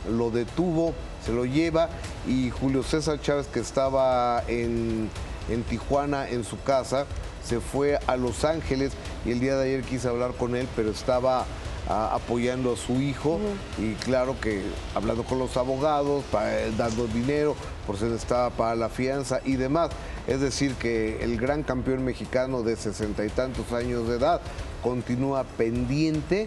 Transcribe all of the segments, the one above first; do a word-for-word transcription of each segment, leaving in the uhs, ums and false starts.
lo detuvo, se lo lleva y Julio César Chávez, que estaba en, en Tijuana en su casa, se fue a Los Ángeles y el día de ayer quise hablar con él, pero estaba a, apoyando a su hijo uh-huh. y claro que hablando con los abogados, para, dando dinero, por si estaba para la fianza y demás. Es decir, que el gran campeón mexicano de sesenta y tantos años de edad continúa pendiente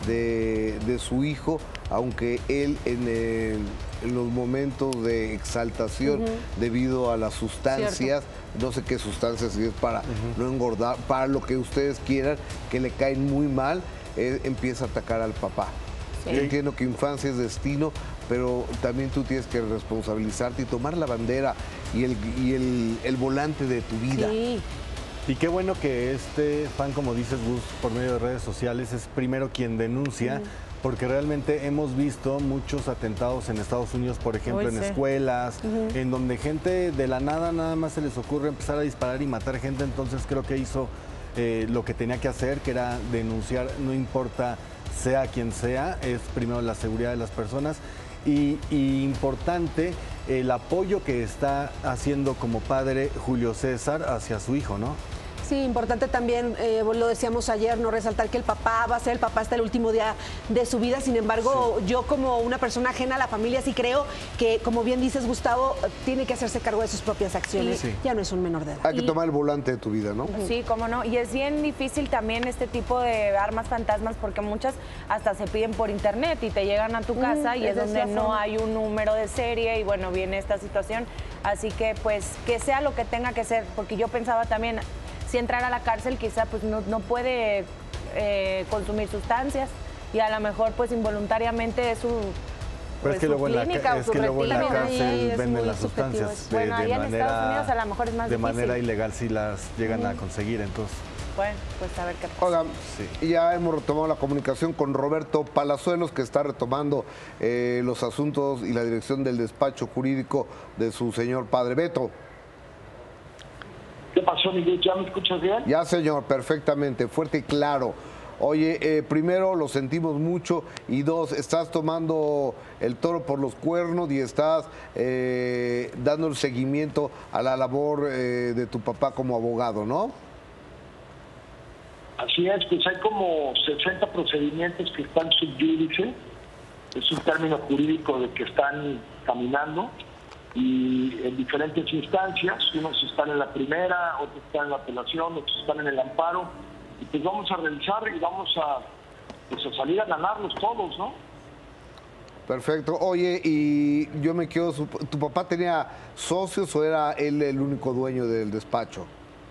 de, de su hijo, aunque él en, el, en los momentos de exaltación uh-huh. debido a las sustancias, Cierto. no sé qué sustancias, si es para uh-huh. no engordar, para lo que ustedes quieran, que le caen muy mal, él empieza a atacar al papá. Sí. Yo entiendo que infancia es destino, pero también tú tienes que responsabilizarte y tomar la bandera y el, y el, el volante de tu vida. Sí. Y qué bueno que este fan, como dices, Gus, por medio de redes sociales, es primero quien denuncia, sí. porque realmente hemos visto muchos atentados en Estados Unidos, por ejemplo, Uy, en sí. escuelas, uh-huh. en donde gente de la nada nada más se les ocurre empezar a disparar y matar gente. Entonces creo que hizo eh, lo que tenía que hacer, que era denunciar, no importa sea quien sea, es primero la seguridad de las personas. Y, y importante el apoyo que está haciendo como padre Julio César hacia su hijo, ¿no? Sí, importante también, eh, lo decíamos ayer, no resaltar que el papá va a ser el papá hasta el último día de su vida. Sin embargo, sí. yo como una persona ajena a la familia sí creo que, como bien dices, Gustavo, tiene que hacerse cargo de sus propias acciones. Sí. Ya no es un menor de edad. Hay que tomar el volante de tu vida, ¿no? Sí, cómo no. Y es bien difícil también este tipo de armas fantasmas porque muchas hasta se piden por internet y te llegan a tu casa mm, y es, es donde no hay un número de serie y bueno, viene esta situación. Así que pues que sea lo que tenga que ser, porque yo pensaba también, si entrar a la cárcel quizá pues no, no puede eh, consumir sustancias y a lo mejor pues involuntariamente es su, pues, es que su luego clínica la, o su es que luego en la cárcel sí, venden las sustancias de, bueno, de allá manera, en Estados Unidos a lo mejor es más de difícil. manera ilegal si las llegan uh-huh. a conseguir, entonces. Bueno, pues a ver qué pasa. Oigan, sí. ya hemos retomado la comunicación con Roberto Palazuelos, que está retomando eh, los asuntos y la dirección del despacho jurídico de su señor padre. Beto. ¿Qué pasó, Miguel? ¿Ya me escuchas bien? Ya, señor, perfectamente, fuerte y claro. Oye, eh, primero, lo sentimos mucho, y dos, estás tomando el toro por los cuernos y estás eh, dando el seguimiento a la labor eh, de tu papá como abogado, ¿no? Así es, pues hay como sesenta procedimientos que están sub judice, es un término jurídico de que están caminando, y en diferentes instancias, unos están en la primera, otros están en la apelación, otros están en el amparo, y pues vamos a revisar y vamos a, pues a salir a ganarlos todos, ¿no? Perfecto. Oye, y yo me quedo, ¿tu papá tenía socios o era él el único dueño del despacho?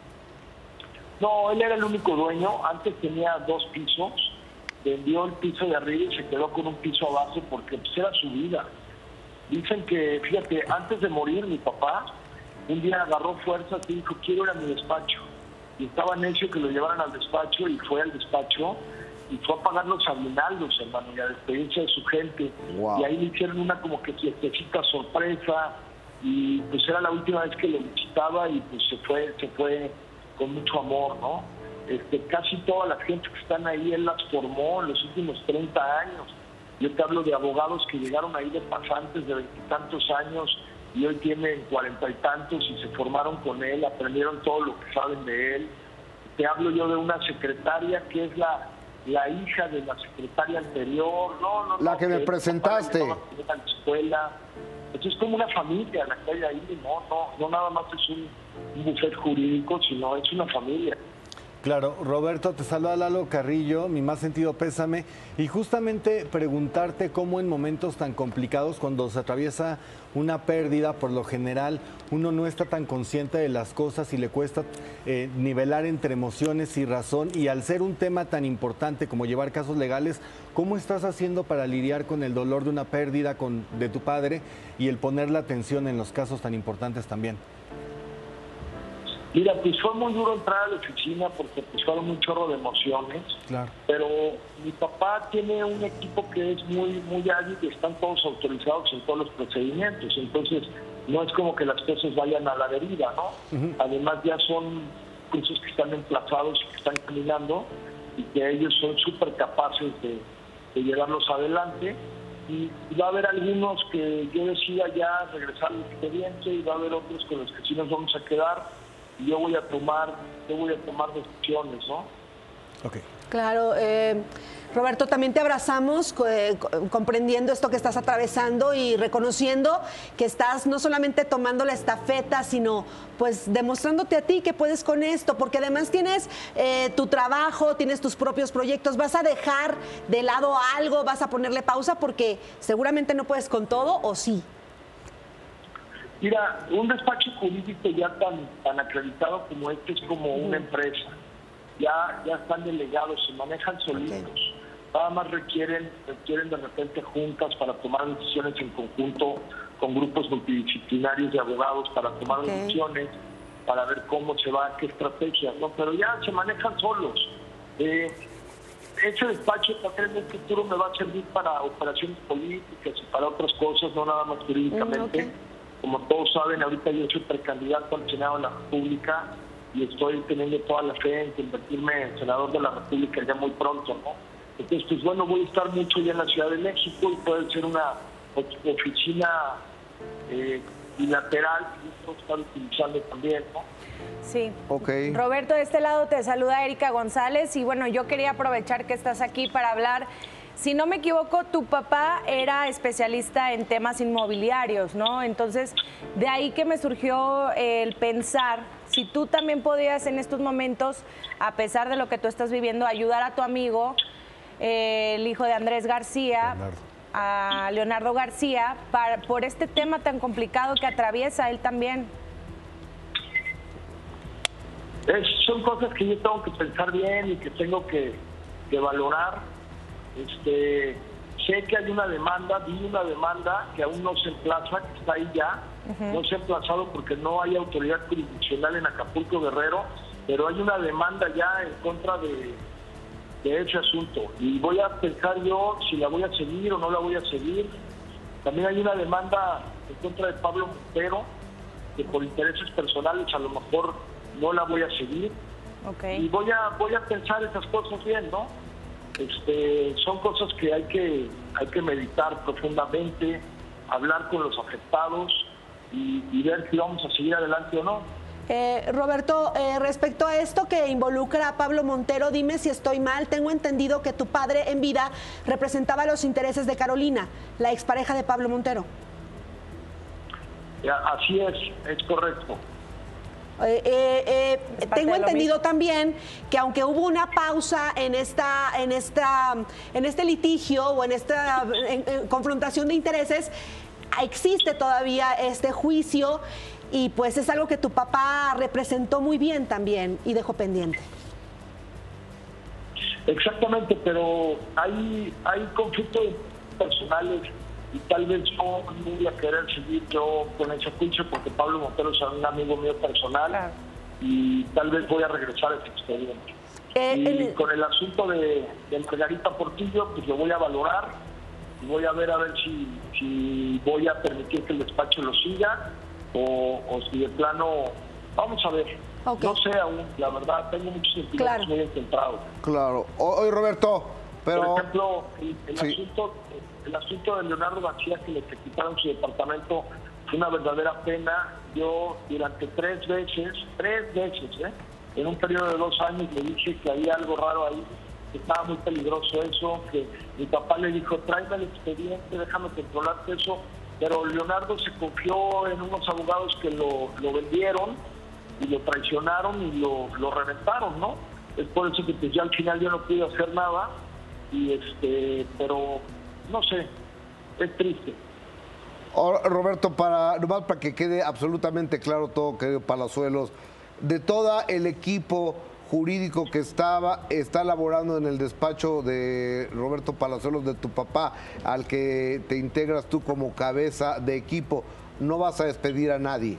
No, él era el único dueño, antes tenía dos pisos, vendió el piso de arriba y se quedó con un piso abajo porque pues era su vida. Dicen que, fíjate, antes de morir mi papá, un día agarró fuerzas y dijo, quiero ir a mi despacho. Y estaba necio que lo llevaran al despacho y fue al despacho y fue a pagar los aguinaldos, hermano, y a despedirse de su gente. Wow. Y ahí le hicieron una como que fiestecita sorpresa y pues era la última vez que lo visitaba y pues se fue, se fue con mucho amor, ¿no? Este, casi todas las gentes que están ahí, él las formó en los últimos treinta años. Yo te hablo de abogados que llegaron ahí de pasantes de veintitantos años y hoy tienen cuarenta y tantos y se formaron con él, aprendieron todo lo que saben de él. Te hablo yo de una secretaria que es la, la hija de la secretaria anterior, no, no, la no, que me presentaste. A la escuela. Entonces es como una familia la que hay ahí, no, no, no nada más es un, un bufete jurídico, sino es una familia. Claro, Roberto, te saluda Lalo Carrillo, mi más sentido pésame, y justamente preguntarte cómo en momentos tan complicados, cuando se atraviesa una pérdida, por lo general uno no está tan consciente de las cosas y le cuesta eh, nivelar entre emociones y razón, y al ser un tema tan importante como llevar casos legales, ¿cómo estás haciendo para lidiar con el dolor de una pérdida con, de tu padre y el poner la atención en los casos tan importantes también? Mira, pues fue muy duro entrar a la oficina porque pues fueron un chorro de emociones, claro. Pero mi papá tiene un equipo que es muy muy ágil y están todos autorizados en todos los procedimientos, entonces no es como que las cosas vayan a la deriva, ¿no? Uh-huh. Además ya son cursos que están emplazados y que están caminando y que ellos son súper capaces de, de llevarlos adelante y va a haber algunos que yo decida ya regresar al expediente y va a haber otros con los que sí nos vamos a quedar y yo voy a tomar, yo voy a tomar decisiones, ¿no? Ok. Claro, eh, Roberto, también te abrazamos eh, comprendiendo esto que estás atravesando y reconociendo que estás no solamente tomando la estafeta, sino pues demostrándote a ti que puedes con esto, porque además tienes eh, tu trabajo, tienes tus propios proyectos, vas a dejar de lado algo, vas a ponerle pausa porque seguramente no puedes con todo, ¿o sí? Mira, un despacho jurídico ya tan, tan acreditado como este es como una empresa. Ya, ya están delegados, se manejan solitos. Okay. Nada más requieren, requieren de repente juntas para tomar decisiones en conjunto con grupos multidisciplinarios de abogados para tomar okay. decisiones, para ver cómo se va, qué estrategia, ¿no? Pero ya se manejan solos. Eh, ese despacho también en el futuro me va a servir para operaciones políticas y para otras cosas, no nada más jurídicamente. Mm, okay. Como todos saben, ahorita yo soy precandidato al Senado de la República y estoy teniendo toda la fe en convertirme en senador de la República ya muy pronto, ¿no? Entonces, pues bueno, voy a estar mucho ya en la Ciudad de México y puede ser una oficina eh, bilateral que yo puedo estar utilizando también, ¿no? Sí. Okay. Roberto, de este lado te saluda Erika González y bueno, yo quería aprovechar que estás aquí para hablar. Si no me equivoco, tu papá era especialista en temas inmobiliarios, ¿no? Entonces, de ahí que me surgió el pensar si tú también podías en estos momentos, a pesar de lo que tú estás viviendo, ayudar a tu amigo, eh, el hijo de Andrés García, Leonardo. a Leonardo García, para, por este tema tan complicado que atraviesa él también. Es, son cosas que yo tengo que pensar bien y que tengo que, que valorar. Este, sé que hay una demanda, vi una demanda que aún no se emplaza, que está ahí ya, uh-huh. no se ha emplazado porque no hay autoridad jurisdiccional en Acapulco Guerrero, pero hay una demanda ya en contra de, de ese asunto y voy a pensar yo si la voy a seguir o no la voy a seguir. También hay una demanda en contra de Pablo Montero, que por intereses personales a lo mejor no la voy a seguir. Okay. Y voy a, voy a pensar esas cosas bien, ¿no? Este, son cosas que hay que hay que meditar profundamente, hablar con los afectados y, y ver si vamos a seguir adelante o no. Eh, Roberto, eh, respecto a esto que involucra a Pablo Montero, dime si estoy mal. Tengo entendido que tu padre en vida representaba los intereses de Carolina, la expareja de Pablo Montero. Así es, es correcto. Eh, eh, eh, tengo entendido también que aunque hubo una pausa en esta, en esta, en este litigio o en esta en, en confrontación de intereses, existe todavía este juicio y pues es algo que tu papá representó muy bien también y dejó pendiente. Exactamente, pero hay hay conflictos personales y tal vez yo no voy a querer seguir yo con ese juicio porque Pablo Montero es un amigo mío personal, claro. Y tal vez voy a regresar a ese expediente. Eh, y el... con el asunto de, de Margarita Portillo, pues lo voy a valorar y voy a ver a ver si, si voy a permitir que el despacho lo siga o, o si de plano, vamos a ver. Okay. No sé aún, la verdad, tengo muchos sentimientos claro. muy encontrados. Claro. Oye, Roberto, pero... Por ejemplo, el, el sí. asunto... El asunto de Leonardo García, que le quitaron su departamento, fue una verdadera pena. Yo durante tres veces, tres veces, ¿eh? en un periodo de dos años le dije que había algo raro ahí, que estaba muy peligroso eso, que mi papá le dijo, tráeme el expediente, déjame controlarte eso, pero Leonardo se confió en unos abogados que lo, lo vendieron y lo traicionaron y lo, lo reventaron, ¿no? Es por eso que pues, ya al final yo no pude hacer nada, y este, pero... no sé, es triste. Ahora, Roberto, para nomás para que quede absolutamente claro todo, querido Palazuelos, de todo el equipo jurídico que estaba, está laborando en el despacho de Roberto Palazuelos, de tu papá, al que te integras tú como cabeza de equipo, ¿no vas a despedir a nadie?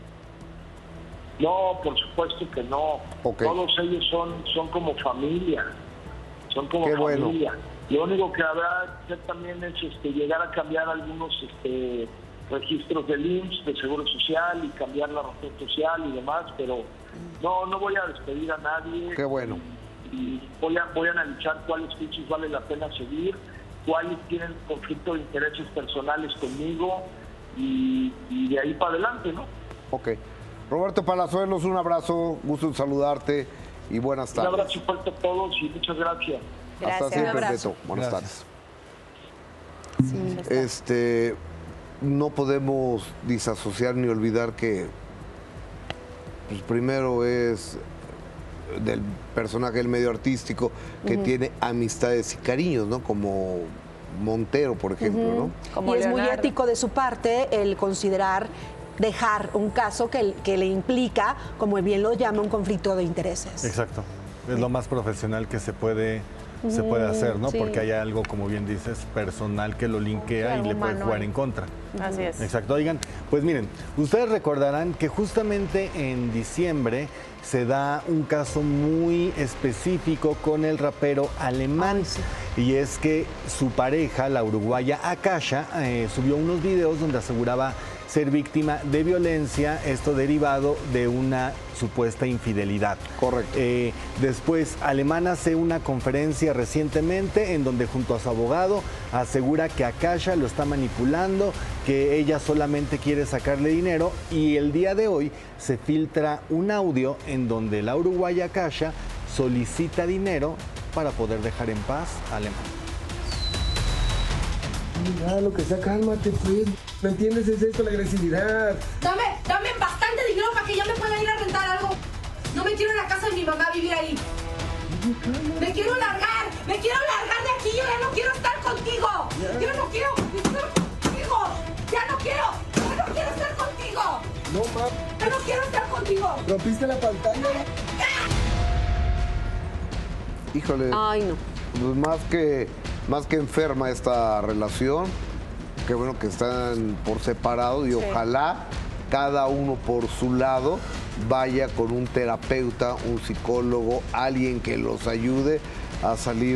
No, por supuesto que no. Okay. Todos ellos son, son como familia, son como Qué familia. Bueno. Lo único que habrá que hacer también es este, llegar a cambiar algunos este, registros del I M S S, del Seguro Social, y cambiar la razón social y demás, pero no no voy a despedir a nadie. Qué bueno. Y, y voy a voy a analizar cuáles juicios vale la pena seguir cuáles tienen conflicto de intereses personales conmigo y, y de ahí para adelante, ¿no? Ok. Roberto Palazuelos, un abrazo, gusto en saludarte y buenas tardes. Un abrazo fuerte a todos y muchas gracias. Gracias. Hasta siempre, Un abrazo. Beto. Buenas Gracias. tardes. Sí. Este, no podemos disasociar ni olvidar que pues, primero es del personaje del medio artístico que uh-huh. tiene amistades y cariños, ¿no? Como Montero, por ejemplo, uh-huh. ¿no? Como y es Leonardo. muy ético de su parte el considerar dejar un caso que, que le implica, como bien lo llama, un conflicto de intereses. Exacto. Es lo más profesional que se puede, se puede hacer, ¿no? Sí. Porque hay algo, como bien dices, personal que lo linkea Sí, y le puede humano jugar ahí. en contra. Así es. Exacto. Oigan, pues miren, ustedes recordarán que justamente en diciembre se da un caso muy específico con el rapero Alemán. Sí. Y es que su pareja, la uruguaya Akasha, eh, subió unos videos donde aseguraba ser víctima de violencia, esto derivado de una supuesta infidelidad. Correcto. Eh, después, Alemán hace una conferencia recientemente en donde junto a su abogado asegura que Akasha lo está manipulando, que ella solamente quiere sacarle dinero, y el día de hoy se filtra un audio en donde la uruguaya Akasha solicita dinero para poder dejar en paz a Alemán. Mira, lo que sea, cálmate, pues. ¿Me entiendes? Es esto, la agresividad. Dame, dame bastante dinero para que yo me pueda ir a rentar algo. No me quiero ir a la casa de mi mamá a vivir ahí. Me quiero largar, me quiero largar de aquí. Yo ya no quiero estar contigo. Yo no quiero estar contigo. Ya no quiero, ya no quiero estar contigo. No, ma. Ya no quiero estar contigo. ¿Rompiste la pantalla? Híjole. Ay, no. Pues más que, más que enferma esta relación, qué bueno que están por separado y Sí. ojalá cada uno por su lado vaya con un terapeuta, un psicólogo, alguien que los ayude a salir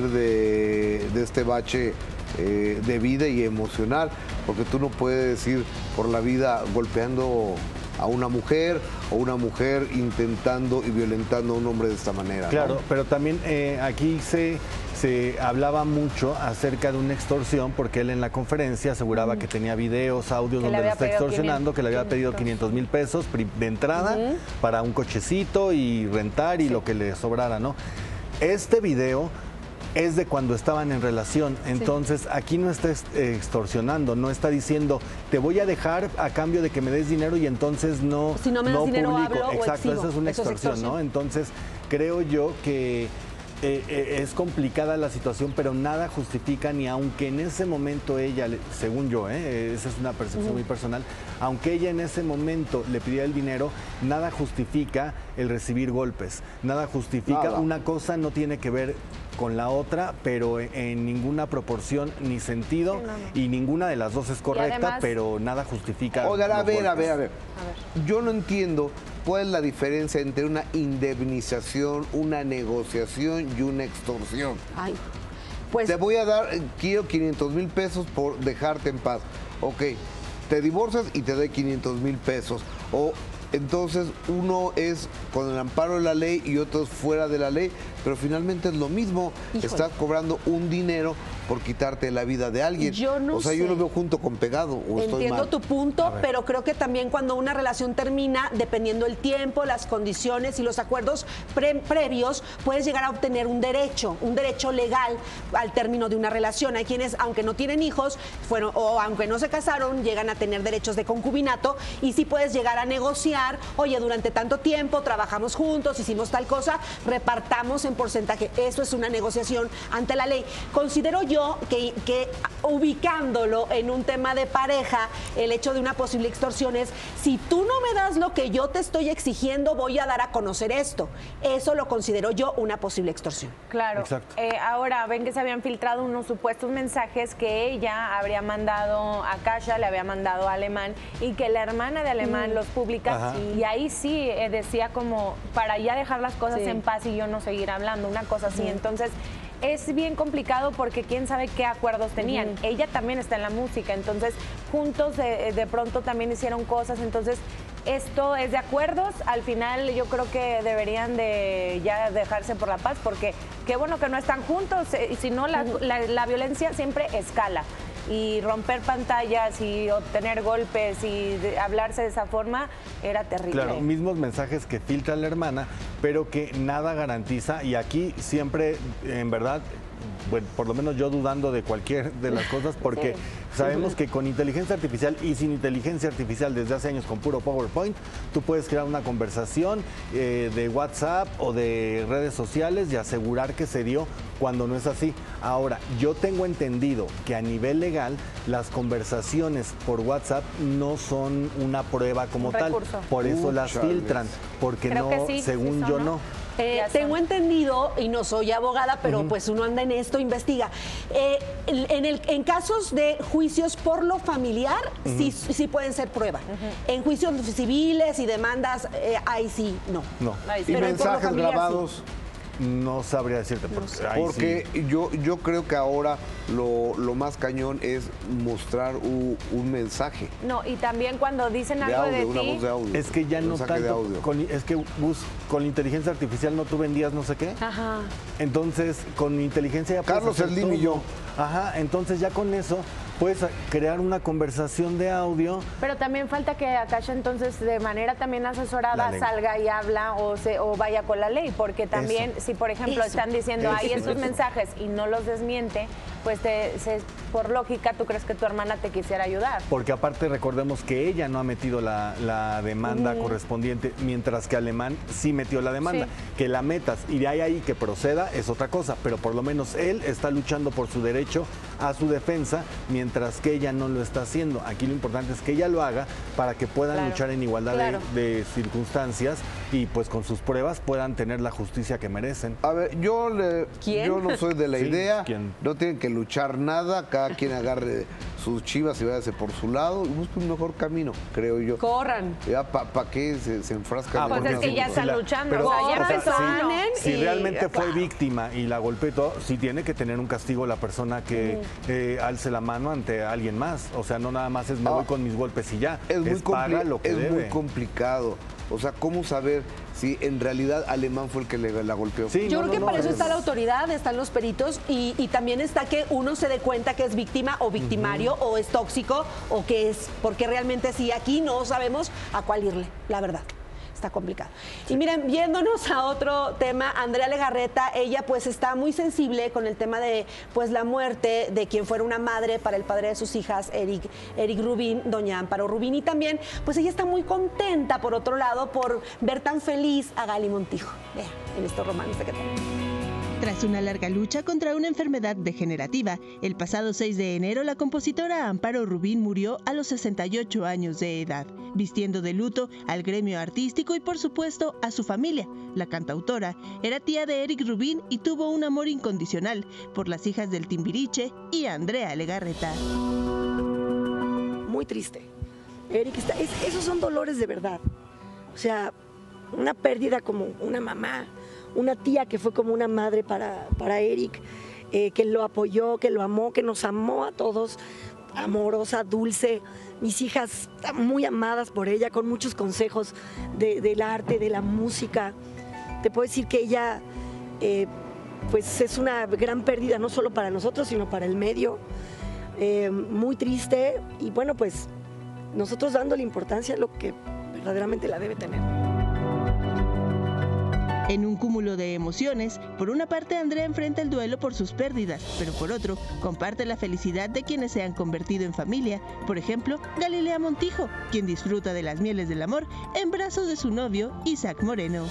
de, de este bache eh, de vida y emocional, porque tú no puedes ir por la vida golpeando a una mujer o una mujer intentando y violentando a un hombre de esta manera. Claro, ¿no? pero también eh, aquí se, se hablaba mucho acerca de una extorsión, porque él en la conferencia aseguraba uh-huh. que tenía videos, audios Que le donde lo había está pedido extorsionando, quinientos, que le había pedido quinientos mil pesos de entrada uh-huh. para un cochecito y rentar y sí. lo que le sobrara, ¿no? Este video es de cuando estaban en relación, entonces sí. aquí no está extorsionando, no está diciendo te voy a dejar a cambio de que me des dinero y entonces no, si no me das no dinero, publico. hablo Exacto, o esa es una eso extorsión, es extorsión, ¿no? Entonces creo yo que Eh, eh, es complicada la situación, pero nada justifica, ni aunque en ese momento ella, según yo, eh, esa es una percepción uh-huh. muy personal, aunque ella en ese momento le pidiera el dinero, nada justifica el recibir golpes, nada justifica, nada. Una cosa no tiene que ver con la otra, pero en, en ninguna proporción ni sentido, sí, no, no. y ninguna de las dos es correcta, además, pero nada justifica. Oigan, a ver, golpes. a ver, a ver, a ver. Yo no entiendo cuál es la diferencia entre una indemnización, una negociación y una extorsión. Ay, pues... Te voy a dar, quiero quinientos mil pesos por dejarte en paz. Ok, te divorcias y te doy quinientos mil pesos. O entonces uno es con el amparo de la ley y otro es fuera de la ley, pero finalmente es lo mismo. Híjole. Estás cobrando un dinero por quitarte la vida de alguien. Yo no o sea, sé. yo lo veo junto con pegado. ¿O Entiendo estoy mal? tu punto, pero creo que también cuando una relación termina, dependiendo el tiempo, las condiciones y los acuerdos pre previos, puedes llegar a obtener un derecho, un derecho legal al término de una relación. Hay quienes, aunque no tienen hijos, fueron, o aunque no se casaron, llegan a tener derechos de concubinato y sí puedes llegar a negociar, oye, durante tanto tiempo trabajamos juntos, hicimos tal cosa, repartamos en porcentaje. Eso es una negociación ante la ley. Considero yo Que, que ubicándolo en un tema de pareja, el hecho de una posible extorsión es, si tú no me das lo que yo te estoy exigiendo, voy a dar a conocer esto. Eso lo considero yo una posible extorsión. Claro. Eh, ahora, ven que se habían filtrado unos supuestos mensajes que ella habría mandado a Akasha, le había mandado a Alemán, y que la hermana de Alemán mm. los publica. Ajá. Y ahí sí eh, decía como, para ya dejar las cosas sí. en paz y yo no seguir hablando, una cosa así. Mm. Entonces, es bien complicado porque quién sabe qué acuerdos tenían. Uh-huh. Ella también está en la música, entonces juntos de, de pronto también hicieron cosas, entonces esto es de acuerdos. Al final yo creo que deberían de ya dejarse por la paz, porque qué bueno que no están juntos, y si no la, la, la violencia siempre escala. Y romper pantallas y obtener golpes y de, hablarse de esa forma era terrible. Claro, mismos mensajes que filtra la hermana, pero que nada garantiza, y aquí siempre, en verdad, bueno, por lo menos yo dudando de cualquier de las cosas, porque sí. sabemos que con inteligencia artificial y sin inteligencia artificial desde hace años con puro PowerPoint, tú puedes crear una conversación eh, de WhatsApp o de redes sociales y asegurar que se dio cuando no es así. Ahora, yo tengo entendido que a nivel legal las conversaciones por WhatsApp no son una prueba como tal, por eso uh, las Charles. filtran, porque Creo no, sí, según sí yo ¿no? no. Eh, tengo entendido, y no soy abogada, pero uh-huh. pues uno anda en esto, investiga. Eh, en, el, en casos de juicios por lo familiar, uh-huh. sí, sí pueden ser prueba. Uh-huh. En juicios civiles y demandas, eh, ahí sí, no. No. Y mensajes grabados. Sí. No sabría decirte, porque, no sé. porque sí. yo, yo creo que ahora lo, lo más cañón es mostrar un, un mensaje. No, y también cuando dicen de algo audio, de una ti. voz de audio. Es que ya no tanto. Con, es que, Gus, con la inteligencia artificial no tú vendías no sé qué. Ajá. Entonces, con inteligencia ya Carlos Slim y yo. Ajá, entonces ya con eso puedes crear una conversación de audio. Pero también falta que Akasha entonces de manera también asesorada salga y habla o se o vaya con la ley, porque también eso. si por ejemplo eso. están diciendo eso. hay estos eso. mensajes y no los desmiente, pues te, se, por lógica tú crees que tu hermana te quisiera ayudar. Porque aparte recordemos que ella no ha metido la, la demanda mm. correspondiente, mientras que Alemán sí metió la demanda. Sí. Que la metas y de ahí ahí que proceda es otra cosa, pero por lo menos él está luchando por su derecho a su defensa, mientras que ella no lo está haciendo. Aquí lo importante es que ella lo haga para que puedan claro. luchar en igualdad claro. de, de circunstancias y pues con sus pruebas puedan tener la justicia que merecen. A ver, yo, le, yo no soy de la sí, idea, ¿quién? No tienen que luchar nada, cada quien agarre sus chivas y váyase por su lado y busque un mejor camino, creo yo. Corran. Ya, ¿para pa qué se, se enfrascan? Ah, pues es que ya están luchando, pero, o sea, ya empezó. O sea, si, si y... realmente fue víctima y la golpeó y todo, sí tiene que tener un castigo la persona que uh-huh. eh, alce la mano ante alguien más. O sea, no nada más es me voy ah, con mis golpes y ya. Es, muy, es, paga lo que es debe. muy complicado. O sea, ¿cómo saber si en realidad Alemán fue el que le, la golpeó? Sí, Yo no, creo que no, para no, eso es... está la autoridad, están los peritos y, y también está que uno se dé cuenta que es víctima o victimario uh-huh. o es tóxico o que es, porque realmente sí, aquí no sabemos a cuál irle, la verdad. Está complicado. Sí. Y miren, viéndonos a otro tema, Andrea Legarreta, ella pues está muy sensible con el tema de pues la muerte de quien fuera una madre para el padre de sus hijas, Eric, Eric Rubín, doña Amparo Rubín, y también pues ella está muy contenta, por otro lado, por ver tan feliz a Gali Montijo. Vean, en estos romances que tenemos. Tras una larga lucha contra una enfermedad degenerativa, el pasado seis de enero la compositora Amparo Rubín murió a los sesenta y ocho años de edad, vistiendo de luto al gremio artístico y por supuesto a su familia. La cantautora era tía de Eric Rubín y tuvo un amor incondicional por las hijas del Timbiriche y Andrea Legarreta. Muy triste. Eric, está, es, esos son dolores de verdad. O sea, una pérdida como una mamá, una tía que fue como una madre para, para Eric, eh, que lo apoyó, que lo amó, que nos amó a todos, amorosa, dulce. Mis hijas están muy amadas por ella, con muchos consejos de, del arte, de la música. Te puedo decir que ella eh, pues es una gran pérdida, no solo para nosotros, sino para el medio. Eh, muy triste y bueno, pues nosotros dándole importancia a lo que verdaderamente la debe tener. En un cúmulo de emociones, por una parte Andrea enfrenta el duelo por sus pérdidas, pero por otro, comparte la felicidad de quienes se han convertido en familia. Por ejemplo, Galilea Montijo, quien disfruta de las mieles del amor en brazos de su novio, Isaac Moreno.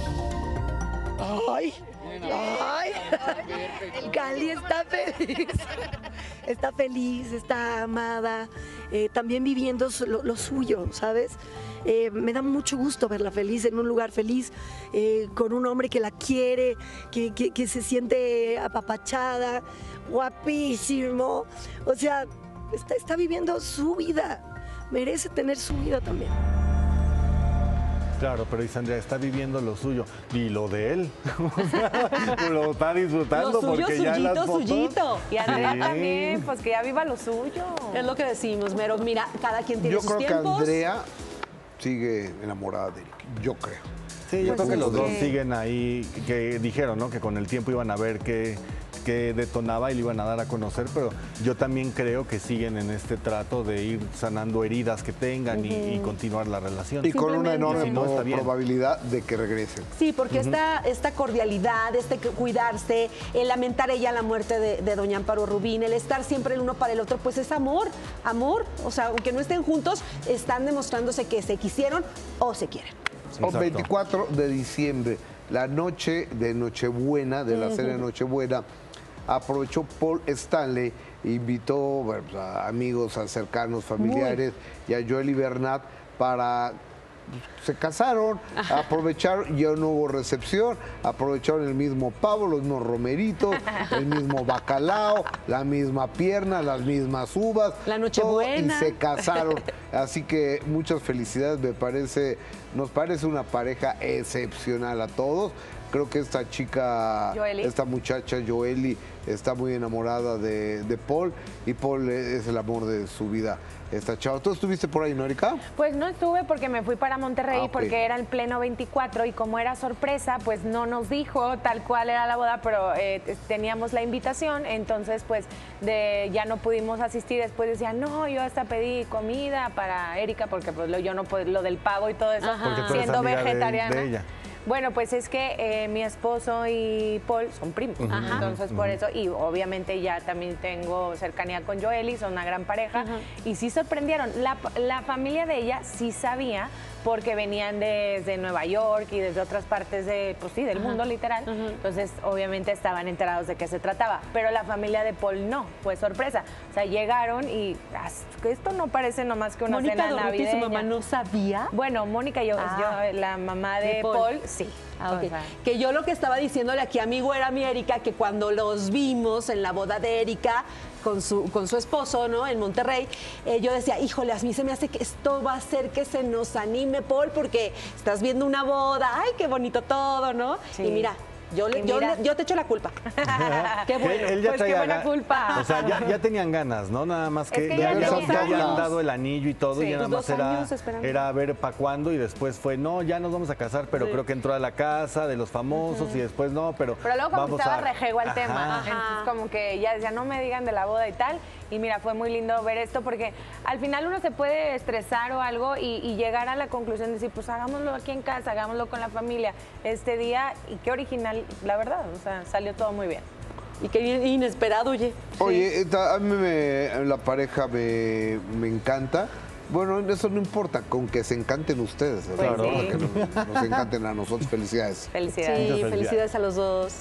¡Ay! ¡Ay! Gali está feliz. Está feliz, está amada, eh, también viviendo lo, lo suyo, ¿sabes? Eh, me da mucho gusto verla feliz, en un lugar feliz, eh, con un hombre que la quiere, que, que, que se siente apapachada, guapísimo. O sea, está, está viviendo su vida, merece tener su vida también. Claro, pero dice Andrea, está viviendo lo suyo y lo de él. O sea, lo está disfrutando lo suyo, porque suyito, ya en las fotos... suyito. Y Andrea sí. también, pues que ya viva lo suyo. Es lo que decimos, Mero. Mira, cada quien tiene Yo sus creo tiempos. que Andrea sigue enamorada de Eric, yo creo. Sí, yo Pues creo que sí, los dos sí. siguen ahí, que dijeron, ¿no? Que con el tiempo iban a ver qué, qué detonaba y le iban a dar a conocer, pero yo también creo que siguen en este trato de ir sanando heridas que tengan y, y continuar la relación. Y con una enorme Si no, está bien. probabilidad de que regresen. Sí, porque esta, esta cordialidad, este que- cuidarse, el lamentar ella la muerte de, de doña Amparo Rubín, el estar siempre el uno para el otro, pues es amor, amor. O sea, aunque no estén juntos, están demostrándose que se quisieron o se quieren. El veinticuatro de diciembre, la noche de Nochebuena, de la serie Nochebuena, aprovechó Paul Stanley, invitó bueno, pues, a amigos, a cercanos, familiares y a Joely Bernat para... Se casaron, aprovecharon, ya no hubo recepción, aprovecharon el mismo pavo, los mismos romeritos, el mismo bacalao, la misma pierna, las mismas uvas. La todo, Nochebuena. Y se casaron. Así que muchas felicidades, me parece, nos parece una pareja excepcional a todos. Creo que esta chica, Joely. esta muchacha Joely, está muy enamorada de, de Paul y Paul es el amor de su vida. Esta chava. ¿Tú estuviste por ahí, no, Erika? Pues no estuve porque me fui para Monterrey Ah, ok. porque era el pleno veinticuatro y como era sorpresa, pues no nos dijo tal cual era la boda, pero eh, teníamos la invitación, entonces pues de, ya no pudimos asistir. Después decía, no, yo hasta pedí comida para Erika porque pues lo, yo no puedo, lo del pavo y todo eso, Porque tú eres siendo amiga de- vegetariana. de ella. Bueno, pues es que eh, mi esposo y Paul son primos, entonces por eso, y obviamente ya también tengo cercanía con Joely, son una gran pareja, y sí sorprendieron. La, la familia de ella sí sabía, porque venían desde Nueva York y desde otras partes de, pues sí, del mundo literal, entonces obviamente estaban enterados de qué se trataba, pero la familia de Paul no, fue sorpresa. O sea, llegaron y "As- esto no parece nomás que una Mónica cena Dorruti, navideña". su mamá, no sabía. Bueno, Mónica, yo, Ah. yo, la mamá de, De Paul. Paul. sí. Ah, ok. O sea, Que yo lo que estaba diciéndole aquí a mi güera, mi Erika, que cuando los vimos en la boda de Erika con su, con su esposo, ¿no? En Monterrey, eh, yo decía, híjole, a mí se me hace que esto va a hacer que se nos anime, Paul, porque estás viendo una boda, ay, qué bonito todo, ¿no? Sí. Y mira, yo, le- Y yo, mira. le- yo te echo la culpa. Qué Que bueno. él ya pues qué traía buena ga- culpa. O sea, ya, ya tenían ganas, ¿no? Nada más que, Es que ya, ya ya- tenía ya habían años. dado el anillo y todo, Sí, y nada pues más dos era, años esperando. era ver para cuándo, y después fue, no, ya nos vamos a casar, pero Sí. creo que entró a la casa de los famosos, y después no, pero Pero luego como vamos que estaba a... rejego al Ajá. tema. Entonces como que ya decía, no me digan de la boda y tal. Y mira, fue muy lindo ver esto porque al final uno se puede estresar o algo y, y llegar a la conclusión de decir, pues hagámoslo aquí en casa, hagámoslo con la familia este día. Y qué original, la verdad, o sea, salió todo muy bien. Y qué bien inesperado, oye. Oye, esta- a mí me- la pareja me, me encanta. Bueno, eso no importa, con que se encanten ustedes. Pues ¿verdad? sí. Que nos, nos encanten a nosotros. Felicidades. Felicidades. Sí, felicidades. felicidades a los dos.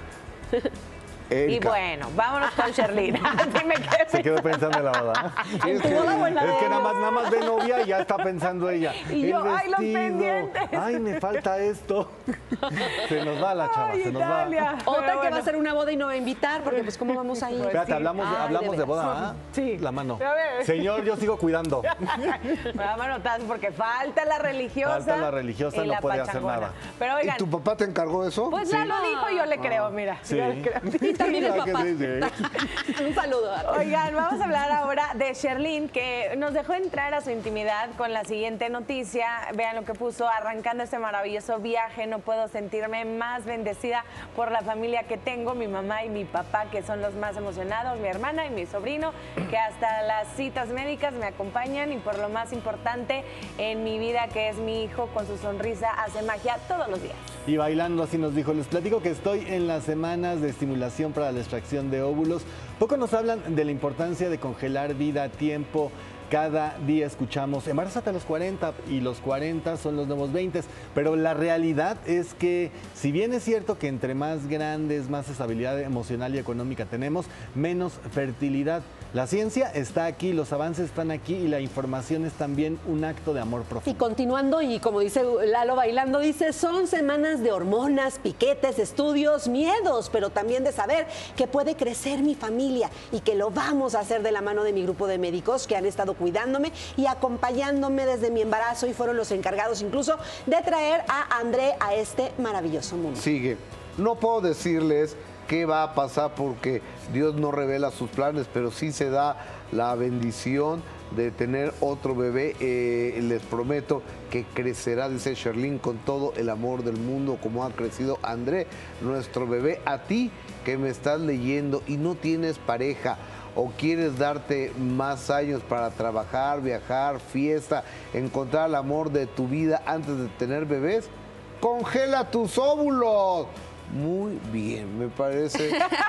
Y Erika. bueno, vámonos con Sherlyn. Así me quedé. Se quedó pensando en la boda. Sí, es ¿En tu que- boda o en la de Es que él? nada más, nada más ve novia y ya está pensando ella. Y el yo, ay, los vestido, pendientes. ay, me falta esto. Se nos va la chava, Ay, se nos Italia. va. Otra Pero que bueno. va a hacer una boda y no va a invitar, porque pues cómo vamos a ir. Espérate, hablamos, Ah, hablamos de de, veras. boda, ¿ah? Sí. La mano. A ver. Señor, yo sigo cuidando. Vámonos, porque falta la religiosa. Falta la religiosa, y no la puede hacer pachangona. nada. Pero oigan, ¿Y tu papá te encargó eso? pues ya lo dijo y yo le creo, mira. Sí. Yo le creo. Y también el Ah, que papá. sí, sí. Un saludo. Oigan, vamos a hablar ahora de Sherlyn, que nos dejó entrar a su intimidad con la siguiente noticia. Vean lo que puso: arrancando este maravilloso viaje, no puedo sentirme más bendecida por la familia que tengo, mi mamá y mi papá, que son los más emocionados, mi hermana y mi sobrino, que hasta las citas médicas me acompañan, y por lo más importante en mi vida, que es mi hijo, con su sonrisa hace magia todos los días. Y bailando, así nos dijo, les platico que estoy en las semanas de estimulación para la extracción de óvulos. Poco nos hablan de la importancia de congelar vida a tiempo. Cada día escuchamos, embarázate a los cuarenta, y los cuarenta son los nuevos veinte, pero la realidad es que, si bien es cierto que entre más grandes, más estabilidad emocional y económica tenemos, menos fertilidad. La ciencia está aquí, los avances están aquí, y la información es también un acto de amor Y profundo. continuando, y como dice Lalo bailando, dice, son semanas de hormonas, piquetes, estudios, miedos, pero también de saber que puede crecer mi familia y que lo vamos a hacer de la mano de mi grupo de médicos que han estado cuidándome y acompañándome desde mi embarazo, y fueron los encargados incluso de traer a André a este maravilloso mundo. Sigue. No puedo decirles qué va a pasar porque Dios no revela sus planes, pero sí se da la bendición de tener otro bebé. Eh, les prometo que crecerá, dice Sherlyn, con todo el amor del mundo, como ha crecido André, nuestro bebé. A ti que me estás leyendo y no tienes pareja, o quieres darte más años para trabajar, viajar, fiesta, encontrar el amor de tu vida antes de tener bebés, congela tus óvulos. Muy bien, me parece.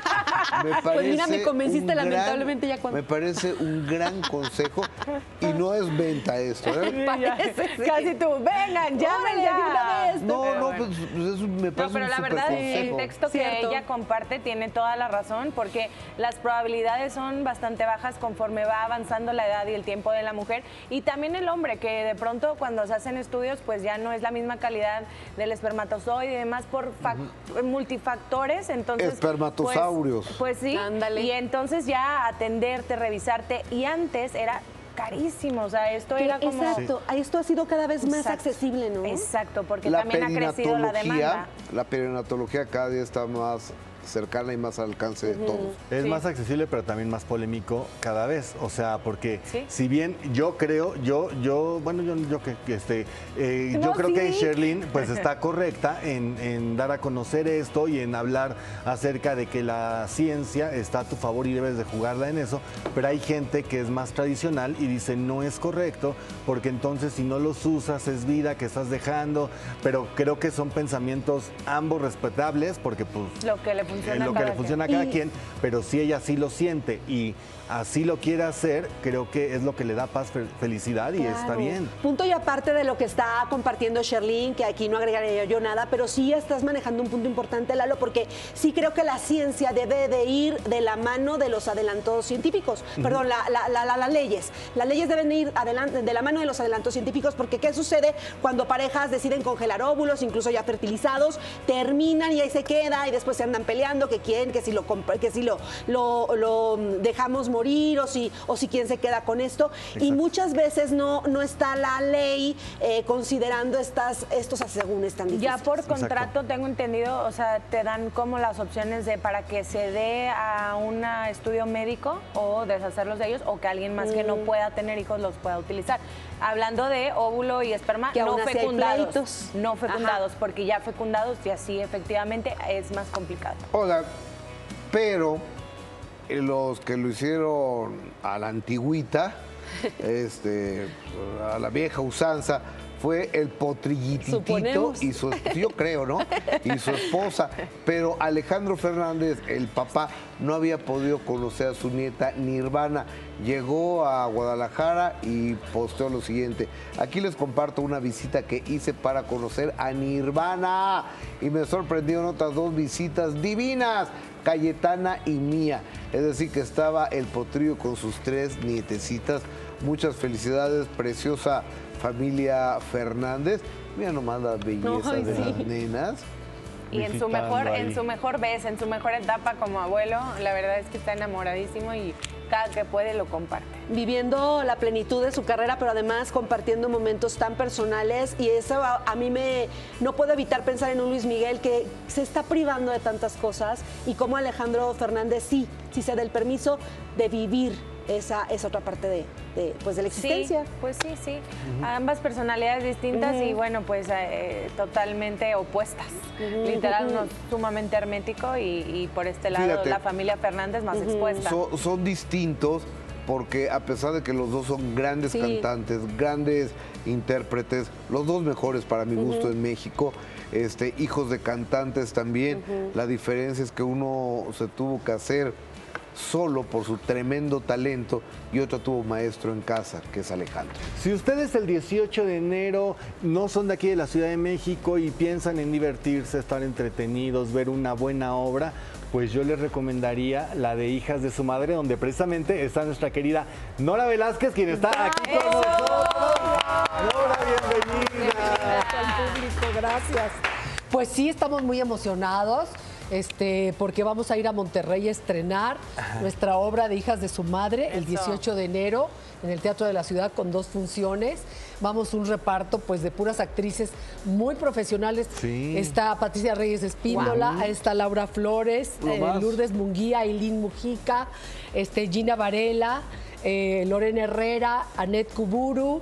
Me parece pues mira, me convenciste gran, lamentablemente ya cuando. Me parece un gran consejo y no es venta esto, ¿eh? Parece, sí. Casi tú, vengan, llamen ya. Vez, no, no, pues, pues eso me parece no, pero un la súper verdad, consejo. el texto que Cierto. ella comparte tiene toda la razón, porque las probabilidades son bastante bajas conforme va avanzando la edad y el tiempo de la mujer, y también el hombre, que de pronto cuando se hacen estudios, pues ya no es la misma calidad del espermatozoide y demás por uh-huh. multifactores, entonces espermatosaurios. Pues, pues sí, ándale. Y entonces ya atenderte, revisarte, y antes era carísimo, o sea, esto que, era como... Exacto, sí. Esto ha sido cada vez más exacto, accesible, ¿no? Exacto, porque la también ha crecido la demanda. La perinatología cada día está más cercana y más al alcance de todos. Es sí. más accesible, pero también más polémico cada vez. O sea, porque ¿Sí? si bien yo creo, yo, yo, bueno, yo, yo que, que este, eh, no, yo creo sí. que Sherlyn, pues está correcta en, en dar a conocer esto y en hablar acerca de que la ciencia está a tu favor y debes de jugarla en eso. Pero hay gente que es más tradicional y dice no es correcto, porque entonces si no los usas es vida que estás dejando. Pero creo que son pensamientos ambos respetables, porque pues lo que le funciona Eh, lo a que le cada funciona a quien. cada Y- quien, pero si ella sí lo siente y así lo quiere hacer, creo que es lo que le da paz, fe- felicidad y Claro. está bien. Punto y aparte de lo que está compartiendo Sherlyn, que aquí no agregaría yo nada, pero sí estás manejando un punto importante, Lalo, porque sí creo que la ciencia debe de ir de la mano de los adelantos científicos, uh-huh. perdón, la, la, la, la, las leyes. Las leyes deben ir adelante, de la mano de los adelantos científicos, porque ¿qué sucede cuando parejas deciden congelar óvulos, incluso ya fertilizados, terminan y ahí se queda y después se andan peleando que quién, que si lo, comp- que si lo, lo, lo dejamos morir o si, o si quién se queda con esto? Exacto. Y muchas veces no, no está la ley eh, considerando estas, estos asegúnes tan difíciles. Ya por contrato, Exacto. tengo entendido, o sea, te dan como las opciones de para que se dé a un estudio médico o deshacerlos de ellos, o que alguien más mm. que no pueda tener hijos los pueda utilizar. Hablando de óvulo y esperma que no fecundados. No fecundados, Ajá. porque ya fecundados y así efectivamente es más complicado. Hola, pero los que lo hicieron a la antigüita, este, a la vieja usanza, fue el potrillititito y su, yo creo, ¿no? Y su esposa. Pero Alejandro Fernández, el papá, no había podido conocer a su nieta Nirvana. Llegó a Guadalajara y posteó lo siguiente: aquí les comparto una visita que hice para conocer a Nirvana y me sorprendieron otras dos visitas divinas, Cayetana y Mía. Es decir, que estaba el potrillo con sus tres nietecitas. Muchas felicidades, preciosa familia Fernández. Mira nomás la belleza Ay, de sí. las nenas. Y en su mejor, ahí. en su mejor vez, en su mejor etapa como abuelo, la verdad es que está enamoradísimo y cada que puede lo comparte. Viviendo la plenitud de su carrera, pero además compartiendo momentos tan personales, y eso a, a mí me no puedo evitar pensar en un Luis Miguel que se está privando de tantas cosas, y como Alejandro Fernández sí, sí se da el permiso de vivir esa, esa otra parte de, de, pues de la existencia. Sí, pues sí, sí. Uh-huh. Ambas personalidades distintas uh-huh. y bueno, pues eh, totalmente opuestas. Uh-huh. Literal, uno sumamente hermético y, y por este lado Fíjate, la familia Fernández más uh-huh. expuesta. So, son distintos porque a pesar de que los dos son grandes sí. cantantes, grandes intérpretes, los dos mejores para mi gusto uh-huh. en México, este, hijos de cantantes también, uh-huh. la diferencia es que uno se tuvo que hacer solo por su tremendo talento y otro tuvo maestro en casa, que es Alejandro. Si ustedes el dieciocho de enero no son de aquí de la Ciudad de México y piensan en divertirse, estar entretenidos, ver una buena obra, pues yo les recomendaría la de Hijas de su Madre, donde precisamente está nuestra querida Nora Velázquez, quien está aquí con nosotros. Nora, bienvenida. Bienvenida al público, gracias. Pues sí, estamos muy emocionados. Este, porque vamos a ir a Monterrey a estrenar Ajá. nuestra obra de Hijas de su Madre Eso. el dieciocho de enero en el Teatro de la Ciudad con dos funciones. Vamos un reparto pues de puras actrices muy profesionales. Sí. Está Patricia Reyes Espíndola, wow. está Laura Flores, eh, Lourdes Munguía, Ailín Mujica, este, Gina Varela. eh, Lorena Herrera, Anet Kuburu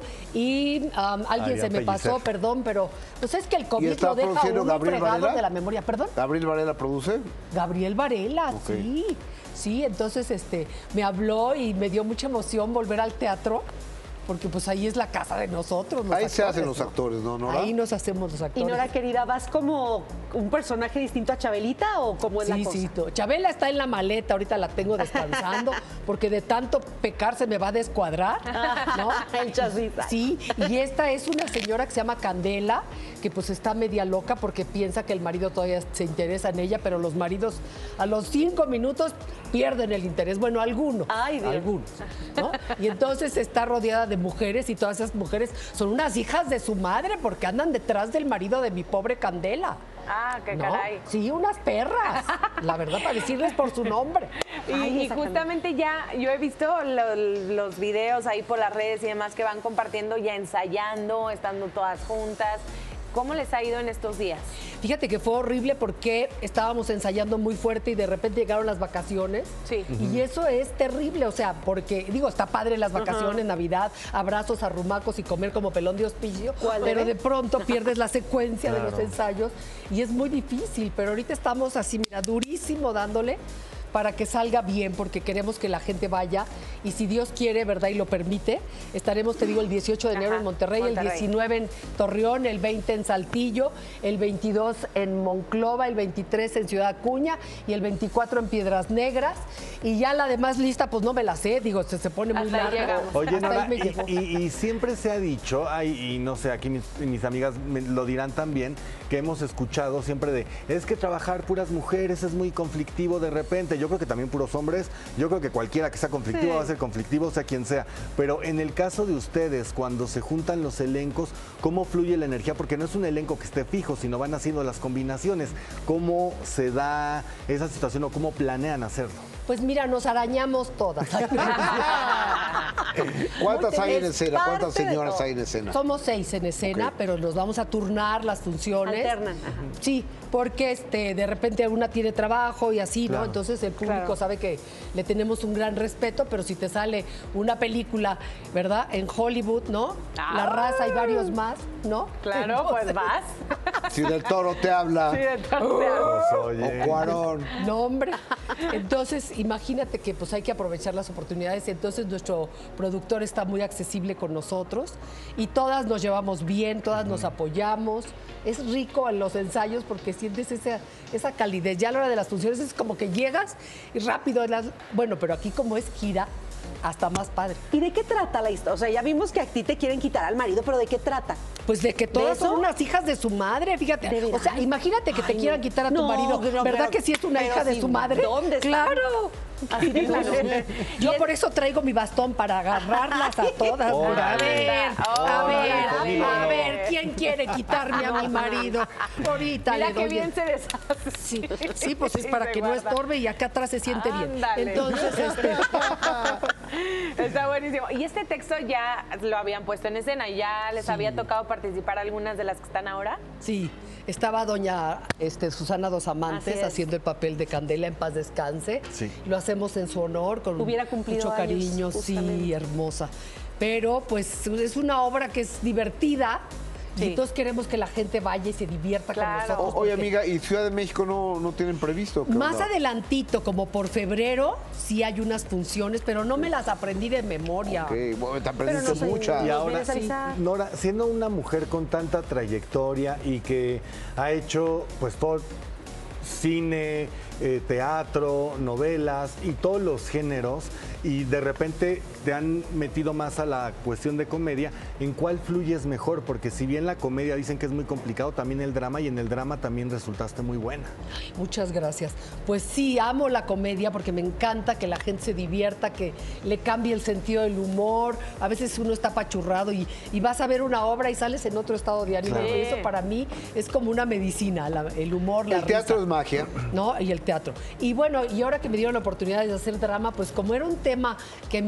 y um, alguien Arián se me pasó, Pellicer. perdón, pero pues es que el ¿Y COVID está lo deja produciendo uno Gabriel fregado Varela? de la memoria. ¿Perdón? ¿Gabriel Varela produce? Gabriel Varela, Ok. sí. Sí, entonces este, me habló y me dio mucha emoción volver al teatro. Porque pues ahí es la casa de nosotros. Los Ahí se actores, hacen los ¿no? actores, ¿no, Nora? Ahí nos hacemos los Y actores. Nora, querida, ¿vas como un personaje distinto a Chabelita o cómo es Sí, la cosa? sí, to- Chabela está en la maleta, ahorita la tengo descansando, porque de tanto pecar se me va a descuadrar, ¿no? El chasis. Sí, y esta es una señora que se llama Candela, que pues está media loca porque piensa que el marido todavía se interesa en ella, pero los maridos a los cinco minutos pierden el interés. Bueno, algunos. Ay, Dios. Algunos, ¿no? Y entonces está rodeada de mujeres y todas esas mujeres son unas hijas de su madre porque andan detrás del marido de mi pobre Candela. Ah, qué ¿No? caray. Sí, unas perras. La verdad, para decirles por su nombre. Y, Ay, y esa justamente ya, yo he visto lo- los videos ahí por las redes y demás que van compartiendo, ya ensayando, estando todas juntas. ¿Cómo les ha ido en estos días? Fíjate que fue horrible porque estábamos ensayando muy fuerte y de repente llegaron las vacaciones. Sí. Y eso es terrible, o sea, porque, digo, está padre las vacaciones, Navidad, abrazos, arrumacos y comer como pelón de hospicio, pero de pronto pierdes la secuencia de los ensayos y es muy difícil, pero ahorita estamos así, mira, durísimo dándole para que salga bien, porque queremos que la gente vaya y si Dios quiere, ¿verdad? Y lo permite, estaremos, te digo, el dieciocho de enero Ajá, en Monterrey, Monterrey. el diecinueve en Torreón, el veinte en Saltillo, el veintidós en Monclova, el veintitrés en Ciudad Acuña y el veinticuatro en Piedras Negras. Y ya la demás lista, pues no me la sé, digo, se, se pone muy Hasta ahí larga. llegamos. Oye, Hasta ahí Nora, me y, llegó. y- y siempre se ha dicho, ay, y no sé, aquí mis, mis amigas me lo dirán también, que hemos escuchado siempre de, es que trabajar puras mujeres es muy conflictivo de repente. Yo creo que también puros hombres, yo creo que cualquiera que sea conflictivo Sí. va a ser conflictivo, sea quien sea. Pero en el caso de ustedes, cuando se juntan los elencos, ¿cómo fluye la energía? Porque no es un elenco que esté fijo, sino van haciendo las combinaciones. ¿Cómo se da esa situación o cómo planean hacerlo? Pues mira, nos arañamos todas. ¿Cuántas hay en Es escena? ¿Cuántas parte de señoras todo. hay en escena? Somos seis en escena, Ok. pero nos vamos a turnar las funciones. Alternan, ajá. Sí, porque este, de repente una tiene trabajo y así, Claro. ¿no? Entonces el público Claro. sabe que le tenemos un gran respeto, pero si te sale una película, ¿verdad? En Hollywood, ¿no? La Raza y varios más, ¿no? Claro, pues vas. Si del Toro te habla, Sí, de todo te hablo. Pues, oye. o Cuarón. No, hombre. Entonces, imagínate que pues hay que aprovechar las oportunidades. Entonces, nuestro productor está muy accesible con nosotros y todas nos llevamos bien, todas nos apoyamos. Es rico en los ensayos porque sientes esa, esa calidez. Ya a la hora de las funciones es como que llegas y rápido. Las, bueno, pero aquí como es gira, hasta más padre. ¿Y de qué trata la historia? O sea, ya vimos que a ti te quieren quitar al marido, pero ¿de qué trata? Pues de que todas eso? son unas hijas de su madre, fíjate. ¿De O veras? sea, imagínate que te Ay, quieran no. quitar a tu No, marido. no, ¿Verdad pero- que sí es una pero hija de sí, su madre? ¿dónde están? Claro. Así de plano. Yo por eso traigo mi bastón para agarrarlas a todas. A Órale. ver, a Órale, ver, conmigo a no. ver, ¿quién quiere quitarme a mi marido? Ahorita Mira le qué doy bien el- se deshace. Sí, sí, pues es Sí, para se que no guarda. estorbe y acá atrás se siente bien. Ándale. Entonces, este, Está buenísimo. Y este texto ya lo habían puesto en escena, ¿ya les había tocado participar algunas de las que están ahora? sí, estaba doña este, Susana Dos Amantes Así es. haciendo el papel de Candela en paz descanse. Sí. Lo hacemos en su honor, con Hubiera cumplido mucho años, cariño, sí, justamente. hermosa. Pero pues es una obra que es divertida. Sí. Y entonces queremos que la gente vaya y se divierta Claro. con nosotros. O- Oye, porque amiga, ¿y Ciudad de México no, no tienen previsto? ¿Qué Más onda? adelantito, como por febrero, sí hay unas funciones, pero no me las aprendí de memoria. Ok, bueno, te Pero aprendiste no sé, muchas. Y nos ahora, vienes a avisar. Nora, siendo una mujer con tanta trayectoria y que ha hecho pues todo cine, eh, teatro, novelas y todos los géneros, y de repente te han metido más a la cuestión de comedia, ¿en cuál fluyes mejor? Porque si bien la comedia dicen que es muy complicado, también el drama, y en el drama también resultaste muy buena. Muchas gracias. Pues sí, amo la comedia porque me encanta que la gente se divierta, que le cambie el sentido del humor. A veces uno está apachurrado y, y vas a ver una obra y sales en otro estado de ánimo. Claro. Y eso para mí es como una medicina, la- el humor, la El teatro risa. es magia. ¿No? Y el teatro. Y bueno, y ahora que me dieron la oportunidad de hacer drama, pues como era un tema que me duele en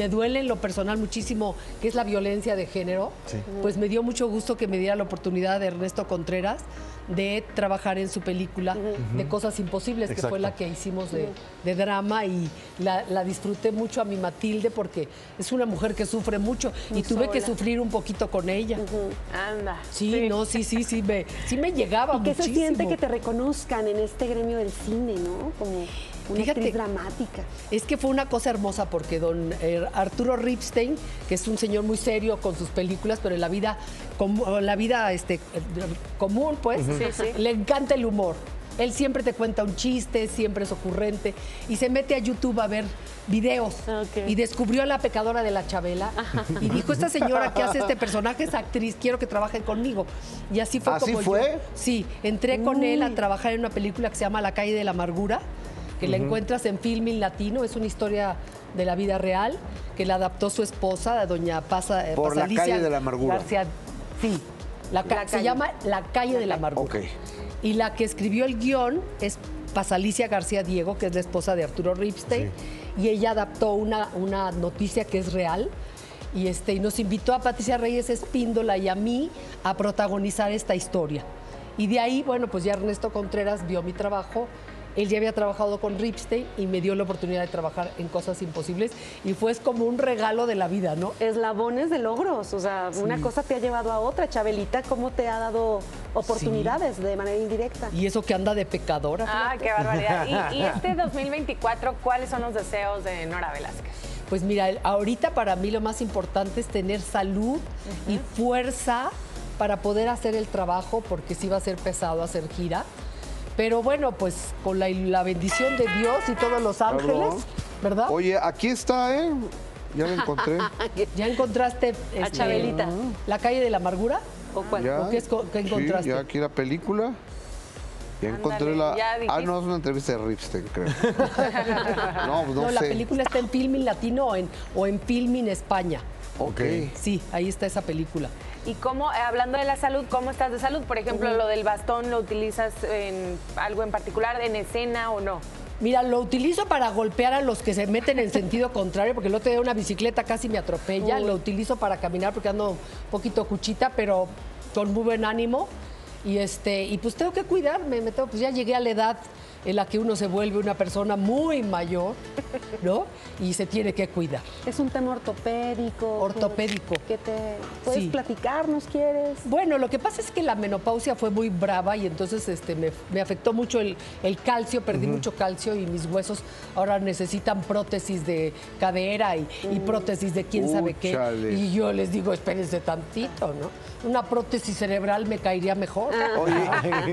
en lo personal muchísimo, que es la violencia de género, sí. Pues me dio mucho gusto que me diera la oportunidad de Ernesto Contreras de trabajar en su película uh-huh. de Cosas Imposibles, Exacto. que fue la que hicimos de, de drama, y la, la disfruté mucho a mi Matilde porque es una mujer que sufre mucho Muy y tuve sola. que sufrir un poquito con ella. Uh-huh. Anda. Sí, sí, no, sí, sí, sí, me, sí me llegaba ¿Y qué muchísimo. se siente que te reconozcan en este gremio del cine, ¿no? Como una Fíjate, actriz dramática. Es que fue una cosa hermosa porque don eh, Arturo Ripstein, que es un señor muy serio con sus películas, pero en la vida, como, la vida este, común, pues, uh-huh. sí, sí. le encanta el humor. Él siempre te cuenta un chiste, siempre es ocurrente, y se mete a YouTube a ver videos. Okay. Y descubrió a la pecadora de la Chabela y dijo, esta señora que hace este personaje es actriz, quiero que trabaje conmigo. Y así fue ¿Así como fue? yo. Sí, entré con Uy. él a trabajar en una película que se llama La Calle de la Amargura, que uh-huh. la encuentras en Filmin Latino, es una historia de la vida real, que la adaptó su esposa, doña Pasa, Por Pasalicia La Calle de la Amargura. García. Sí, la ca- la se llama La Calle la de la Amargura. Okay. Y la que escribió el guión es Pasalicia García Diego, que es la esposa de Arturo Ripstein, sí. y ella adaptó una, una noticia que es real, y, este, y nos invitó a Patricia Reyes Espíndola y a mí a protagonizar esta historia. Y de ahí, bueno, pues ya Ernesto Contreras vio mi trabajo. Él ya había trabajado con Ripstein y me dio la oportunidad de trabajar en Cosas Imposibles, y fue como un regalo de la vida, ¿no? Eslabones de logros, o sea, sí. una cosa te ha llevado a otra. Chabelita, ¿cómo te ha dado oportunidades sí. de manera indirecta? Y eso que anda de pecadora. Ah, qué barbaridad. Y, y este dos mil veinticuatro, ¿cuáles son los deseos de Nora Velázquez? Pues mira, ahorita para mí lo más importante es tener salud uh-huh. y fuerza para poder hacer el trabajo, porque sí va a ser pesado hacer gira. Pero bueno, pues con la, la bendición de Dios y todos los ángeles, Perdón. ¿verdad? Oye, aquí está, ¿eh? Ya la encontré. ¿Ya encontraste a este, Chabelita? ¿La Calle de la Amargura? ¿O cuál? Ya, ¿O qué, es, qué encontraste? Sí, ya aquí la película. Ya Ándale, encontré la... Ah, no, es una entrevista de Ripstein, creo. no, pues no, no sé. la película está en Filmin Latino o en, o en Filmin España. Ok. Sí, ahí está esa película. Y cómo, eh, hablando de la salud, ¿cómo estás de salud? Por ejemplo, uh-huh. lo del bastón, ¿lo utilizas en algo en particular, en escena o no? Mira, lo utilizo para golpear a los que se meten en sentido contrario, porque el otro día una bicicleta casi me atropella. Uh. Lo utilizo para caminar porque ando un poquito cuchita, pero con muy buen ánimo. Y este y pues tengo que cuidarme, me tengo, pues ya llegué a la edad en la que uno se vuelve una persona muy mayor, ¿no? Y se tiene que cuidar. ¿Es un tema ortopédico? Ortopédico. ¿Qué te puedes sí. platicarnos, quieres? Bueno, lo que pasa es que la menopausia fue muy brava y entonces este, me, me afectó mucho el, el calcio, perdí uh-huh. mucho calcio y mis huesos ahora necesitan prótesis de cadera y, uh-huh. y prótesis de quién uh, sabe qué. Chale. Y yo les digo, espérense tantito, ¿no? Una prótesis cerebral me caería mejor. Oye,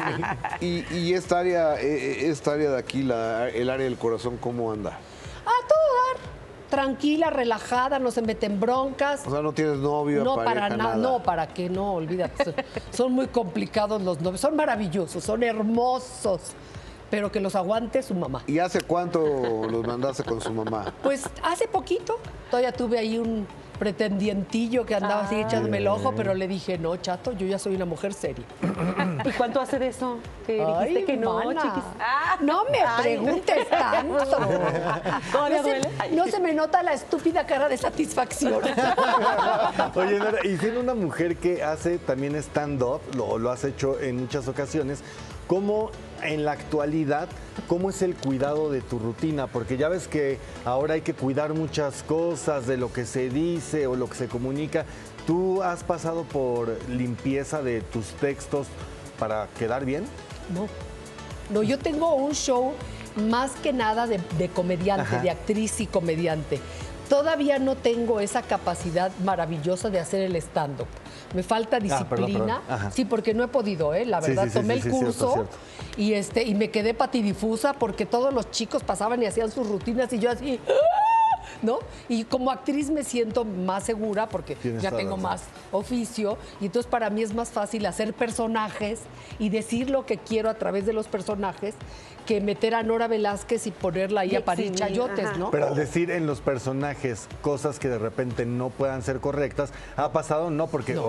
y, y esta área, esta área de aquí, la, el área del corazón, ¿cómo anda? A todo dar. Tranquila, relajada, no se meten broncas. O sea, no tienes novio, no pareja, para na- nada. No, para qué, no, olvídate. Son, son muy complicados los novios, son maravillosos, son hermosos, pero que los aguante su mamá. ¿Y hace cuánto los mandaste con su mamá? Pues hace poquito, todavía tuve ahí un pretendientillo que andaba ah, así echándome el ojo, pero le dije, no, chato, yo ya soy una mujer seria. ¿Y cuánto hace de eso? Que dijiste Ay, que no, chiquis. Ah, no me Ay. preguntes tanto. No se, no se me nota la estúpida cara de satisfacción. Oye, Nora, y siendo una mujer que hace también stand-up, lo, lo has hecho en muchas ocasiones, ¿cómo en la actualidad, cómo es el cuidado de tu rutina? Porque ya ves que ahora hay que cuidar muchas cosas de lo que se dice o lo que se comunica. ¿Tú has pasado por limpieza de tus textos para quedar bien? No, no, yo tengo un show más que nada de, de comediante, Ajá. de actriz y comediante. Todavía no tengo esa capacidad maravillosa de hacer el stand-up. Me falta disciplina. Ah, perdón, perdón. Sí, porque no he podido, ¿eh? La verdad, sí, sí, tomé sí, sí, el curso sí, cierto, cierto. Y, este, y me quedé patidifusa porque todos los chicos pasaban y hacían sus rutinas y yo así, ¿no? Y como actriz me siento más segura porque ya tengo más oficio y entonces para mí es más fácil hacer personajes y decir lo que quiero a través de los personajes que meter a Nora Velázquez y ponerla ahí a parir chayotes, ajá. ¿no? Pero al decir en los personajes cosas que de repente no puedan ser correctas, ¿ha pasado? No, porque... No. Os,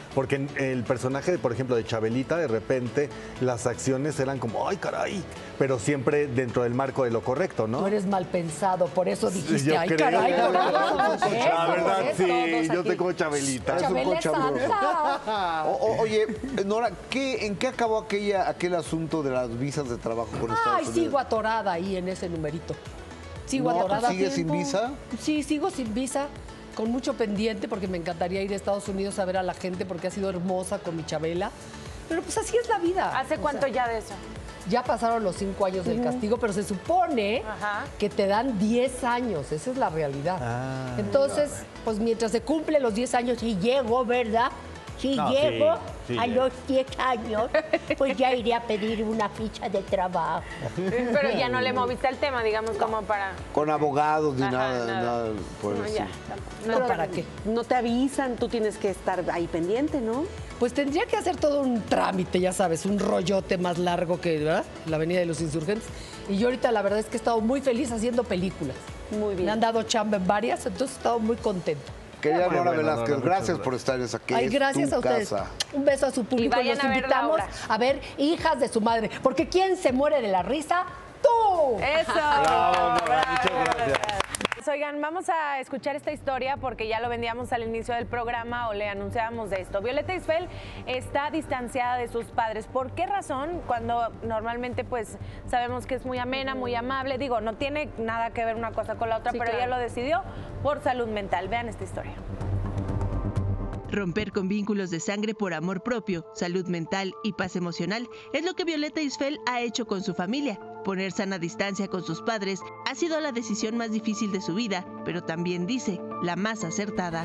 porque el personaje, por ejemplo, de Chabelita, de repente las acciones eran como, ay, caray, pero siempre dentro del marco de lo correcto, ¿no? No eres mal pensado, por eso dijiste, Yo ay, creo, caray. yo por creo. eso, La verdad, por eso, sí, todos yo aquí. te como Chabelita. Es un Chabela conchabroso. Santa. O- o- oye, Nora, ¿qué, ¿en qué acabó aquella, aquel asunto de las visas de trabajo con Estados Ay, Unidos? sigo atorada ahí en ese numerito. Sigo No, atorada. ¿sigues sin visa? Sí, sigo sin visa, con mucho pendiente, porque me encantaría ir a Estados Unidos a ver a la gente, porque ha sido hermosa con mi Chabela. Pero pues así es la vida. ¿Hace O cuánto sea, ya de eso? Ya pasaron los cinco años del castigo, pero se supone Ajá. que te dan diez años. Esa es la realidad. Ah, Entonces, pues mientras se cumplen los diez años, y llego, ¿verdad? Si No, llego sí, sí a llega. los diez años, pues ya iré a pedir una ficha de trabajo. Pero ya no le moviste el tema, digamos, como para... Con abogados ni Ajá, nada, nada. nada por No, el ya. estilo. No, ¿para qué? No te avisan, tú tienes que estar ahí pendiente, ¿no? Pues tendría que hacer todo un trámite, ya sabes, un rollote más largo que, ¿verdad? La Avenida de los Insurgentes. Y yo ahorita la verdad es que he estado muy feliz haciendo películas. Muy bien. Me han dado chamba en varias, entonces he estado muy contenta. Querida Muy Nora bueno, Velázquez, Nora, muchas gracias por gracias. estar aquí. Ay, es gracias tu a ustedes. casa. Un beso a su público. vayan Los a ver la invitamos obra. a ver Hijas de su Madre. Porque ¿quién se muere de la risa? ¡Tú! ¡Eso! Bravo, Nora, muchas gracias. Oigan, vamos a escuchar esta historia porque ya lo vendíamos al inicio del programa o le anunciábamos de esto. Violeta Isfel está distanciada de sus padres. ¿Por qué razón? Cuando normalmente pues sabemos que es muy amena, muy amable. Digo, no tiene nada que ver una cosa con la otra, Sí, pero claro. ella lo decidió por salud mental. Vean esta historia. Romper con vínculos de sangre por amor propio, salud mental y paz emocional es lo que Violeta Isfel ha hecho con su familia. Poner sana distancia con sus padres ha sido la decisión más difícil de su vida, pero también dice, la más acertada.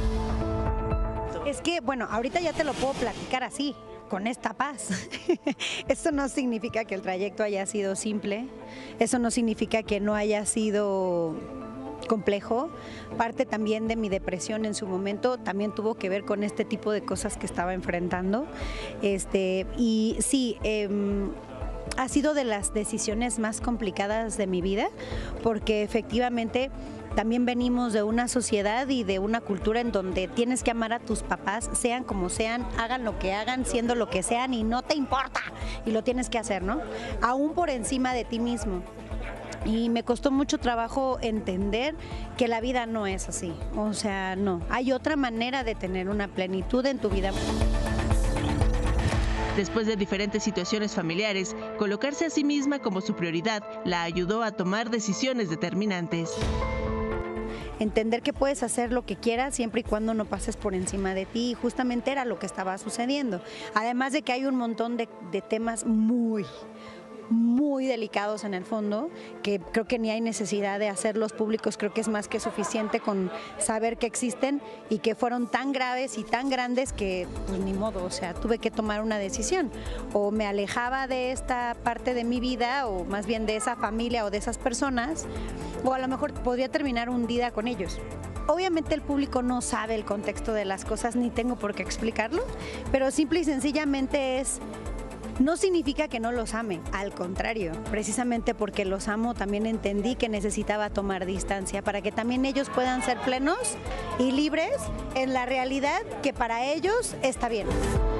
Es que, bueno, ahorita ya te lo puedo platicar así, con esta paz. Eso no significa que el trayecto haya sido simple, eso no significa que no haya sido complejo. Parte también de mi depresión en su momento también tuvo que ver con este tipo de cosas que estaba enfrentando. Este, y sí, eh, ha sido de las decisiones más complicadas de mi vida, porque efectivamente también venimos de una sociedad y de una cultura en donde tienes que amar a tus papás, sean como sean, hagan lo que hagan, siendo lo que sean, y no te importa, y lo tienes que hacer, ¿no? Aún por encima de ti mismo. Y me costó mucho trabajo entender que la vida no es así. O sea, no. Hay otra manera de tener una plenitud en tu vida. Después de diferentes situaciones familiares, colocarse a sí misma como su prioridad la ayudó a tomar decisiones determinantes. Entender que puedes hacer lo que quieras siempre y cuando no pases por encima de ti. Y justamente era lo que estaba sucediendo. Además de que hay un montón de, de temas muy... muy delicados en el fondo, que creo que ni hay necesidad de hacerlos públicos. Creo que es más que suficiente con saber que existen y que fueron tan graves y tan grandes que pues ni modo, o sea, tuve que tomar una decisión. O me alejaba de esta parte de mi vida, o más bien de esa familia o de esas personas, o a lo mejor podría terminar hundida con ellos. Obviamente el público no sabe el contexto de las cosas, ni tengo por qué explicarlo, pero simple y sencillamente es... No significa que no los ame, al contrario, precisamente porque los amo también entendí que necesitaba tomar distancia para que también ellos puedan ser plenos y libres en la realidad que para ellos está bien.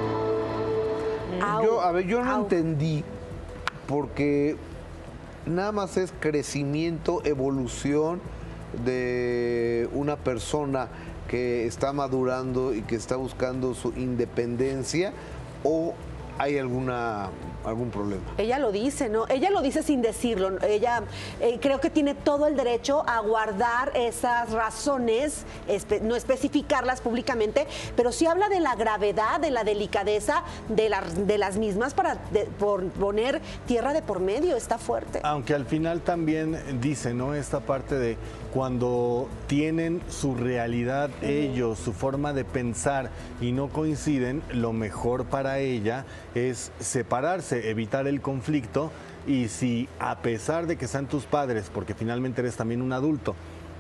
Yo, a ver, yo no entendí porque nada más es crecimiento, evolución de una persona que está madurando y que está buscando su independencia, o ¿hay alguna algún problema? Ella lo dice, ¿no? Ella lo dice sin decirlo. Ella eh, creo que tiene todo el derecho a guardar esas razones, espe no especificarlas públicamente, pero sí habla de la gravedad, de la delicadeza de, la, de las mismas para de, por poner tierra de por medio. Está fuerte. Aunque al final también dice, ¿no? Esta parte de cuando tienen su realidad ellos, su forma de pensar y no coinciden, lo mejor para ella es separarse, evitar el conflicto. Y si a pesar de que sean tus padres, porque finalmente eres también un adulto,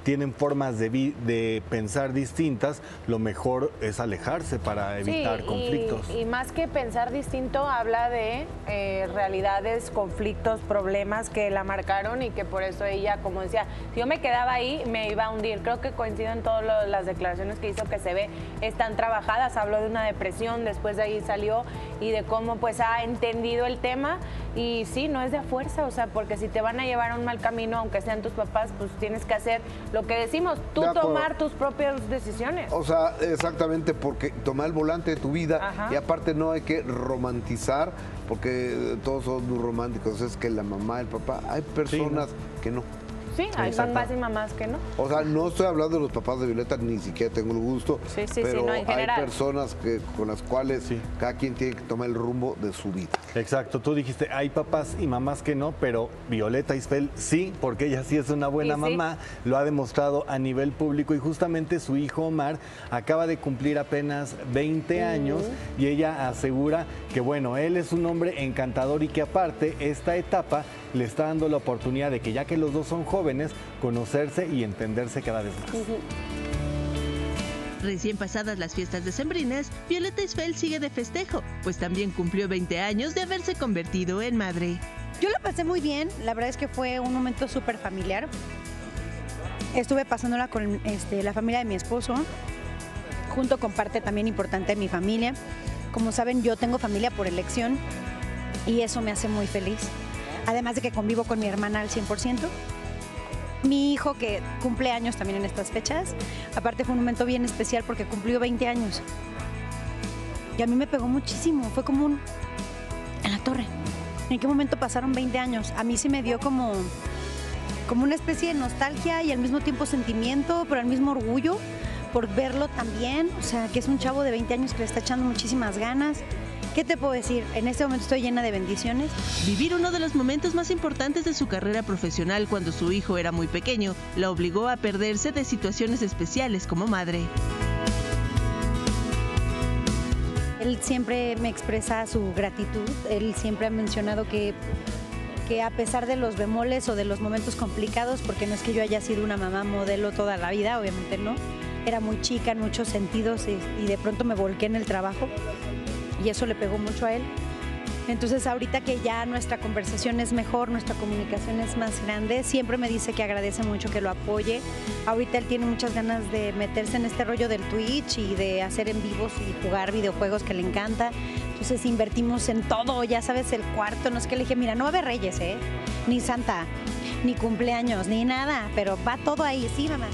tienen formas de, vi de pensar distintas, lo mejor es alejarse para evitar sí, conflictos. Y, y más que pensar distinto, habla de eh, realidades, conflictos, problemas que la marcaron y que por eso ella, como decía, si yo me quedaba ahí, me iba a hundir. Creo que coincido en todas las declaraciones que hizo, que se ve, están trabajadas. Habló de una depresión, después de ahí salió, y de cómo pues ha entendido el tema. Y sí, no es de a fuerza, o sea, porque si te van a llevar a un mal camino, aunque sean tus papás, pues tienes que hacer lo que decimos, tú tomar tus propias decisiones. O sea, exactamente, porque tomar el volante de tu vida. Ajá. Y aparte no hay que romantizar, porque todos son muy románticos, es que la mamá, el papá, hay personas sí, ¿no? que no. Sí, hay papás y mamás que no. O sea, no estoy hablando de los papás de Violeta, ni siquiera tengo el gusto. Sí, sí, pero sí, no, en general. Hay personas que, con las cuales sí. cada quien tiene que tomar el rumbo de su vida. Exacto, tú dijiste, hay papás y mamás que no, pero Violeta Isfel sí, porque ella sí es una buena sí, mamá, sí. lo ha demostrado a nivel público, y justamente su hijo Omar acaba de cumplir apenas veinte uh-huh. años, y ella asegura que bueno, él es un hombre encantador y que aparte esta etapa le está dando la oportunidad de que, ya que los dos son jóvenes, conocerse y entenderse cada vez más. Uh-huh. Recién pasadas las fiestas decembrinas, Violeta Isfel sigue de festejo, pues también cumplió veinte años de haberse convertido en madre. Yo la pasé muy bien, la verdad es que fue un momento súper familiar. Estuve pasándola con este, la familia de mi esposo, junto con parte también importante de mi familia. Como saben, yo tengo familia por elección y eso me hace muy feliz. Además de que convivo con mi hermana al cien por ciento. Mi hijo, que cumple años también en estas fechas, aparte fue un momento bien especial porque cumplió veinte años. Y a mí me pegó muchísimo, fue como un... en la torre. ¿En qué momento pasaron veinte años? A mí sí me dio como, como una especie de nostalgia y al mismo tiempo sentimiento, pero al mismo orgullo por verlo también. O sea, que es un chavo de veinte años que le está echando muchísimas ganas. ¿Qué te puedo decir? En este momento estoy llena de bendiciones. Vivir uno de los momentos más importantes de su carrera profesional cuando su hijo era muy pequeño la obligó a perderse de situaciones especiales como madre. Él siempre me expresa su gratitud. Él siempre ha mencionado que, que a pesar de los bemoles o de los momentos complicados, porque no es que yo haya sido una mamá modelo toda la vida, obviamente no. Era muy chica en muchos sentidos y, y de pronto me volqué en el trabajo. Y eso le pegó mucho a él. Entonces, ahorita que ya nuestra conversación es mejor, nuestra comunicación es más grande, siempre me dice que agradece mucho que lo apoye. Ahorita él tiene muchas ganas de meterse en este rollo del Twitch y de hacer en vivos y jugar videojuegos, que le encanta. Entonces, invertimos en todo, ya sabes, el cuarto. No es que le dije, mira, no va a haber Reyes, ¿eh? Ni Santa, ni cumpleaños, ni nada, pero va todo ahí, ¿sí, mamá?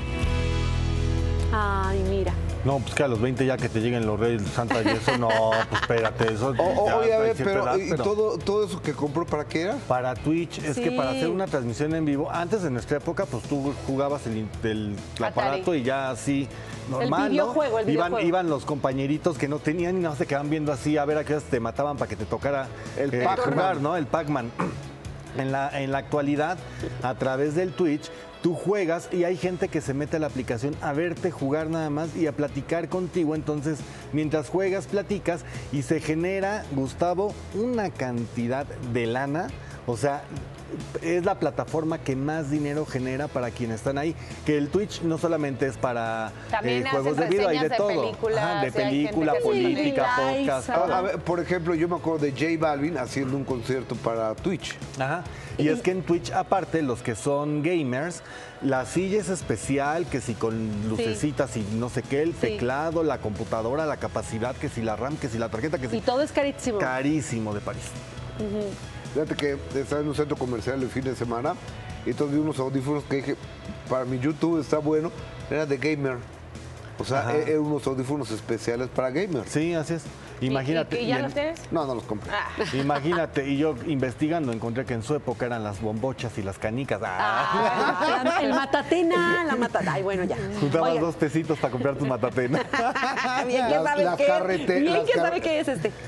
Ay, mira. No, pues que a los veinte ya que te lleguen los Reyes Santa y eso, no, pues espérate, eso... O, ya, oye, a ver, pero, edad, ¿y pero todo, todo eso que compró para qué era? Para Twitch, es sí. que para hacer una transmisión en vivo, antes de nuestra época, pues tú jugabas el, el, el aparato y ya así, normal, el videojuego, ¿no? el videojuego. Iban, iban los compañeritos que no tenían y nada, se quedaban viendo así, a ver a qué horas te mataban para que te tocara el eh, jugar, ¿no? El Pac-Man. En la, en la actualidad, a través del Twitch, tú juegas y hay gente que se mete a la aplicación a verte jugar nada más y a platicar contigo. Entonces, mientras juegas, platicas y se genera, Gustavo, una cantidad de lana. O sea, es la plataforma que más dinero genera para quienes están ahí. Que el Twitch no solamente es para eh, juegos de video, hay de, de todo. Película, Ajá, de o sea, película, política, sí, podcast. A, a ver, por ejemplo, yo me acuerdo de J Balvin haciendo un concierto para Twitch. Ajá. Y es que en Twitch, aparte, los que son gamers, la silla es especial, que si con lucecitas sí. y no sé qué, el sí. teclado, la computadora, la capacidad, que si la RAM, que si la tarjeta, que si... Y todo es carísimo. Carísimo de París. Uh-huh. Fíjate que estaba en un centro comercial el fin de semana y entonces vi unos audífonos que dije, para mi YouTube está bueno, era de gamer. O sea, Ajá. eran unos audífonos especiales para gamers. Sí, así es. Imagínate. ¿Y, y, y ya y en... los tienes? No, no los compré. Ah. Imagínate, y yo investigando encontré que en su época eran las bombochas y las canicas. Ah. Ah, el matatena, la matatena. Ay, bueno, ya. Juntabas Oigan. dos pesitos para comprar tu matatena. Bien que Las- sabe las qué carrete- es. Bien las que car- sabe qué es este.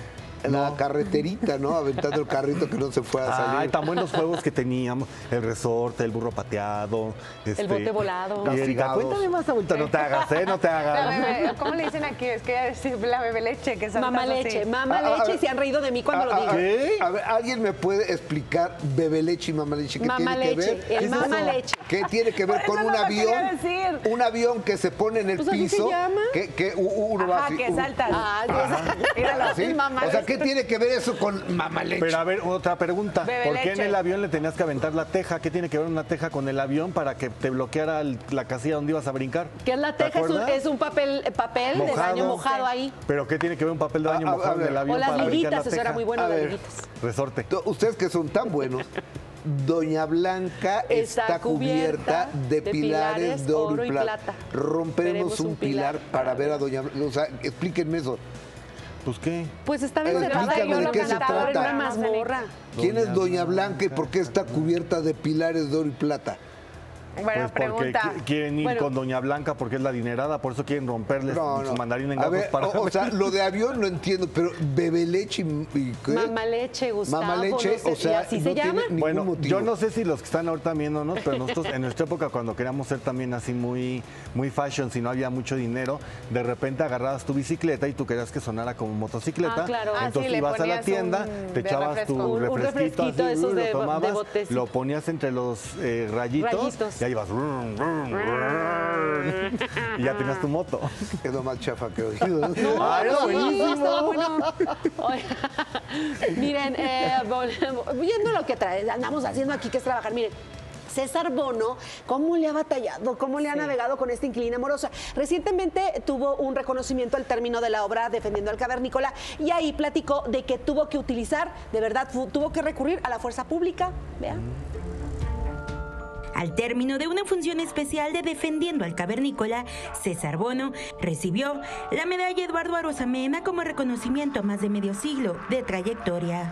la carreterita, ¿no? Aventando el carrito que no se fue a salir. Ay, tan buenos juegos que teníamos. El resorte, el burro pateado. Este, el bote volado. Y Erika, cuéntame más, abuelita, no te hagas, ¿eh? No te hagas. Bebé, ¿cómo le dicen aquí? Es que decir la bebé leche, que Mamá leche, así. mamá A, a, leche, a, y se han reído de mí cuando a, lo digo. ¿Qué? A ver, ¿alguien me puede explicar bebé leche y mamá leche? ¿Qué Mamá tiene leche, que ver? el mamá leche. ¿Qué tiene que ver Por con eso un no lo avión? quería decir. Un avión que se pone en el Pues así se piso. llama. Que, que uno va Ajá, así, que uh, saltan. Ah, Míralo, ¿sí? mamá O sea, leche. ¿qué tiene que ver eso con mamá leche? Pero a ver, otra pregunta. Bebe ¿Por qué leche. en el avión le tenías que aventar la teja? ¿Qué tiene que ver una teja con el avión para que te bloqueara el- la casilla donde ibas a brincar? ¿Qué es la ¿Te teja? Es un, acuerdas? es un papel, papel de Mojado. baño mojado ahí. ¿Pero qué tiene que ver un papel de baño A- a- a mojado en ver. el avión O las para brincar la liguitas, eso teja? era muy bueno, A las ver. liguitas. Resorte. To- Ustedes que son tan buenos, Doña Blanca está, Está cubierta de, pilares de oro y plata. Romperemos Veremos un un pilar pilar para ver a Doña Blanca. O sea, explíquenme eso. Pues qué. Pues está Pero encerrada explícame y yo de lo qué se cantaba en trata. una mazmorra. ¿Quién Doña es Doña Blanca y Blanca. por qué está cubierta de pilares de oro y plata? Buena Pues porque pregunta. qui- quieren ir Bueno. con Doña Blanca porque es la adinerada, por eso quieren romperle No, su no. mandarín en A gajos ver, para o, o sea, lo de avión no entiendo, pero bebé leche y, y ¿qué? Mamá leche, Gustavo. Mamá leche, no sé, o sea, ¿y así no se tiene llama? ningún Bueno, motivo. yo no sé si los que están ahorita viéndonos, pero nosotros en nuestra época cuando queríamos ser también así muy, muy fashion, si no había mucho dinero, de repente agarrabas tu bicicleta y tú querías que sonara como motocicleta. Ah, claro. Ah, Entonces sí, le ibas a la ponías tienda, un te de echabas refresco. tu Un- un refresquito, refresquito así, esos lo de bo- de tomabas, botecito. lo ponías entre los eh, rayitos, Rayitos. y ahí ibas rum, rum, rum, y ya tenías tu moto. Es lo más chafa que he oído. ¡Ay, era Sí, buenísimo! está bueno. Oye, miren, eh, vol- viendo lo que trae, andamos haciendo aquí, que es trabajar, miren. César Bono, ¿cómo le ha batallado? ¿Cómo le ha navegado con esta inquilina amorosa? Recientemente tuvo un reconocimiento al término de la obra Defendiendo al Cavernícola y ahí platicó de que tuvo que utilizar, de verdad, fu- tuvo que recurrir a la fuerza pública. Vean. Al término de una función especial de Defendiendo al Cavernícola, César Bono recibió la medalla Eduardo Arosamena como reconocimiento a más de medio siglo de trayectoria.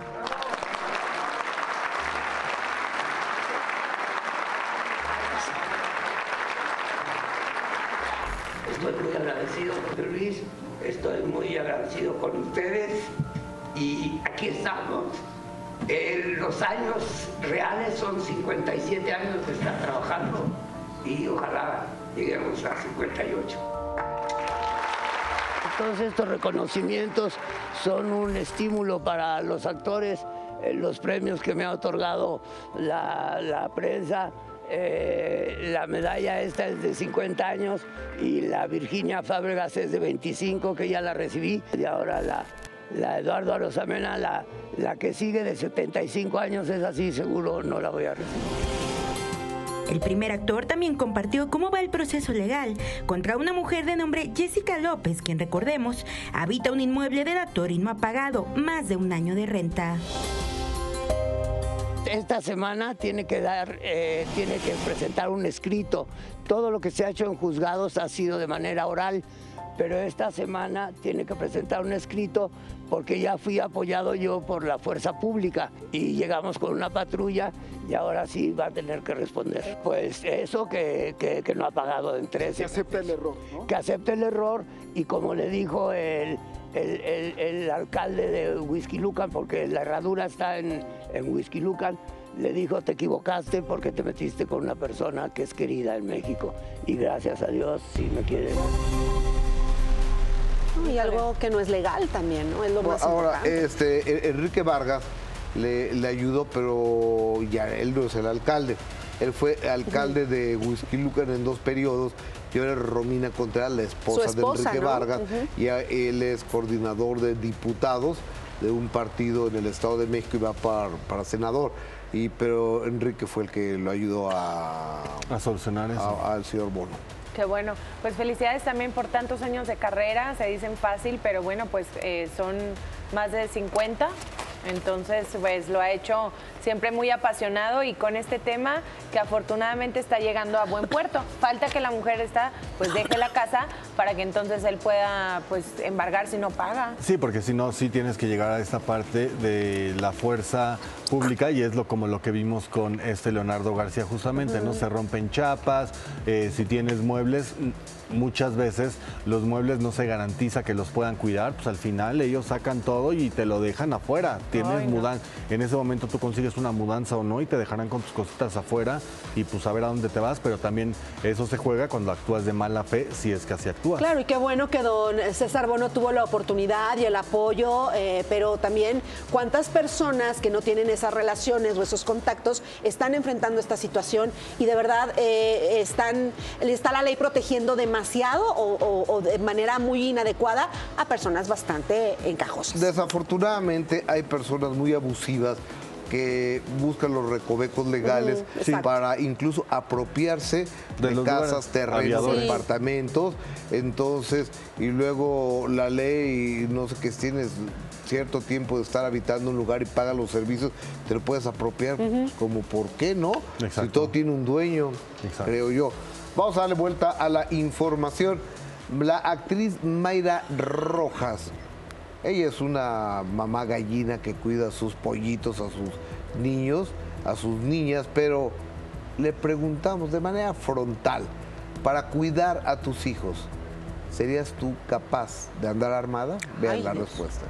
Estoy muy agradecido con Luis, estoy muy agradecido con ustedes y aquí estamos. Eh, los años reales son cincuenta y siete años de estar trabajando y ojalá lleguemos a cincuenta y ocho. Todos estos reconocimientos son un estímulo para los actores, eh, los premios que me ha otorgado la, la prensa. Eh, la medalla esta es de cincuenta años y la Virginia Fábregas es de veinticinco, que ya la recibí, y ahora la, la Eduardo Arosamena, la, la que sigue de setenta y cinco años, es así, seguro no la voy a recibir. El primer actor también compartió cómo va el proceso legal contra una mujer de nombre Jessica López, quien, recordemos, habita un inmueble del actor y no ha pagado más de un año de renta. Esta semana tiene que dar, eh, tiene que presentar un escrito. Todo lo que se ha hecho en juzgados ha sido de manera oral, pero esta semana tiene que presentar un escrito porque ya fui apoyado yo por la fuerza pública y llegamos con una patrulla y ahora sí va a tener que responder. Pues eso que, que, que no ha pagado en trece. Que acepte el error, ¿no? Que acepte el error y como le dijo el, el, el, el alcalde de Whisky Lucan, porque la herradura está en, en Whisky Lucan, le dijo, te equivocaste porque te metiste con una persona que es querida en México y gracias a Dios sí me quieren. Y algo que no es legal también, ¿no? Es lo más Ahora, importante. este, Enrique Vargas le, le ayudó, pero ya él no es el alcalde. Él fue alcalde de Whisky Lucan en dos periodos. Y ahora Romina Contreras, la esposa, Su esposa, de Enrique ¿no? Vargas, Uh-huh. y a- él es coordinador de diputados de un partido en el Estado de México y va para, para senador. Y, pero Enrique fue el que lo ayudó a, a solucionar eso. A, al señor Bono. Qué bueno. Pues felicidades también por tantos años de carrera. Se dicen fácil, pero bueno, pues eh, son más de cincuenta. Entonces, pues lo ha hecho siempre muy apasionado y con este tema que afortunadamente está llegando a buen puerto. Falta que la mujer esta pues deje la casa para que entonces él pueda pues embargar si no paga. Sí, porque si no, sí tienes que llegar a esta parte de la fuerza pública y es lo como lo que vimos con este Leonardo García justamente, uh-huh. ¿no? Se rompen chapas, eh, si tienes muebles, muchas veces los muebles no se garantiza que los puedan cuidar, pues al final ellos sacan todo y te lo dejan afuera. Tienes no. mudanza, en ese momento tú consigues una mudanza o no y te dejarán con tus cositas afuera y pues a ver a dónde te vas, pero también eso se juega cuando actúas de mala fe, si es que así actúas. Claro, y qué bueno que don César Bono tuvo la oportunidad y el apoyo, eh, pero también cuántas personas que no tienen esas relaciones o esos contactos están enfrentando esta situación y de verdad eh, están, está la ley protegiendo demasiado o, o, o de manera muy inadecuada a personas bastante encajosas. Desafortunadamente hay personas muy abusivas que buscan los recovecos legales uh, para incluso apropiarse de, de casas, terrenos, sí. departamentos. Entonces, y luego la ley, no sé qué, tienes cierto tiempo de estar habitando un lugar y pagas los servicios, te lo puedes apropiar, uh-huh. pues, como por qué no, Exacto. si todo tiene un dueño, Exacto. creo yo. Vamos a darle vuelta a la información. La actriz Mayra Rojas, ella es una mamá gallina que cuida a sus pollitos, a sus niños, a sus niñas, pero le preguntamos de manera frontal, para cuidar a tus hijos, ¿serías tú capaz de andar armada? Vean Ay, la Dios. respuesta.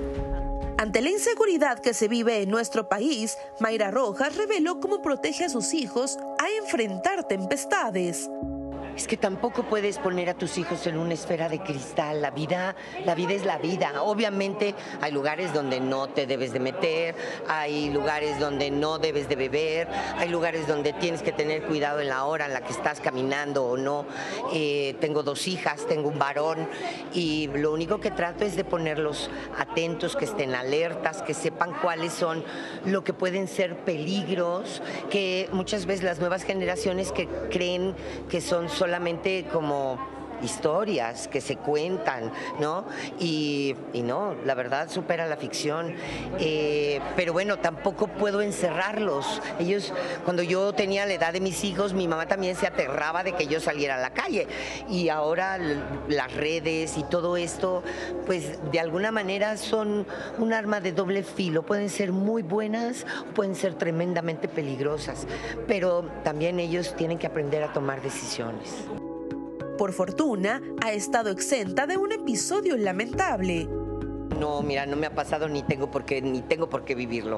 Ante la inseguridad que se vive en nuestro país, Mayra Rojas reveló cómo protege a sus hijos a enfrentar tempestades. Es que tampoco puedes poner a tus hijos en una esfera de cristal. La vida, la vida es la vida. Obviamente hay lugares donde no te debes de meter, hay lugares donde no debes de beber, hay lugares donde tienes que tener cuidado en la hora en la que estás caminando o no. Eh, tengo dos hijas, tengo un varón y lo único que trato es de ponerlos atentos, que estén alertas, que sepan cuáles son lo que pueden ser peligros, que muchas veces las nuevas generaciones que creen que son solamente como historias que se cuentan, ¿no? Y, y no, la verdad supera la ficción. Eh, pero bueno, tampoco puedo encerrarlos. Ellos, cuando yo tenía la edad de mis hijos, mi mamá también se aterraba de que yo saliera a la calle. Y ahora las redes y todo esto, pues de alguna manera son un arma de doble filo. Pueden ser muy buenas o pueden ser tremendamente peligrosas. Pero también ellos tienen que aprender a tomar decisiones. Por fortuna, ha estado exenta de un episodio lamentable. No, mira, no me ha pasado ni tengo por qué, ni tengo por qué vivirlo.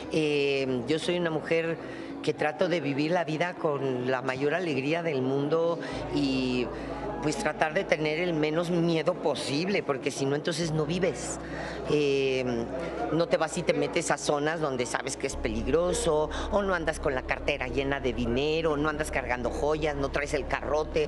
Eh, yo soy una mujer que trato de vivir la vida con la mayor alegría del mundo y pues tratar de tener el menos miedo posible, porque si no, entonces no vives. Eh, no te vas y te metes a zonas donde sabes que es peligroso, o no andas con la cartera llena de dinero, no andas cargando joyas, no traes el carrote.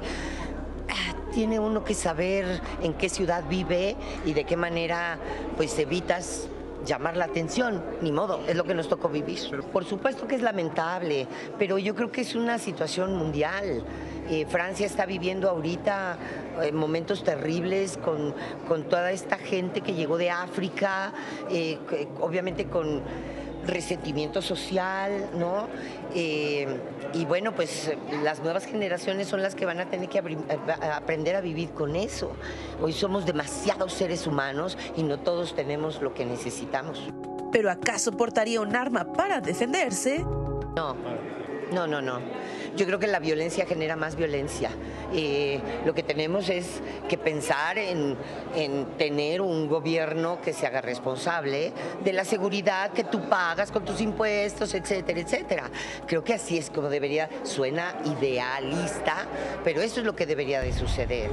Tiene uno que saber en qué ciudad vive y de qué manera pues evitas llamar la atención. Ni modo, es lo que nos tocó vivir. Por supuesto que es lamentable, pero yo creo que es una situación mundial. Eh, Francia está viviendo ahorita eh, momentos terribles con, con toda esta gente que llegó de África, eh, que, obviamente con resentimiento social, ¿no? Eh, y bueno, pues las nuevas generaciones son las que van a tener que a aprender a vivir con eso. Hoy somos demasiados seres humanos y no todos tenemos lo que necesitamos. ¿Pero acaso portaría un arma para defenderse? No, no, no, no. Yo creo que la violencia genera más violencia. Eh, lo que tenemos es que pensar en, en tener un gobierno que se haga responsable de la seguridad que tú pagas con tus impuestos, etcétera, etcétera. Creo que así es como debería, suena idealista, pero eso es lo que debería de suceder.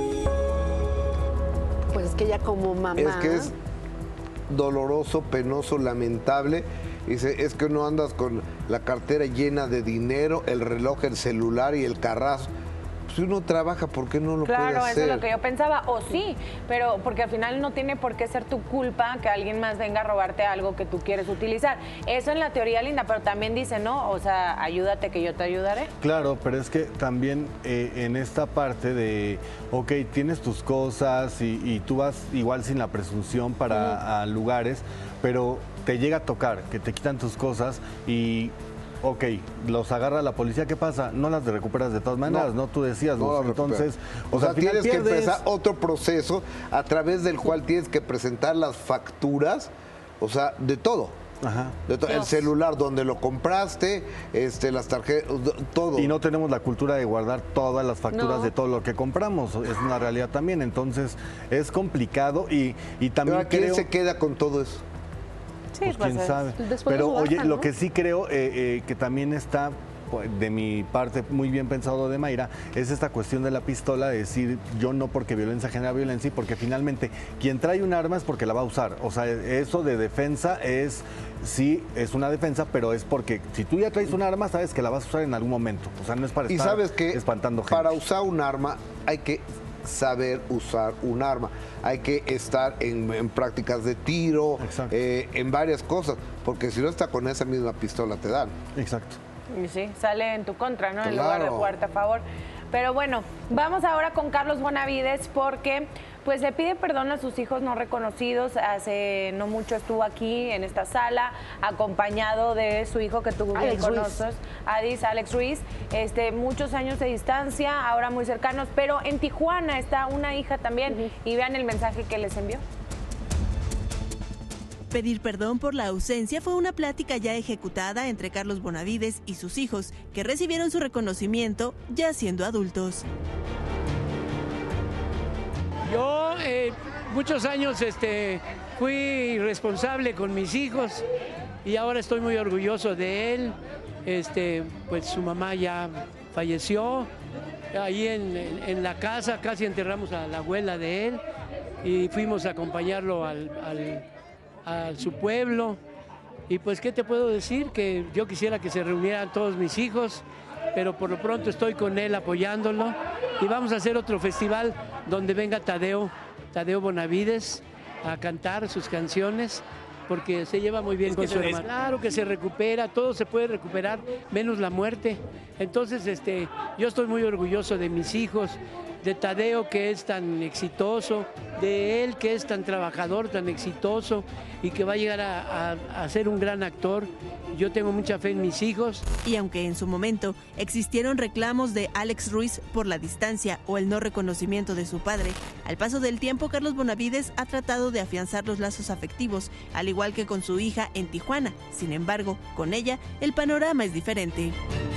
Pues es que ella como mamá... Es que es doloroso, penoso, lamentable. Dice, es que no andas con la cartera llena de dinero, el reloj, el celular y el carrazo. si uno trabaja, ¿por qué no lo claro, puede hacer? Claro, eso es lo que yo pensaba, o sí, pero porque al final no tiene por qué ser tu culpa que alguien más venga a robarte algo que tú quieres utilizar. Eso en la teoría linda, pero también dice, no, o sea, ayúdate que yo te ayudaré. Claro, pero es que también eh, en esta parte de, ok, tienes tus cosas y, y tú vas igual sin la presunción para uh-huh. a lugares, pero te llega a tocar que te quitan tus cosas y... Ok, los agarra la policía, ¿qué pasa? No las recuperas de todas maneras, ¿no? ¿no? Tú decías, no Luz, entonces... O, o sea, tienes pierdes... que empezar otro proceso a través del cual tienes que presentar las facturas, o sea, de todo. Ajá. De to el celular donde lo compraste, este, las tarjetas, todo. Y no tenemos la cultura de guardar todas las facturas no. de todo lo que compramos, es una realidad también, entonces es complicado y, y también Pero ¿quién creo... se queda con todo eso? Sí, pues, pues quién es, sabe. Pero oye, baja, ¿no? Lo que sí creo eh, eh, que también está de mi parte muy bien pensado de Mayra es esta cuestión de la pistola, de decir yo no porque violencia genera violencia, porque finalmente quien trae un arma es porque la va a usar. O sea, eso de defensa es, sí, es una defensa, pero es porque si tú ya traes un arma sabes que la vas a usar en algún momento. O sea, no es para estar y sabes que espantando gente. Para usar un arma hay que saber usar un arma, hay que estar en, en prácticas de tiro, eh, en varias cosas, porque si no está con esa misma pistola te dan. Exacto. Y sí, sale en tu contra, ¿no? Claro. En lugar de jugarte a favor. Pero bueno, vamos ahora con Carlos Bonavides porque pues le pide perdón a sus hijos no reconocidos. Hace no mucho estuvo aquí en esta sala acompañado de su hijo que tú bien conoces, Adis, Alex Ruiz. Este, muchos años de distancia, ahora muy cercanos, pero en Tijuana está una hija también. Uh-huh. Y vean el mensaje que les envió. Pedir perdón por la ausencia fue una plática ya ejecutada entre Carlos Bonavides y sus hijos, que recibieron su reconocimiento ya siendo adultos. Yo eh, muchos años este, fui irresponsable con mis hijos y ahora estoy muy orgulloso de él. Este, pues su mamá ya falleció, ahí en, en, en la casa casi enterramos a la abuela de él y fuimos a acompañarlo al... al a su pueblo y pues qué te puedo decir, que yo quisiera que se reunieran todos mis hijos, pero por lo pronto estoy con él apoyándolo y vamos a hacer otro festival donde venga Tadeo, Tadeo Bonavides a cantar sus canciones porque se lleva muy bien es con su hermano. Claro que se recupera, todo se puede recuperar, menos la muerte. Entonces este, yo estoy muy orgulloso de mis hijos, de Tadeo que es tan exitoso, de él que es tan trabajador, tan exitoso y que va a llegar a, a, a ser un gran actor. Yo tengo mucha fe en mis hijos. Y aunque en su momento existieron reclamos de Alex Ruiz por la distancia o el no reconocimiento de su padre, al paso del tiempo Carlos Bonavides ha tratado de afianzar los lazos afectivos, al igual que con su hija en Tijuana. Sin embargo, con ella el panorama es diferente.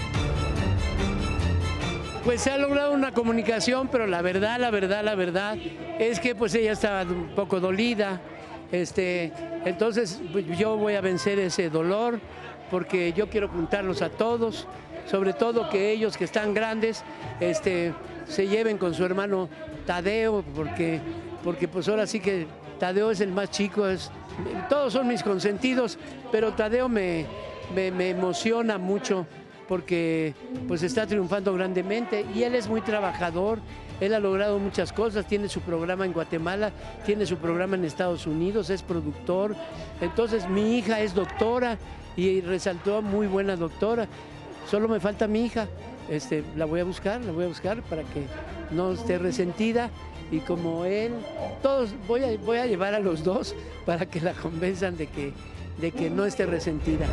Pues se ha logrado una comunicación, pero la verdad, la verdad, la verdad es que pues ella estaba un poco dolida. Este, entonces pues, yo voy a vencer ese dolor porque yo quiero juntarlos a todos, sobre todo que ellos que están grandes este, se lleven con su hermano Tadeo, porque, porque pues ahora sí que Tadeo es el más chico, es, todos son mis consentidos, pero Tadeo me, me, me emociona mucho porque pues está triunfando grandemente y él es muy trabajador, él ha logrado muchas cosas, tiene su programa en Guatemala, tiene su programa en Estados Unidos, es productor, entonces mi hija es doctora y resaltó muy buena doctora, solo me falta mi hija, este, la voy a buscar, la voy a buscar para que no esté resentida y como él, todos, voy a, voy a llevar a los dos para que la convenzan de que, de que no esté resentida.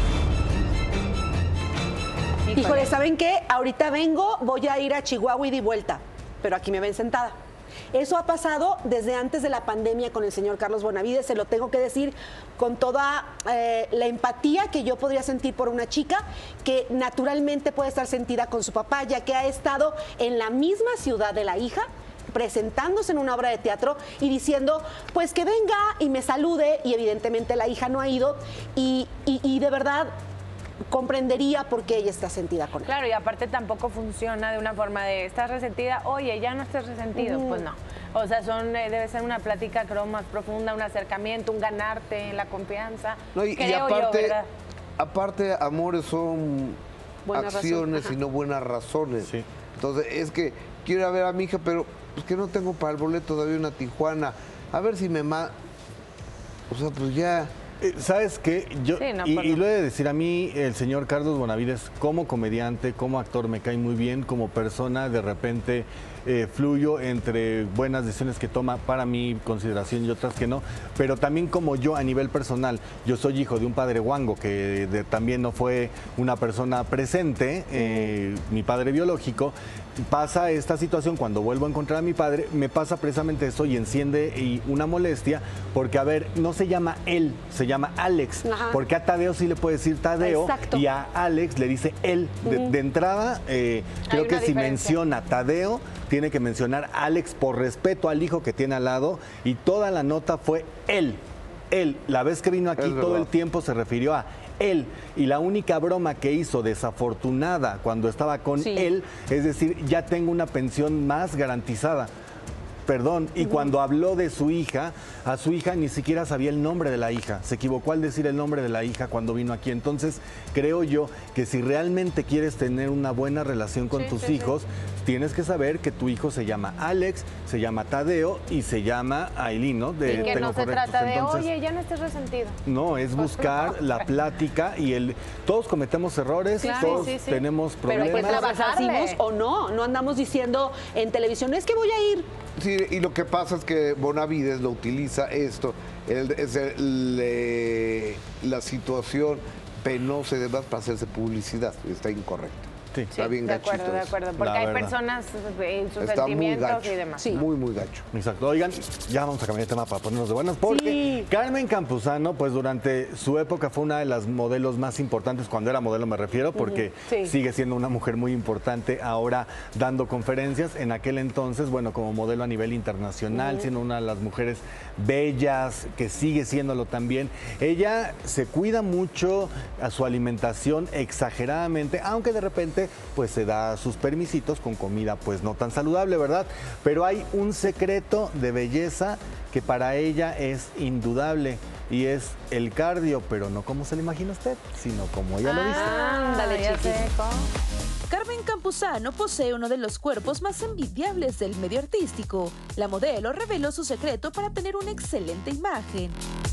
Híjole, ¿saben qué? Ahorita vengo, voy a ir a Chihuahua y de vuelta, pero aquí me ven sentada. Eso ha pasado desde antes de la pandemia con el señor Carlos Bonavides, se lo tengo que decir con toda eh, la empatía que yo podría sentir por una chica que naturalmente puede estar sentida con su papá, ya que ha estado en la misma ciudad de la hija, presentándose en una obra de teatro y diciendo, pues que venga y me salude, y evidentemente la hija no ha ido, y, y, y de verdad comprendería por qué ella está sentida con él. Claro, y aparte tampoco funciona de una forma de, ¿estás resentida? Oye, ya no estás resentido. Uh-huh. Pues no. O sea, son, eh, debe ser una plática creo más profunda, un acercamiento, un ganarte en la confianza. No, y, creo y aparte, yo, ¿verdad? aparte, amores son buenas acciones y no buenas razones. Sí. Entonces, es que quiero ir a ver a mi hija, pero pues que no tengo para el boleto de avión a Tijuana. A ver si me ma... O sea, pues ya... Eh, ¿Sabes qué? Yo, Sí, no, y, por y no. lo he de decir, a mí el señor Carlos Bonavides como comediante, como actor me cae muy bien, como persona de repente eh, fluyo entre buenas decisiones que toma para mi consideración y otras que no, pero también como yo a nivel personal, yo soy hijo de un padre guango que de- también no fue una persona presente, eh, mi padre biológico. Pasa esta situación cuando vuelvo a encontrar a mi padre, me pasa precisamente eso y enciende y una molestia porque, a ver, no se llama él, se llama Alex, Ajá. porque a Tadeo sí le puede decir Tadeo Exacto. y a Alex le dice él. De, Ujú. de entrada, eh, creo Hay que una si diferencia. menciona Tadeo, tiene que mencionar Alex por respeto al hijo que tiene al lado y toda la nota fue él. Él, la vez que vino aquí Es todo el verdad. tiempo se refirió a él y la única broma que hizo desafortunada cuando estaba con Sí. él, es decir, ya tengo una pensión más garantizada. Perdón, y cuando habló de su hija, a su hija ni siquiera sabía el nombre de la hija. Se equivocó al decir el nombre de la hija cuando vino aquí. Entonces, creo yo que si realmente quieres tener una buena relación con Sí, tus sí, sí. hijos, tienes que saber que tu hijo se llama Alex, se llama Tadeo y se llama Aileen, ¿no? De- Y que tengo no se correctos. trata de, Entonces, oye, ya no estés resentido. no, es buscar la plática y el... Todos cometemos errores, Claro, todos sí, sí. tenemos Pero hay que problemas. trabajar, ¿hicimos o no? No andamos diciendo en televisión, es que voy a ir. Sí, y lo que pasa es que Bonavides lo utiliza esto, el- es el- le- la situación penosa y demás para hacerse publicidad. Está incorrecto. Sí. Está Sí, bien de gachito acuerdo, de eso. acuerdo. Porque La hay verdad. personas en sus Está muy sentimientos gacho. y demás. Sí. Muy, muy gacho. Exacto. Oigan, ya vamos a cambiar de tema para ponernos de buenas, porque Sí. Carmen Campuzano, pues durante su época fue una de las modelos más importantes, cuando era modelo me refiero, porque Sí. sigue siendo una mujer muy importante ahora dando conferencias. En aquel entonces, bueno, como modelo a nivel internacional, siendo una de las mujeres bellas, que sigue siéndolo también. Ella se cuida mucho a su alimentación exageradamente, aunque de repente pues se da sus permisitos con comida pues no tan saludable, ¿verdad? Pero hay un secreto de belleza que para ella es indudable y es el cardio, pero no como se lo imagina usted, sino como ella lo dice. Ándale, ya chiqui. sé, ¿cómo? Carmen Campuzano posee uno de los cuerpos más envidiables del medio artístico. La modelo reveló su secreto para tener una excelente imagen.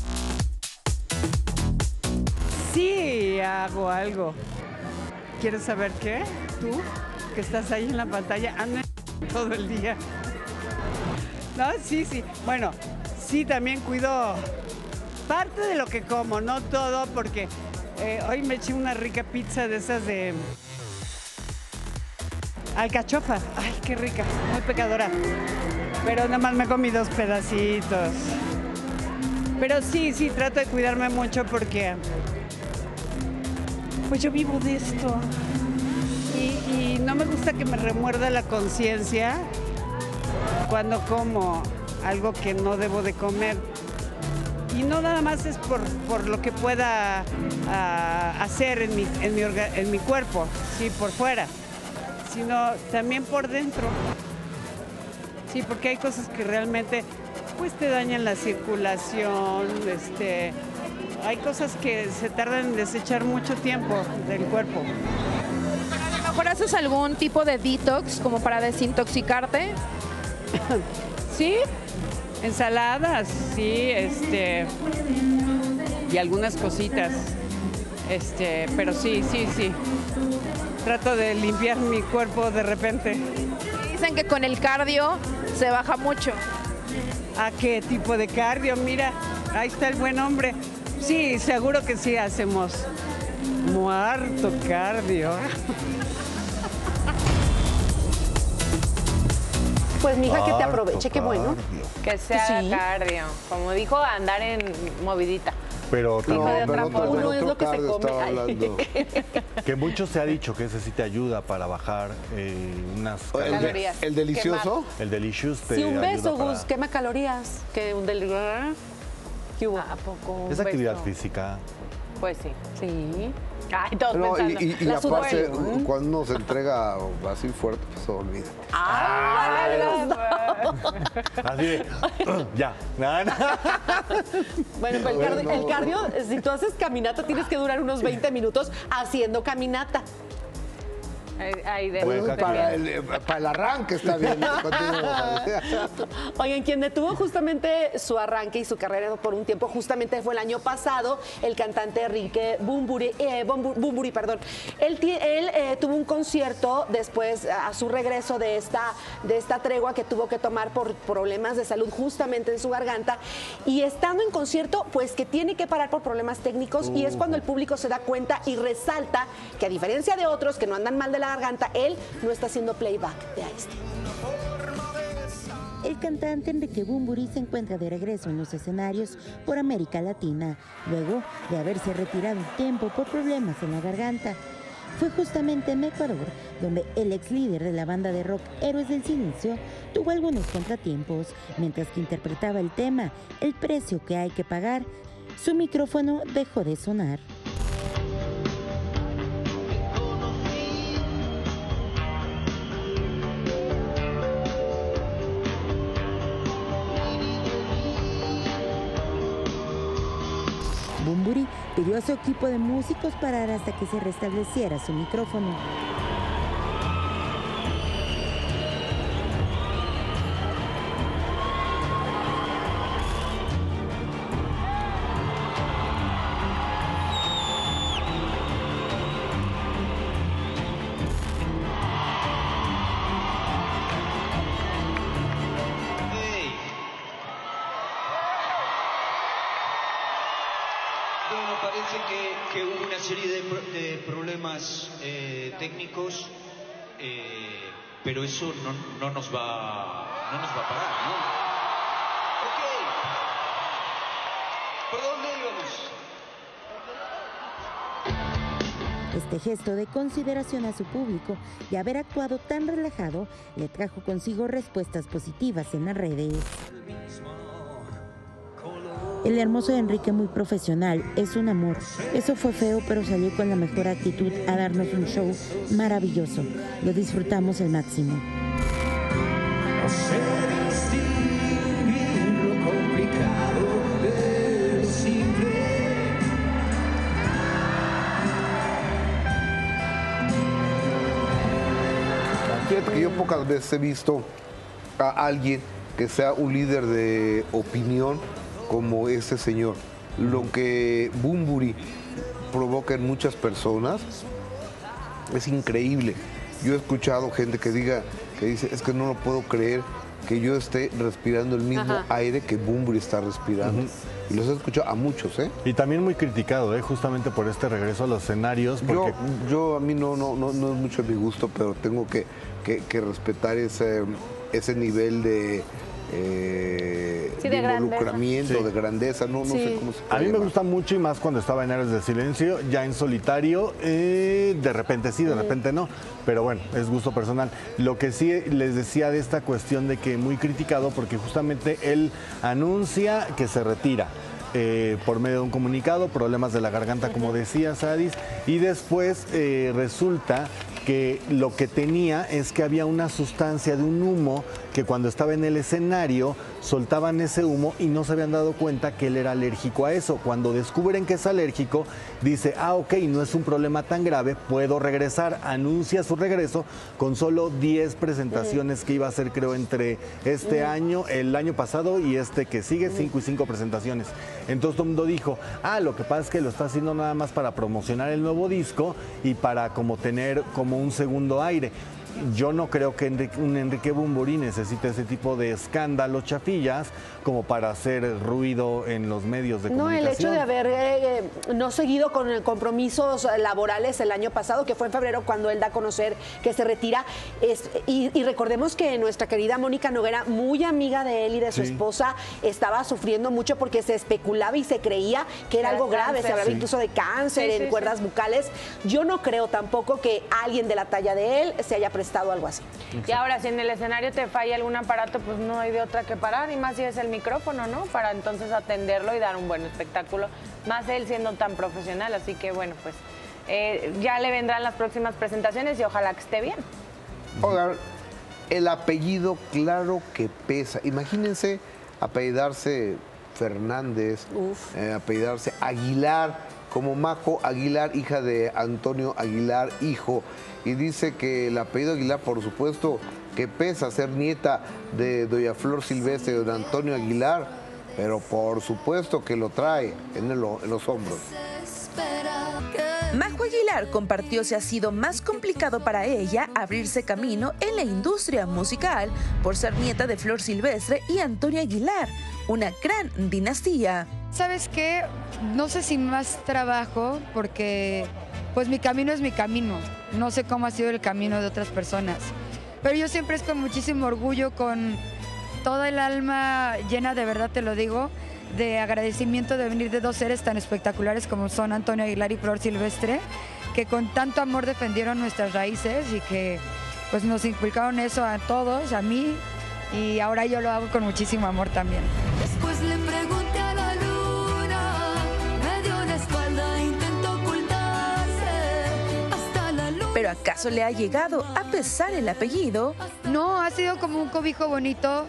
Sí, hago algo. ¿Quieres saber qué? ¿Tú? Que estás ahí en la pantalla, ando en todo el día. No, sí, sí. Bueno, sí, también cuido parte de lo que como, no todo, porque eh, hoy me eché una rica pizza de esas de alcachofa. Ay, qué rica, muy pecadora. Pero nada más me comí dos pedacitos. Pero sí, sí, trato de cuidarme mucho porque pues yo vivo de esto. Y, y no me gusta que me remuerda la conciencia cuando como algo que no debo de comer. Y no nada más es por, por lo que pueda ah, hacer en mi, en, mi orga- en mi cuerpo, sí, por fuera, sino también por dentro. Sí, porque hay cosas que realmente pues te dañan la circulación, este, hay cosas que se tardan en desechar mucho tiempo del cuerpo. A lo mejor haces algún tipo de detox como para desintoxicarte. Sí, ensaladas, sí, este, y algunas cositas, este, pero sí, sí, sí. Trato de limpiar mi cuerpo de repente. Dicen que con el cardio se baja mucho. ¿A qué tipo de cardio? Mira, ahí está el buen hombre. Sí, seguro que sí hacemos muerto cardio. Pues mija, que te Harto aproveche, qué bueno. Que sea Sí. cardio. Como dijo, andar en movidita. Pero Hijo también de otra no, forma. Uno es lo que se cardio come. estaba Ay. hablando. que mucho se ha dicho que ese sí te ayuda para bajar eh, unas El, de- Calorías. el delicioso. El Delicious te Sí, un beso, ayuda para Gus, quema calorías. Que un del... ¿Qué hubo? ¿A poco? un esa actividad beso? física. Pues sí. Sí. Ay, todos No, y, pensando. y- y La aparte, sudor. cuando uno se entrega así fuerte, pues olvídate. ¡Ah! las dos. Así de, ya. No, no. Bueno, pero el cardio, Bueno. el cardio, si tú haces caminata, tienes que durar unos veinte minutos haciendo caminata. Ahí de bueno, para, el, para el arranque está bien. Oigan, quien detuvo justamente su arranque y su carrera por un tiempo, justamente fue el año pasado, el cantante Enrique Bunbury, eh, Bunbury, perdón. Él, él eh, tuvo un concierto después, a su regreso de esta, de esta tregua que tuvo que tomar por problemas de salud justamente en su garganta, y estando en concierto, pues que tiene que parar por problemas técnicos, uh. y es cuando el público se da cuenta y resalta que, a diferencia de otros que no andan mal de la garganta, él no está haciendo playback de este. El cantante Enrique Bunbury se encuentra de regreso en los escenarios por América Latina, luego de haberse retirado un tiempo por problemas en la garganta. Fue justamente en Ecuador donde el ex líder de la banda de rock Héroes del Silencio tuvo algunos contratiempos, mientras que interpretaba el tema El precio que hay que pagar. Su micrófono dejó de sonar. Bunbury pidió a su equipo de músicos parar hasta que se restableciera su micrófono. Parece que, que hubo una serie de, de problemas eh, técnicos, eh, pero eso no, no, nos va, no nos va a parar, ¿no? Ok. ¿Por dónde íbamos? Este gesto de consideración a su público y haber actuado tan relajado le trajo consigo respuestas positivas en las redes. El hermoso Enrique, muy profesional, es un amor. Eso fue feo, pero salió con la mejor actitud a darnos un show maravilloso. Lo disfrutamos al máximo. Fíjate que yo pocas veces he visto a alguien que sea un líder de opinión como este señor. Lo que Bunbury provoca en muchas personas es increíble. Yo he escuchado gente que diga, que dice, es que no lo puedo creer que yo esté respirando el mismo Ajá. aire que Bunbury está respirando. Uh-huh. Y los he escuchado a muchos, ¿eh? Y también muy criticado, ¿eh? Justamente por este regreso a los escenarios. Porque... Yo, yo a mí no, no, no, no es mucho mi gusto, pero tengo que, que, que respetar ese, ese nivel de... Eh, sí, de, de involucramiento, sí. de grandeza, no, no sí. sé cómo se A mí llamar. me gusta mucho y más cuando estaba en Héroes del Silencio, ya en solitario, eh, de repente sí, de repente no, pero bueno, es gusto personal. Lo que sí les decía de esta cuestión de que muy criticado porque justamente él anuncia que se retira. Eh, por medio de un comunicado, problemas de la garganta, como decía Sadis, y después eh, resulta que lo que tenía es que había una sustancia de un humo que cuando estaba en el escenario soltaban ese humo y no se habían dado cuenta que él era alérgico a eso. Cuando descubren que es alérgico, dice, ah, ok, no es un problema tan grave, puedo regresar. Anuncia su regreso con solo diez presentaciones que iba a hacer, creo, entre este año, el año pasado y este que sigue, cinco y cinco presentaciones. Entonces todo el mundo dijo, ah, lo que pasa es que lo está haciendo nada más para promocionar el nuevo disco y para como tener como un segundo aire. Yo no creo que Enrique, un Enrique Bunbury necesite ese tipo de escándalos, chafillas, como para hacer ruido en los medios de comunicación. No, el hecho de haber eh, no seguido con compromisos laborales el año pasado, que fue en febrero cuando él da a conocer que se retira, es, y, y recordemos que nuestra querida Mónica Noguera, muy amiga de él y de su sí. esposa, estaba sufriendo mucho porque se especulaba y se creía que era, era algo grave, cáncer. Se hablaba sí. incluso de cáncer sí, en sí, cuerdas sí. bucales. Yo no creo tampoco que alguien de la talla de él se haya prestado algo así. Y ahora, si en el escenario te falla algún aparato, pues no hay de otra que parar, y más si es el micrófono, ¿no? Para entonces atenderlo y dar un buen espectáculo, más él siendo tan profesional, así que bueno, pues eh, ya le vendrán las próximas presentaciones y ojalá que esté bien. Oigan, el apellido, claro que pesa. Imagínense apellidarse Fernández, eh, apellidarse Aguilar, como Majo Aguilar, hija de Antonio Aguilar, hijo. Y dice que el apellido Aguilar, por supuesto, que pesa ser nieta de doña Flor Silvestre, de don Antonio Aguilar, pero por supuesto que lo trae en, el, en los hombros. Majo Aguilar compartió si ha sido más complicado para ella abrirse camino en la industria musical por ser nieta de Flor Silvestre y Antonio Aguilar, una gran dinastía. ¿Sabes qué? No sé si más trabajo, porque pues mi camino es mi camino. No sé cómo ha sido el camino de otras personas. Pero yo siempre es con muchísimo orgullo, con toda el alma llena, de verdad te lo digo, de agradecimiento de venir de dos seres tan espectaculares como son Antonio Aguilar y Flor Silvestre, que con tanto amor defendieron nuestras raíces y que pues nos inculcaron eso a todos, a mí, y ahora yo lo hago con muchísimo amor también. Después le pregunté a la luna, me dio la espalda, intentó ocultarse hasta la luna. ¿Pero acaso le ha llegado a pesar el apellido? No, ha sido como un cobijo bonito,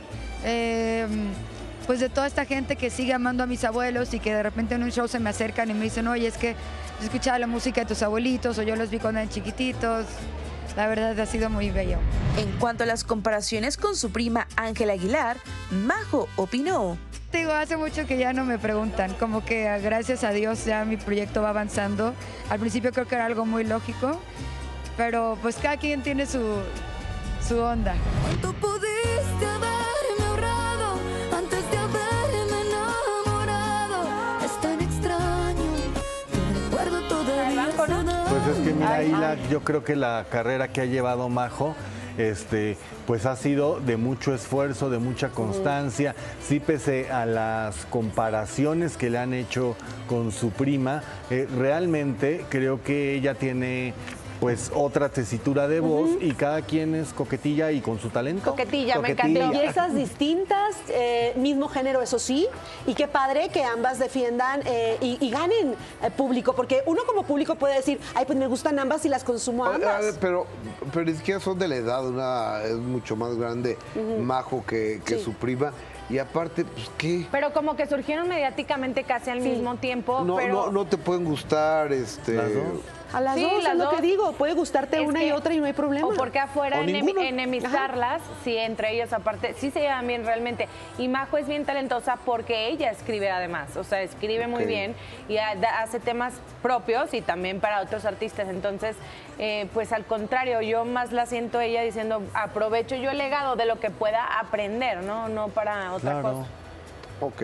eh, pues de toda esta gente que sigue amando a mis abuelos y que de repente en un show se me acercan y me dicen, oye, es que yo escuchaba la música de tus abuelitos o yo los vi cuando eran chiquititos. La verdad ha sido muy bello. En cuanto a las comparaciones con su prima Ángela Aguilar, Majo opinó. Te digo, hace mucho que ya no me preguntan, como que gracias a Dios ya mi proyecto va avanzando. Al principio creo que era algo muy lógico, pero pues cada quien tiene su, su onda. ¿Cuánto pudiste haberme ahorrado antes de haberme enamorado? Es tan extraño, te recuerdo todavía. Pues es que mira, ahí la, yo creo que la carrera que ha llevado Majo, este, pues ha sido de mucho esfuerzo, de mucha constancia. Sí, pese a las comparaciones que le han hecho con su prima, eh, realmente creo que ella tiene pues otra tesitura de voz, uh-huh. y cada quien es coquetilla y con su talento. Coquetilla, coquetilla. Me encanta. Bellezas distintas, eh, mismo género, eso sí, y qué padre que ambas defiendan eh, y, y ganen eh, público, porque uno como público puede decir, ay, pues me gustan ambas y las consumo ambas. Eh, pero, pero ni siquiera son de la edad, una es mucho más grande, uh-huh. Majo, que, que sí. su prima. Y aparte, pues, ¿qué? Pero como que surgieron mediáticamente casi al sí. mismo tiempo, no, pero... No, no te pueden gustar, este... ¿Las dos? A las sí, dos, las es dos. Lo que digo, puede gustarte es una que, y otra y no hay problema. O porque afuera o enem, ninguno. enemistarlas, Ajá. sí, entre ellas aparte, sí se llevan bien realmente. Y Majo es bien talentosa porque ella escribe además, o sea, escribe muy okay. bien y hace temas propios y también para otros artistas. Entonces, eh, pues al contrario, yo más la siento ella diciendo, aprovecho yo el legado de lo que pueda aprender, ¿no? No para otra claro. cosa. Ok.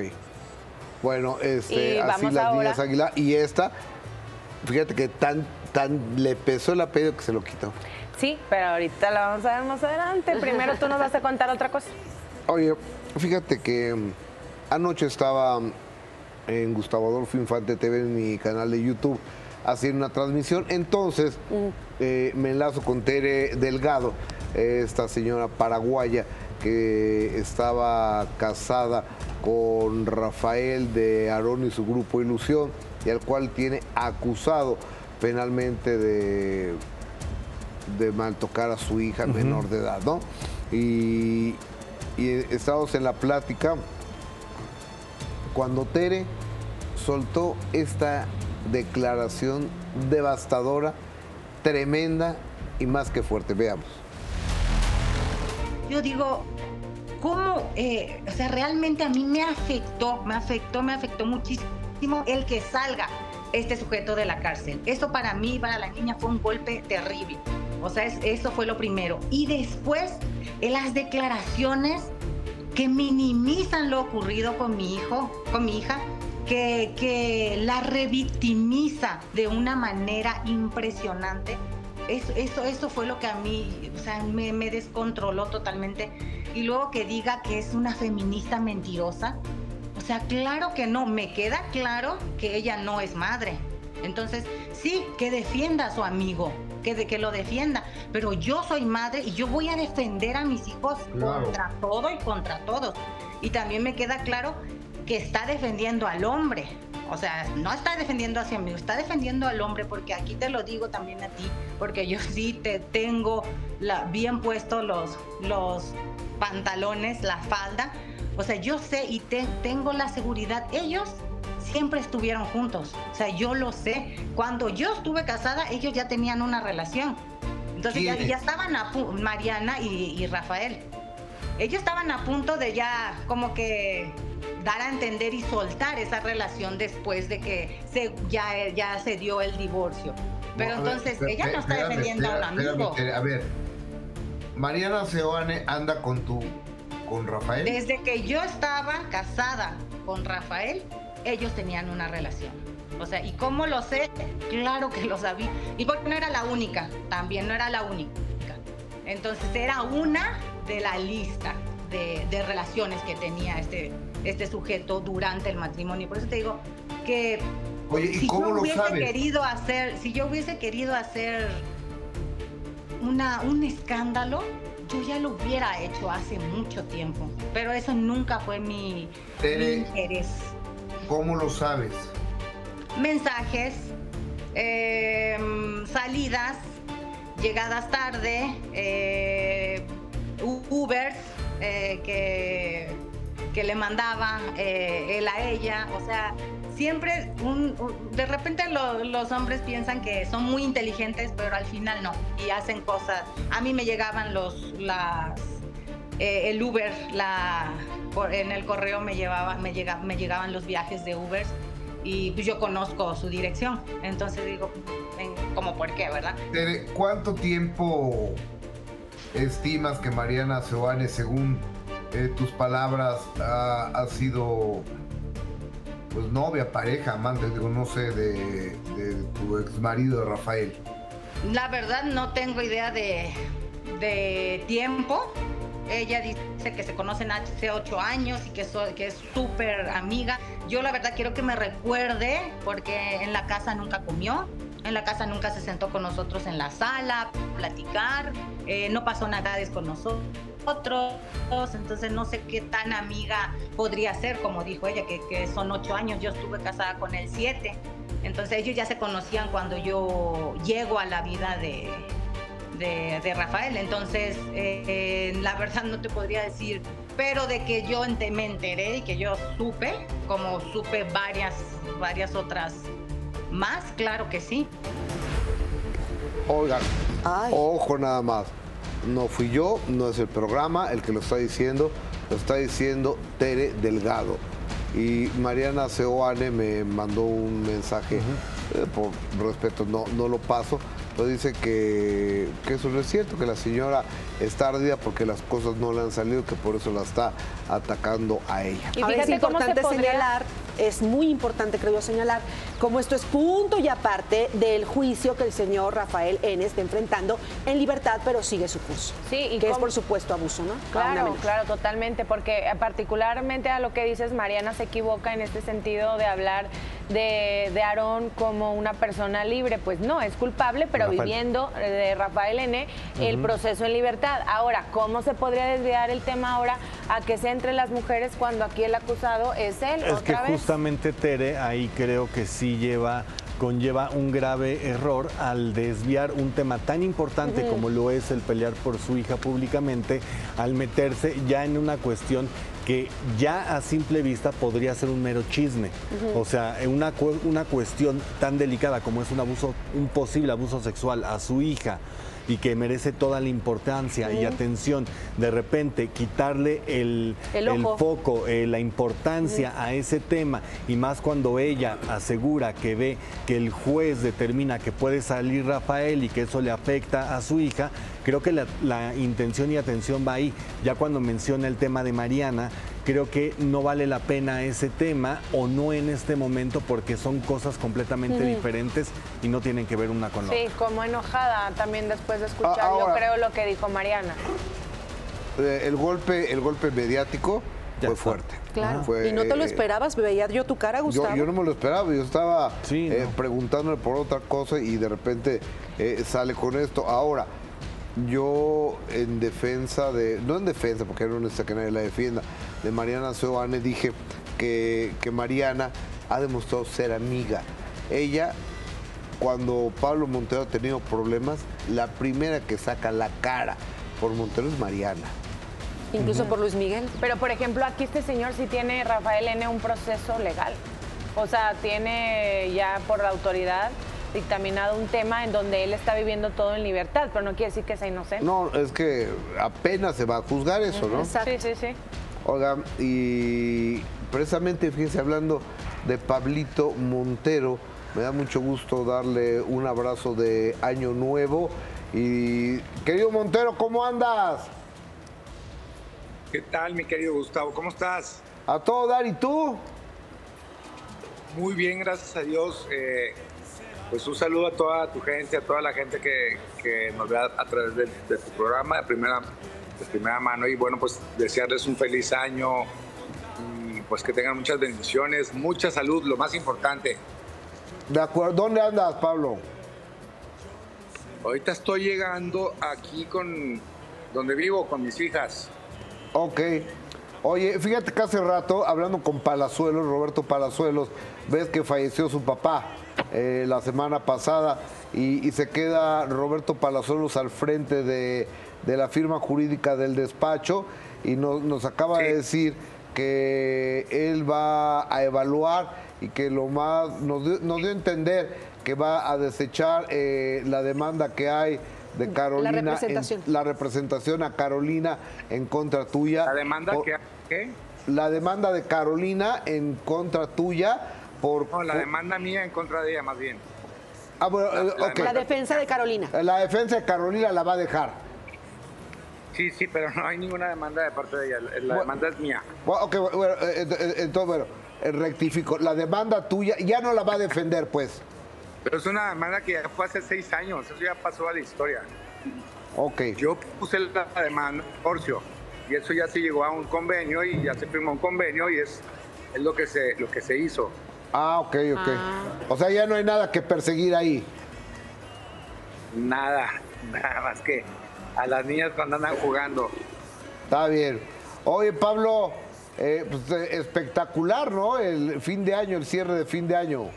Bueno, este, y así las ahora. niñas Aguilar. Y esta, fíjate que tan, tan le pesó el apellido que se lo quitó. Sí, pero ahorita la vamos a ver más adelante. Primero tú nos vas a contar otra cosa. Oye, fíjate que anoche estaba en Gustavo Adolfo Infante T V, en mi canal de YouTube, haciendo una transmisión. Entonces, mm. eh, me enlazo con Tere Delgado, esta señora paraguaya que estaba casada con Rafael de Arón y su grupo Ilusión, y al cual tiene acusado penalmente de, de maltocar a su hija uh-huh. menor de edad, ¿no? Y, y estábamos en la plática cuando Tere soltó esta declaración devastadora, tremenda y más que fuerte. Veamos. Yo digo, ¿cómo? Eh, o sea, realmente a mí me afectó, me afectó, me afectó muchísimo el que salga este sujeto de la cárcel. Eso para mí, para la niña, fue un golpe terrible. O sea, es, eso fue lo primero. Y después, en las declaraciones que minimizan lo ocurrido con mi hijo, con mi hija, que, que la revictimiza de una manera impresionante. Eso, eso, eso fue lo que a mí, o sea, me, me descontroló totalmente. Y luego que diga que es una feminista mentirosa. O sea, claro que no, me queda claro que ella no es madre. Entonces, sí, que defienda a su amigo, que, de, que lo defienda. Pero yo soy madre y yo voy a defender a mis hijos claro. contra todo y contra todos. Y también me queda claro que está defendiendo al hombre. O sea, no está defendiendo a su amigo, está defendiendo al hombre, porque aquí te lo digo también a ti, porque yo sí te tengo la, bien puestos los, los pantalones, la falda. O sea, yo sé y te, tengo la seguridad. Ellos siempre estuvieron juntos. O sea, yo lo sé. Cuando yo estuve casada, ellos ya tenían una relación. Entonces ya, ya estaban a pu- Mariana y, y Rafael. Ellos estaban a punto de ya como que dar a entender y soltar esa relación después de que se, ya, ya se dio el divorcio. Pero No, a ver, entonces espé- ella no está espérame, defendiendo a un espérame, amigo. espérame, a ver, Mariana Seoane anda con tu, con Rafael. Desde que yo estaba casada con Rafael, ellos tenían una relación. O sea, ¿y cómo lo sé? Claro que lo sabía. Y porque no era la única, también no era la única. Entonces era una de la lista de, de relaciones que tenía este, este sujeto durante el matrimonio. Por eso te digo que Oye, ¿y si cómo yo lo hubiese sabes? querido hacer, si yo hubiese querido hacer una, un escándalo, yo ya lo hubiera hecho hace mucho tiempo. Pero eso nunca fue mi, Tere, mi interés. ¿Cómo lo sabes? Mensajes, eh, salidas, llegadas tarde, eh, Ubers eh, que, que le mandaba eh, él a ella. O sea, siempre, un, un- de repente lo- los hombres piensan que son muy inteligentes, pero al final no, y hacen cosas. A mí me llegaban los, las, eh, el Uber, la, por- en el correo me, llevaba, me, llega, me llegaban los viajes de Ubers. Y pues yo conozco su dirección, entonces digo, ven, ¿cómo por qué, verdad? Tere, ¿cuánto tiempo estimas que Mariana Seoane, según eh, tus palabras, ha, ha sido pues novia, pareja, amante, digo, no sé, de, de tu ex marido de Rafael? La verdad no tengo idea de, de tiempo. Ella dice que se conocen hace ocho años y que, so- que es súper amiga. Yo la verdad quiero que me recuerde porque en la casa nunca comió, en la casa nunca se sentó con nosotros en la sala, a platicar, eh, no pasó navidades con nosotros, entonces no sé qué tan amiga podría ser, como dijo ella, que, que son ocho años, yo estuve casada con él siete, entonces ellos ya se conocían cuando yo llego a la vida de... De, de Rafael, entonces eh, eh, la verdad no te podría decir, pero de que yo ente- me enteré y que yo supe, como supe varias, varias otras más, claro que sí. Oigan, ojo nada más, no fui yo, no es el programa el que lo está diciendo, lo está diciendo Tere Delgado. Y Mariana Seoane me mandó un mensaje, eh, por respeto no, no lo paso, pero dice que, que eso no es cierto, que la señora está ardida porque las cosas no le han salido, que por eso la está atacando a ella. Y Ahora es importante señalar, es muy importante creo yo señalar, como esto es punto y aparte del juicio que el señor Rafael N está enfrentando en libertad, pero sigue su curso. Sí, y que es cómo- por supuesto abuso, ¿no? A una Claro, menor. claro, totalmente, porque eh, particularmente a lo que dices, Mariana se equivoca en este sentido de hablar de, de Aarón como una persona libre. Pues no, es culpable, pero Rafael. viviendo eh, de Rafael N el Ujú. proceso en libertad. Ahora, ¿cómo se podría desviar el tema ahora a que sea entre las mujeres cuando aquí el acusado es él Es que otra vez? justamente Tere ahí creo que sí lleva conlleva un grave error al desviar un tema tan importante Ujú. como lo es el pelear por su hija públicamente, al meterse ya en una cuestión que ya a simple vista podría ser un mero chisme. Ujú. O sea, en una, cu- una cuestión tan delicada como es un abuso, un posible abuso sexual a su hija, y que merece toda la importancia y Ujú. atención, de repente quitarle el, El ojo. foco, eh, la importancia a ese tema, y más cuando ella asegura que ve que el juez determina que puede salir Rafael y que eso le afecta a su hija, creo que la, la intención y atención va ahí. Ya cuando menciona el tema de Mariana, creo que no vale la pena ese tema, o no en este momento, porque son cosas completamente Ujú. diferentes y no tienen que ver una con la otra. Sí, como enojada también después de escuchar, Ah, ahora- yo creo lo que dijo Mariana. Eh, el golpe, el golpe mediático fue fuerte. Claro. Fue, ¿Y no te lo eh, esperabas? Veía yo tu cara, Yo, Gustavo. yo no me lo esperaba, yo estaba eh, preguntándole por otra cosa y de repente eh, sale con esto. Ahora, yo en defensa de, no en defensa, porque no necesita que nadie la defienda, de Mariana Seoane, dije que, que Mariana ha demostrado ser amiga. Ella, cuando Pablo Montero ha tenido problemas, la primera que saca la cara por Montero es Mariana. Incluso por Luis Miguel. Pero, por ejemplo, aquí este señor sí tiene, Rafael N, un proceso legal. O sea, tiene ya por la autoridad dictaminado un tema en donde él está viviendo todo en libertad, pero no quiere decir que sea inocente. No, es que apenas se va a juzgar eso, ¿no? Exacto. Sí, sí, sí. Oiga, y precisamente, fíjense, hablando de Pablito Montero, me da mucho gusto darle un abrazo de Año Nuevo. Y, querido Montero, ¿cómo andas? ¿Qué tal, mi querido Gustavo? ¿Cómo estás? A todo dar, ¿y tú? Muy bien, gracias a Dios. Eh, pues un saludo a toda tu gente, a toda la gente que, que nos ve a, a través de, de tu programa de primera, de primera mano. Y bueno, pues desearles un feliz año y pues que tengan muchas bendiciones, mucha salud, lo más importante. De acuerdo. ¿Dónde andas, Pablo? Ahorita estoy llegando aquí con donde vivo, con mis hijas. Ok. Oye, fíjate que hace rato, hablando con Palazuelos, Roberto Palazuelos, ves que falleció su papá eh, la semana pasada y, y se queda Roberto Palazuelos al frente de, de la firma jurídica del despacho y nos, nos acaba sí. de decir que él va a evaluar y que lo más nos dio, nos dio a entender que va a desechar eh, la demanda que hay de Carolina, la representación. En, la representación a Carolina en contra tuya. ¿La demanda por, que qué? La demanda de Carolina en contra tuya por... No, la por, demanda mía en contra de ella, más bien. Ah, bueno, la, la, okay. la defensa de Carolina. La defensa de Carolina la va a dejar. Sí, sí, pero no hay ninguna demanda de parte de ella. La bueno, demanda es mía. Bueno, ok, bueno, entonces, bueno, rectifico. La demanda tuya ya no la va a defender, pues. Pero es una demanda que ya fue hace seis años, eso ya pasó a la historia. Ok. Yo puse la demanda, divorcio, y eso ya se llegó a un convenio y ya se firmó un convenio y es, es lo, que se, lo que se hizo. Ah, ok, ok. Ah. O sea, ya no hay nada que perseguir ahí. Nada, nada más que a las niñas cuando andan jugando. Está bien. Oye, Pablo, eh, pues, eh, espectacular, ¿no? El fin de año, el cierre de fin de año.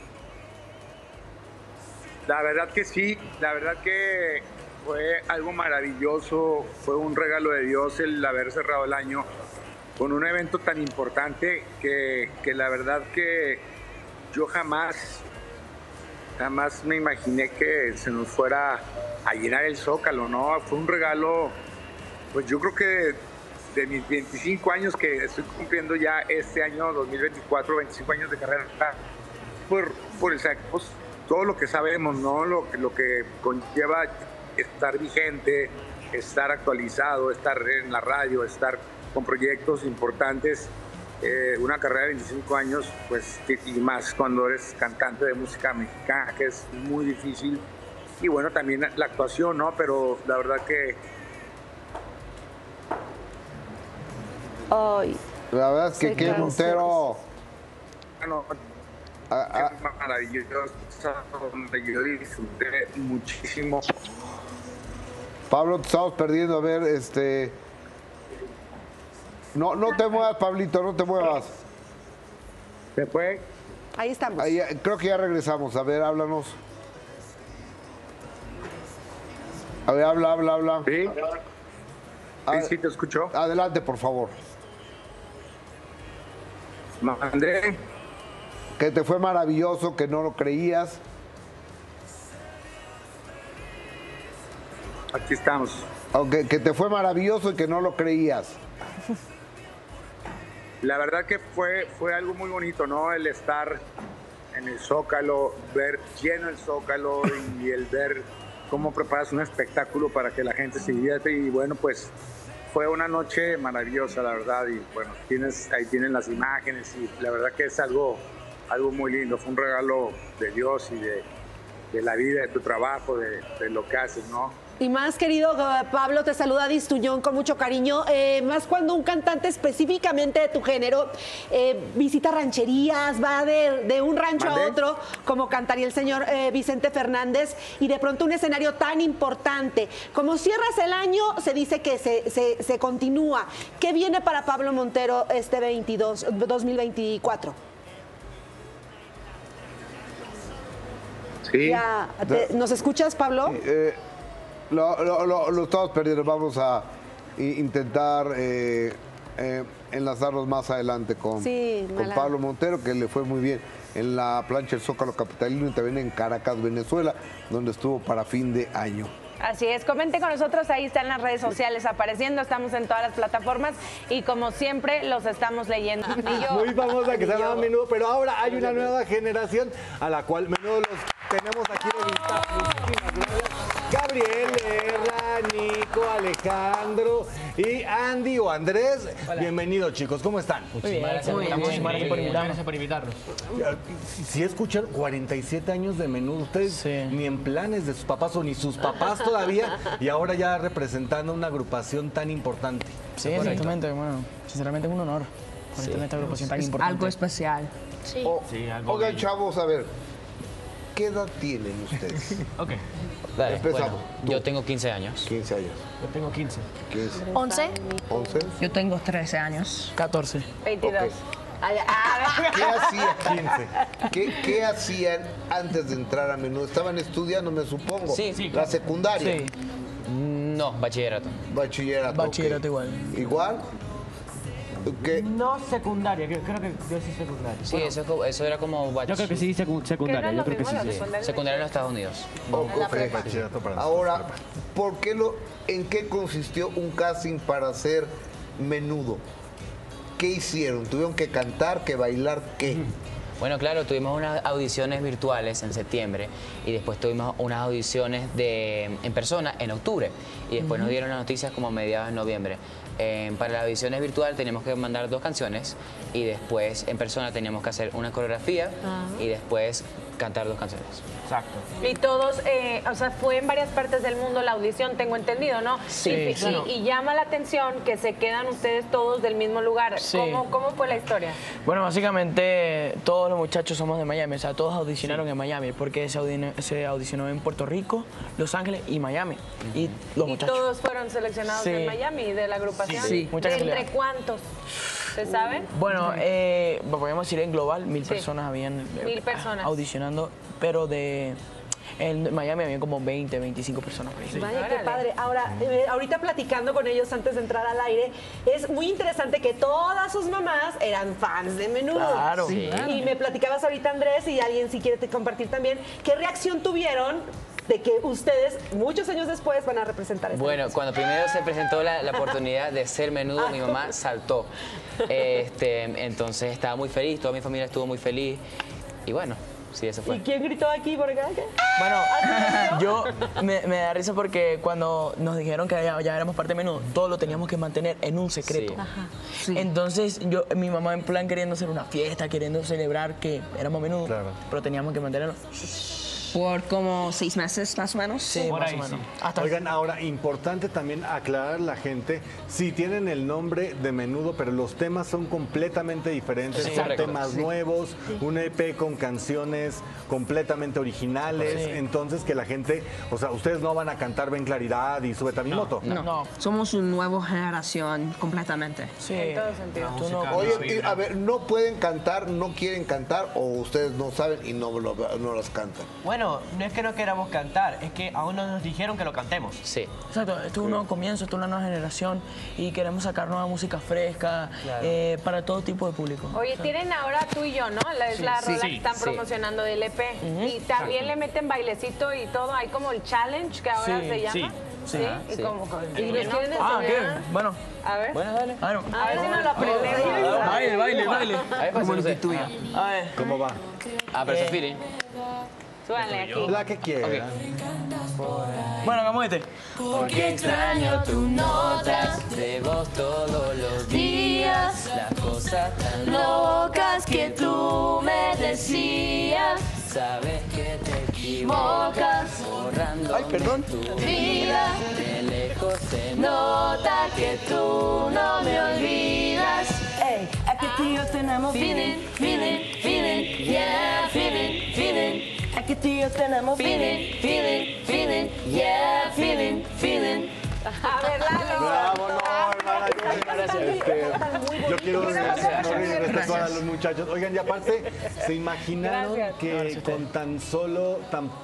La verdad que sí, la verdad que fue algo maravilloso, fue un regalo de Dios el haber cerrado el año con un evento tan importante que, que la verdad que yo jamás, jamás me imaginé que se nos fuera a llenar el Zócalo, ¿no? Fue un regalo, pues yo creo que de mis veinticinco años que estoy cumpliendo ya este año dos mil veinticuatro, veinticinco años de carrera, por, por el pues, todo lo que sabemos, ¿no? Lo, lo que conlleva estar vigente, estar actualizado, estar en la radio, estar con proyectos importantes. Eh, una carrera de veinticinco años, pues, y más cuando eres cantante de música mexicana, que es muy difícil. Y bueno, también la actuación, ¿no? Pero la verdad que... Ay. La verdad es que qué Montero... Bueno, ah, ah, maravilloso, yo disfruté muchísimo. Pablo, te estamos perdiendo, a ver, este... No, no te muevas, Pablito, no te muevas. ¿Se fue? Ahí estamos. Ahí, creo que ya regresamos, a ver, háblanos. A ver, habla, habla, habla. Sí, sí, sí, te escucho. Adelante, por favor. André. Que te fue maravilloso, que no lo creías. Aquí estamos. Okay, que te fue maravilloso y que no lo creías. La verdad que fue, fue algo muy bonito, ¿no? El estar en el Zócalo, ver lleno el Zócalo y el ver cómo preparas un espectáculo para que la gente se divierte. Y bueno, pues fue una noche maravillosa, la verdad. Y bueno, tienes, ahí tienen las imágenes y la verdad que es algo, algo muy lindo. Fue un regalo de Dios y de, de la vida, de tu trabajo, de, de lo que haces, ¿no? Y más, querido Pablo, te saluda Distuñón con mucho cariño. Eh, más cuando un cantante específicamente de tu género eh, visita rancherías, va de, de un rancho ¿Mandé? a otro, como cantaría el señor eh, Vicente Fernández, y de pronto un escenario tan importante. Como cierras el año, se dice que se, se, se continúa. ¿Qué viene para Pablo Montero este veintidós, dos mil veinticuatro? Sí. Ya, te, ¿nos escuchas, Pablo? Eh, Lo, lo, lo, lo estamos perdiendo. Vamos a intentar eh, eh, enlazarnos más adelante con, sí, con Pablo Montero, que le fue muy bien. en la plancha del Zócalo capitalino y también en Caracas, Venezuela, donde estuvo para fin de año. Así es, comenten con nosotros, ahí están las redes sociales apareciendo, estamos en todas las plataformas y como siempre los estamos leyendo. Yo, muy famosa que se llama yo. Menudo, pero ahora hay una nueva generación a la cual Menudo los tenemos aquí de vista. Muchísimas gracias. Gabriel, Erra, Nico, Alejandro y Andy o Andrés. Hola. Bienvenidos, chicos, ¿cómo están? Muchísimas gracias, Muy bien, muchísimas muy gracias por bien. invitarnos. Gracias por invitarnos. Si, si escuchan cuarenta y siete años de Menudo, ustedes ni en planes de sus papás o ni sus papás todavía, y ahora ya representando una agrupación tan importante. Sí, exactamente. Bueno, sinceramente es un honor con Sí. esta agrupación tan Es importante. algo especial. Sí. Oigan, chavos, a ver, ¿qué edad tienen ustedes? Ok. Dale, Empezamos. bueno, yo tengo quince años. quince años. Yo tengo quince. quince. ¿once? ¿once? Yo tengo trece años. catorce. veintidós. ¿Qué hacían? ¿Qué, qué hacían antes de entrar a Menudo? ¿Estaban estudiando, me supongo? Sí, sí, ¿La claro. secundaria? Sí. No, bachillerato. Bachillerato. Bachillerato ok. igual. ¿Igual? ¿Qué? No secundaria, creo, creo que yo sí secundaria. Sí, eso, es co- eso era como bach- Yo creo que sí, secu- secundaria. Yo creo que sí. Sí, secundaria en los Estados Unidos. Ok. Ahora, ¿por qué lo, ¿en qué consistió un casting para hacer Menudo? ¿Qué hicieron? ¿Tuvieron que cantar, que bailar, qué? Bueno, claro, tuvimos unas audiciones virtuales en septiembre y después tuvimos unas audiciones de, en persona en octubre y después nos Ujú. dieron las noticias como a mediados de noviembre. Eh, para las audiciones virtuales teníamos que mandar dos canciones y después en persona teníamos que hacer una coreografía y después cantar dos canciones. Exacto. Y todos, eh, o sea, fue en varias partes del mundo la audición, tengo entendido, ¿no? Sí, y, sí. y- y llama la atención que se quedan ustedes todos del mismo lugar. Sí. ¿Cómo, ¿Cómo fue la historia? Bueno, básicamente todos los muchachos somos de Miami, o sea, todos audicionaron en Miami, porque se audicionó, se audicionó en Puerto Rico, Los Ángeles y Miami. Y los Y muchachos. todos fueron seleccionados Sí. en Miami, de la agrupación. Sí, mucha ¿De casualidad. ¿Entre cuántos? ¿Se sabe? Bueno, eh, podemos decir en global, mil Sí. personas habían eh, Mil personas. audicionando, pero de en Miami había como veinte, veinticinco personas. por ahí. Vaya, qué padre. Ahora, eh, ahorita platicando con ellos antes de entrar al aire, es muy interesante que todas sus mamás eran fans de Menudo. Claro. Sí. Y me platicabas ahorita, Andrés, y alguien si quiere te compartir también, ¿qué reacción tuvieron de que ustedes, muchos años después, van a representar esta Bueno, cuando primero se presentó la, la oportunidad de ser Menudo, mi mamá saltó. Este, entonces estaba muy feliz, toda mi familia estuvo muy feliz y bueno, sí, eso fue. ¿Y quién gritó aquí por acá? ¿Qué? Bueno, yo me, me da risa porque cuando nos dijeron que ya, ya éramos parte de Menudo, todo lo teníamos que mantener en un secreto. Sí. Ajá. Entonces, yo, mi mamá en plan queriendo hacer una fiesta, queriendo celebrar que éramos Menudo, pero teníamos que mantenerlo. Por como seis meses más o menos. Sí, más o menos. Hasta Oigan, ahora, importante también aclarar a la gente, si tienen el nombre de Menudo, pero los temas son completamente diferentes, Sí, son correcto. temas Sí. nuevos, Sí. un E P con canciones completamente originales, Sí. entonces que la gente, o sea, ustedes no van a cantar Ven Claridad y Súbete a mi moto. No. Somos una nueva generación completamente. Sí. En todo sentido. Oye, y, a ver, ¿no pueden cantar, no quieren cantar o ustedes no saben y no, lo- no las cantan? Bueno, no es que no queramos cantar, es que aún no nos dijeron que lo cantemos. Sí. Exacto, esto es un nuevo comienzo, esto es una nueva generación y queremos sacar nueva música fresca Claro. eh, para todo tipo de público. Oye, O sea, tienen ahora Tú y Yo, ¿no? La, es Sí. la Sí. rola Sí. que están Sí. promocionando del E P. Y también le meten bailecito y todo. Hay como el challenge que ahora Sí. se llama. Sí. Sí. Sí. ¿Y Sí. cómo? ¿Y nos quieren Ah, ¿qué? enseñar? Bueno. A ver. Bueno, dale. A ver, A ver si nos lo aprendemos. Baile, baile, baile. Ahí pasó, no sé. A ver. ¿Cómo va? Ah, pero eso Eh, es feeling. Súbanle aquí. La que quieran. Bueno, hagamos este. Porque extraño tus notas De vos todos los días, las cosas tan locas que tú me decías. sabes que te equivocas, borrando Ay, perdón. tu Vida, de lejos se nota que tú no me olvidas. Ey, aquí tú y yo tenemos Feeling, feeling, feeling, yeah, feeling, feeling. Aquí tú y yo tenemos Feeling, feeling, feeling, yeah, feeling, feeling. A ver, Lalo. Bravo, no, hermana, yo, este, yo quiero respetar a los muchachos. Oigan, y aparte, ¿se imaginaron Gracias. que con tan solo, tan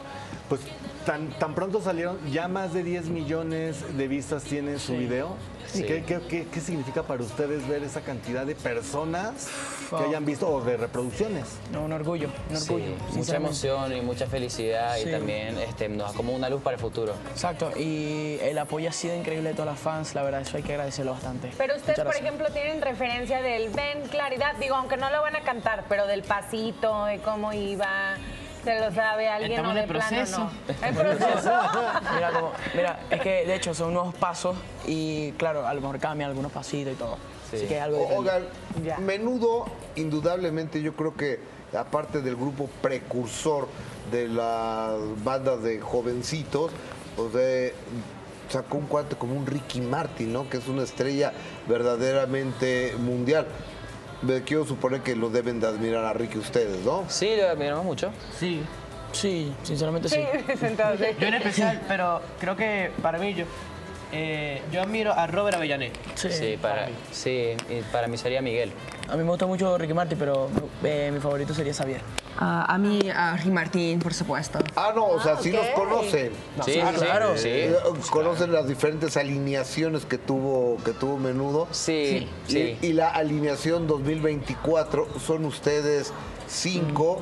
pues tan, tan pronto salieron, ya más de diez millones de vistas tiene su Sí. video. Sí. ¿Qué, qué, qué, qué significa para ustedes ver esa cantidad de personas que Wow. hayan visto o de reproducciones? No, un orgullo, un Sí, orgullo. mucha sinceramente. emoción y mucha felicidad Sí. y también este, nos da como una luz para el futuro. Exacto, y el apoyo ha sido increíble de todas las fans, la verdad, eso hay que agradecerlo bastante. Pero ustedes, Muchas por gracias. ejemplo, tienen referencia del Ven Claridad, digo, aunque no lo van a cantar, pero del pasito, de cómo iba, se lo sabe alguien Estamos o de en el plano proceso. no. El proceso. Mira, como, mira, es que de hecho son nuevos pasos y claro, a lo mejor cambian algunos pasitos y todo. Así que es algo diferente. Oigan, Menudo, indudablemente yo creo que aparte del grupo precursor de las bandas de jovencitos, o sea, sacó un cuate como un Ricky Martin, ¿no? Que es una estrella verdaderamente mundial. Me quiero suponer que lo deben de admirar a Ricky ustedes, ¿no? Sí, lo admiramos mucho. Sí. Sí, sinceramente sí. Entonces, Yo en especial, pero creo que para mí yo, eh, yo admiro a Robert Avellané. Sí, para, sí, y para mí sería Miguel. A mí me gusta mucho Ricky Martin, pero eh, mi favorito sería Xavier. Ah, a mí, a Ricky Martin, por supuesto. Ah, no, o sea, Ah, sí ok. los conocen. Sí, sí, claro. Sí. Eh, Conocen las diferentes alineaciones que tuvo, que tuvo Menudo. Sí, Y, sí. y la alineación dos mil veinticuatro son ustedes cinco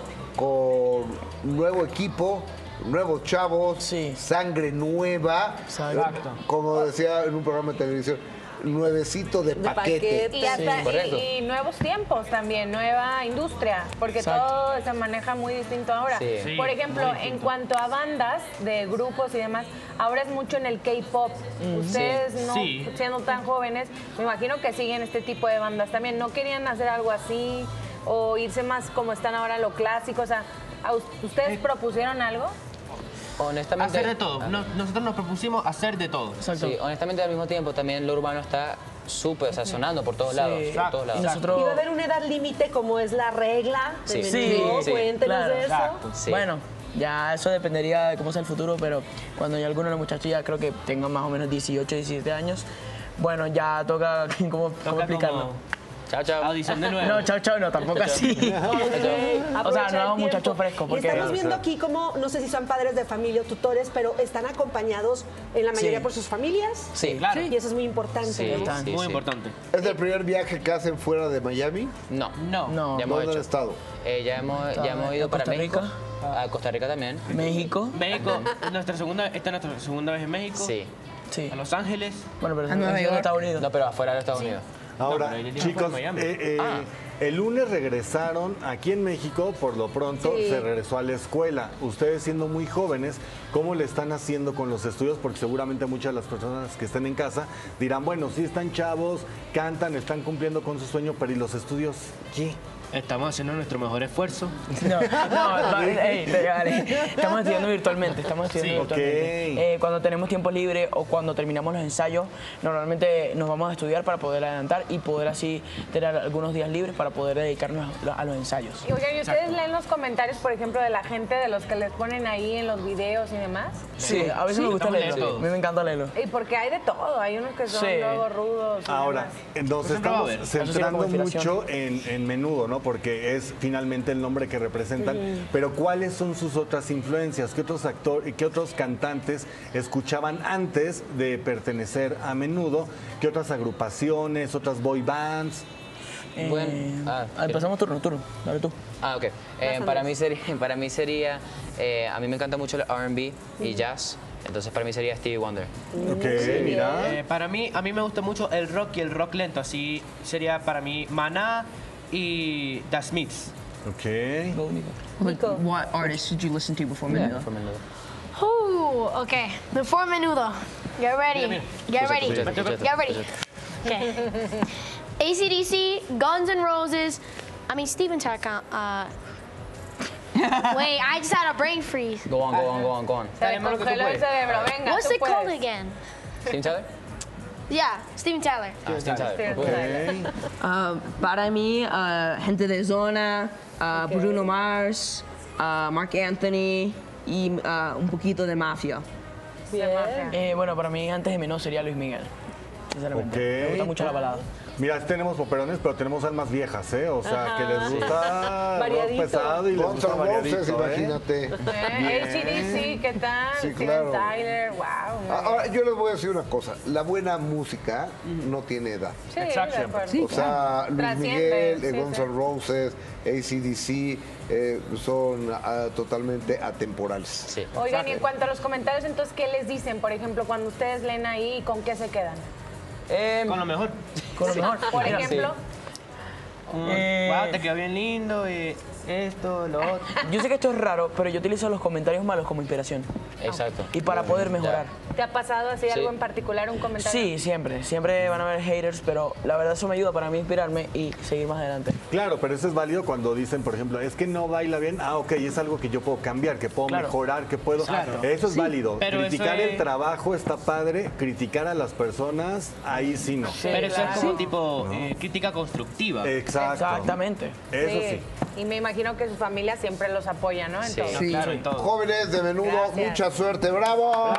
con nuevo equipo, nuevos chavos, sangre nueva. Exacto. Como decía en un programa de televisión, nuevecito de, paquete. Y, hasta- y- y nuevos tiempos también, nueva industria, porque Exacto. todo se maneja muy distinto ahora. Sí. Sí, Por ejemplo, muy en distinto. cuanto a bandas de grupos y demás, ahora es mucho en el K-pop. Mm. Ustedes, Sí. no Sí. siendo tan jóvenes, me imagino que siguen este tipo de bandas también. ¿No querían hacer algo así o irse más como están ahora lo clásico? O sea, ¿a us- ¿ustedes propusieron algo? Honestamente. Hacer de todo. Nos- nosotros nos propusimos hacer de todo. Sí, honestamente al mismo tiempo también lo urbano está súper, o sea, sonando por todos Sí. lados. Por todos lados. ¿Y va a haber una edad límite como es la regla de Sí. Menudo? Sí, sí, Cuéntenos claro. de eso. Sí. Bueno, ya eso dependería de cómo sea el futuro, pero cuando ya algunos de los muchachos ya creo que tengan más o menos dieciocho, diecisiete años, bueno, ya toca, ¿cómo, cómo explicarlo? Chao, chao. Audición de nuevo. No, chao, chao, no, tampoco Chao, chao. así. O sea, Aprovechar nuevos el muchachos tiempo. frescos. Y Porque, estamos viendo aquí cómo, no sé si son padres de familia o tutores, pero están acompañados en la mayoría Sí. por sus familias. Sí, claro. Y eso es muy importante. ¿no? Muy importante. ¿Es el primer viaje que hacen fuera de Miami? No. No. No. Ya hemos ¿Dónde han hecho. estado? Eh, ya hemos, Estaba ya hemos en ido para Costa México. Rica. A Costa Rica también. México. México, nuestra segunda, esta es nuestra segunda vez en México. Sí. Sí. A Los Ángeles. Bueno, pero A Nueva eso es en York. Estados Unidos. No, pero afuera de Estados Unidos. Ahora, No, pero ella dijo chicos, fuera de Miami. eh, eh, Ah. el lunes regresaron aquí en México, por lo pronto Sí. se regresó a la escuela. Ustedes siendo muy jóvenes, ¿cómo le están haciendo con los estudios? Porque seguramente muchas de las personas que estén en casa dirán, bueno, sí están chavos, cantan, están cumpliendo con su sueño, pero ¿y los estudios qué? Estamos haciendo nuestro mejor esfuerzo. No, no, va- ey, vale. Estamos estudiando virtualmente, estamos estudiando Sí. virtualmente. Eh, cuando tenemos tiempo libre o cuando terminamos los ensayos, normalmente nos vamos a estudiar para poder adelantar y poder así tener algunos días libres para poder dedicarnos a a los ensayos. Y oigan, ¿y ustedes leen los comentarios, por ejemplo, de la gente, de los que les ponen ahí en los videos y demás? Sí, a veces Sí, me gusta estamos leerlo. leyendo A mí me encanta leerlo. Y porque hay de todo, hay unos que son Sí. luego rudos. y Ahora, demás. nos Siempre va a estamos haber. Eso sirve centrando como inspiración. mucho en, en Menudo, ¿no? Porque es finalmente el nombre que representan. Ujú. Pero ¿cuáles son sus otras influencias? ¿Qué otros actores, qué otros cantantes escuchaban antes de pertenecer a Menudo? ¿Qué otras agrupaciones, otras boy bands? Eh, Bueno, ah, ah, empezamos turno, turno. Dale tú. Ah, ok. Eh, para, mí sería, para mí sería, eh, a mí me encanta mucho el R and B y jazz, entonces para mí sería Stevie Wonder. Ok, mira. Eh, para mí, a mí me gusta mucho el rock y el rock lento. Así sería para mí Maná y The Smiths. Ok. Like, what artists did you listen to before Menudo? Por Menudo. Ooh, okay. Before Menudo. Get ready. Mira, Get Escucha, ready. escucha, escucha, Get ready. escucha. Okay. A C D C, Guns N' Roses. I mean, Steven Tyler. Uh, wait, I just had a brain freeze. Go on, go on, go on, go on. Se le Dale, mano, que tú congeló el puedes. cerebro, venga, What's tú it called puedes. again? ¿Steven Tyler? Yeah, Steven Tyler. Ah, Steven Tyler. Steven Ok. Ah, para mí, ah, gente de zona, ah, Ok. Bruno Mars, ah, Mark Anthony y ah, un poquito de mafia. Bien. Eh, bueno, para mí antes de menos sería Luis Miguel. Sinceramente. Ok. Me gusta mucho la balada. Mira, tenemos poperones, pero tenemos almas viejas, ¿eh? O sea, Ajá. que les gusta Variadito. rock pesado y les Guns gusta N' Roses, variadito, ¿eh? imagínate. Eh, H D C, ¿qué tal? Sí, Steven claro. Tyler, wow. Ahora, yo les voy a decir una cosa. La buena música no tiene edad. Sí, de acuerdo. O sea, Luis Trasciende, Miguel, eh, sí, Guns sí. N' Roses, A C D C, eh, son ah, totalmente atemporales. Oigan, y en cuanto a los comentarios, entonces, ¿qué les dicen? Por ejemplo, cuando ustedes leen ahí, ¿con qué se quedan? Con lo mejor. Con lo mejor. Por Mira, ejemplo. Un, Eh, wow, te quedó bien lindo, y esto, lo otro. Yo sé que esto es raro, pero yo utilizo los comentarios malos como inspiración. Exacto. Y para poder mejorar. ¿Te ha pasado así Sí. algo en particular, un comentario? Sí, siempre. Siempre van a haber haters, pero la verdad eso me ayuda para mí inspirarme y seguir más adelante. Claro, pero eso es válido cuando dicen, por ejemplo, es que no baila bien. Ah, ok, es algo que yo puedo cambiar, que puedo Claro. mejorar, que puedo... Claro. Eso es Sí, válido. pero Criticar eso es- el trabajo está padre, criticar a las personas, ahí sí no. Pero eso es como tipo eh, crítica constructiva. Exacto. Exactamente. Eso sí. Y me imagino que su familia siempre los apoya, ¿no? En Sí, todo. claro, en todo. Jóvenes de Menudo, Gracias. mucha suerte. ¡Bravo!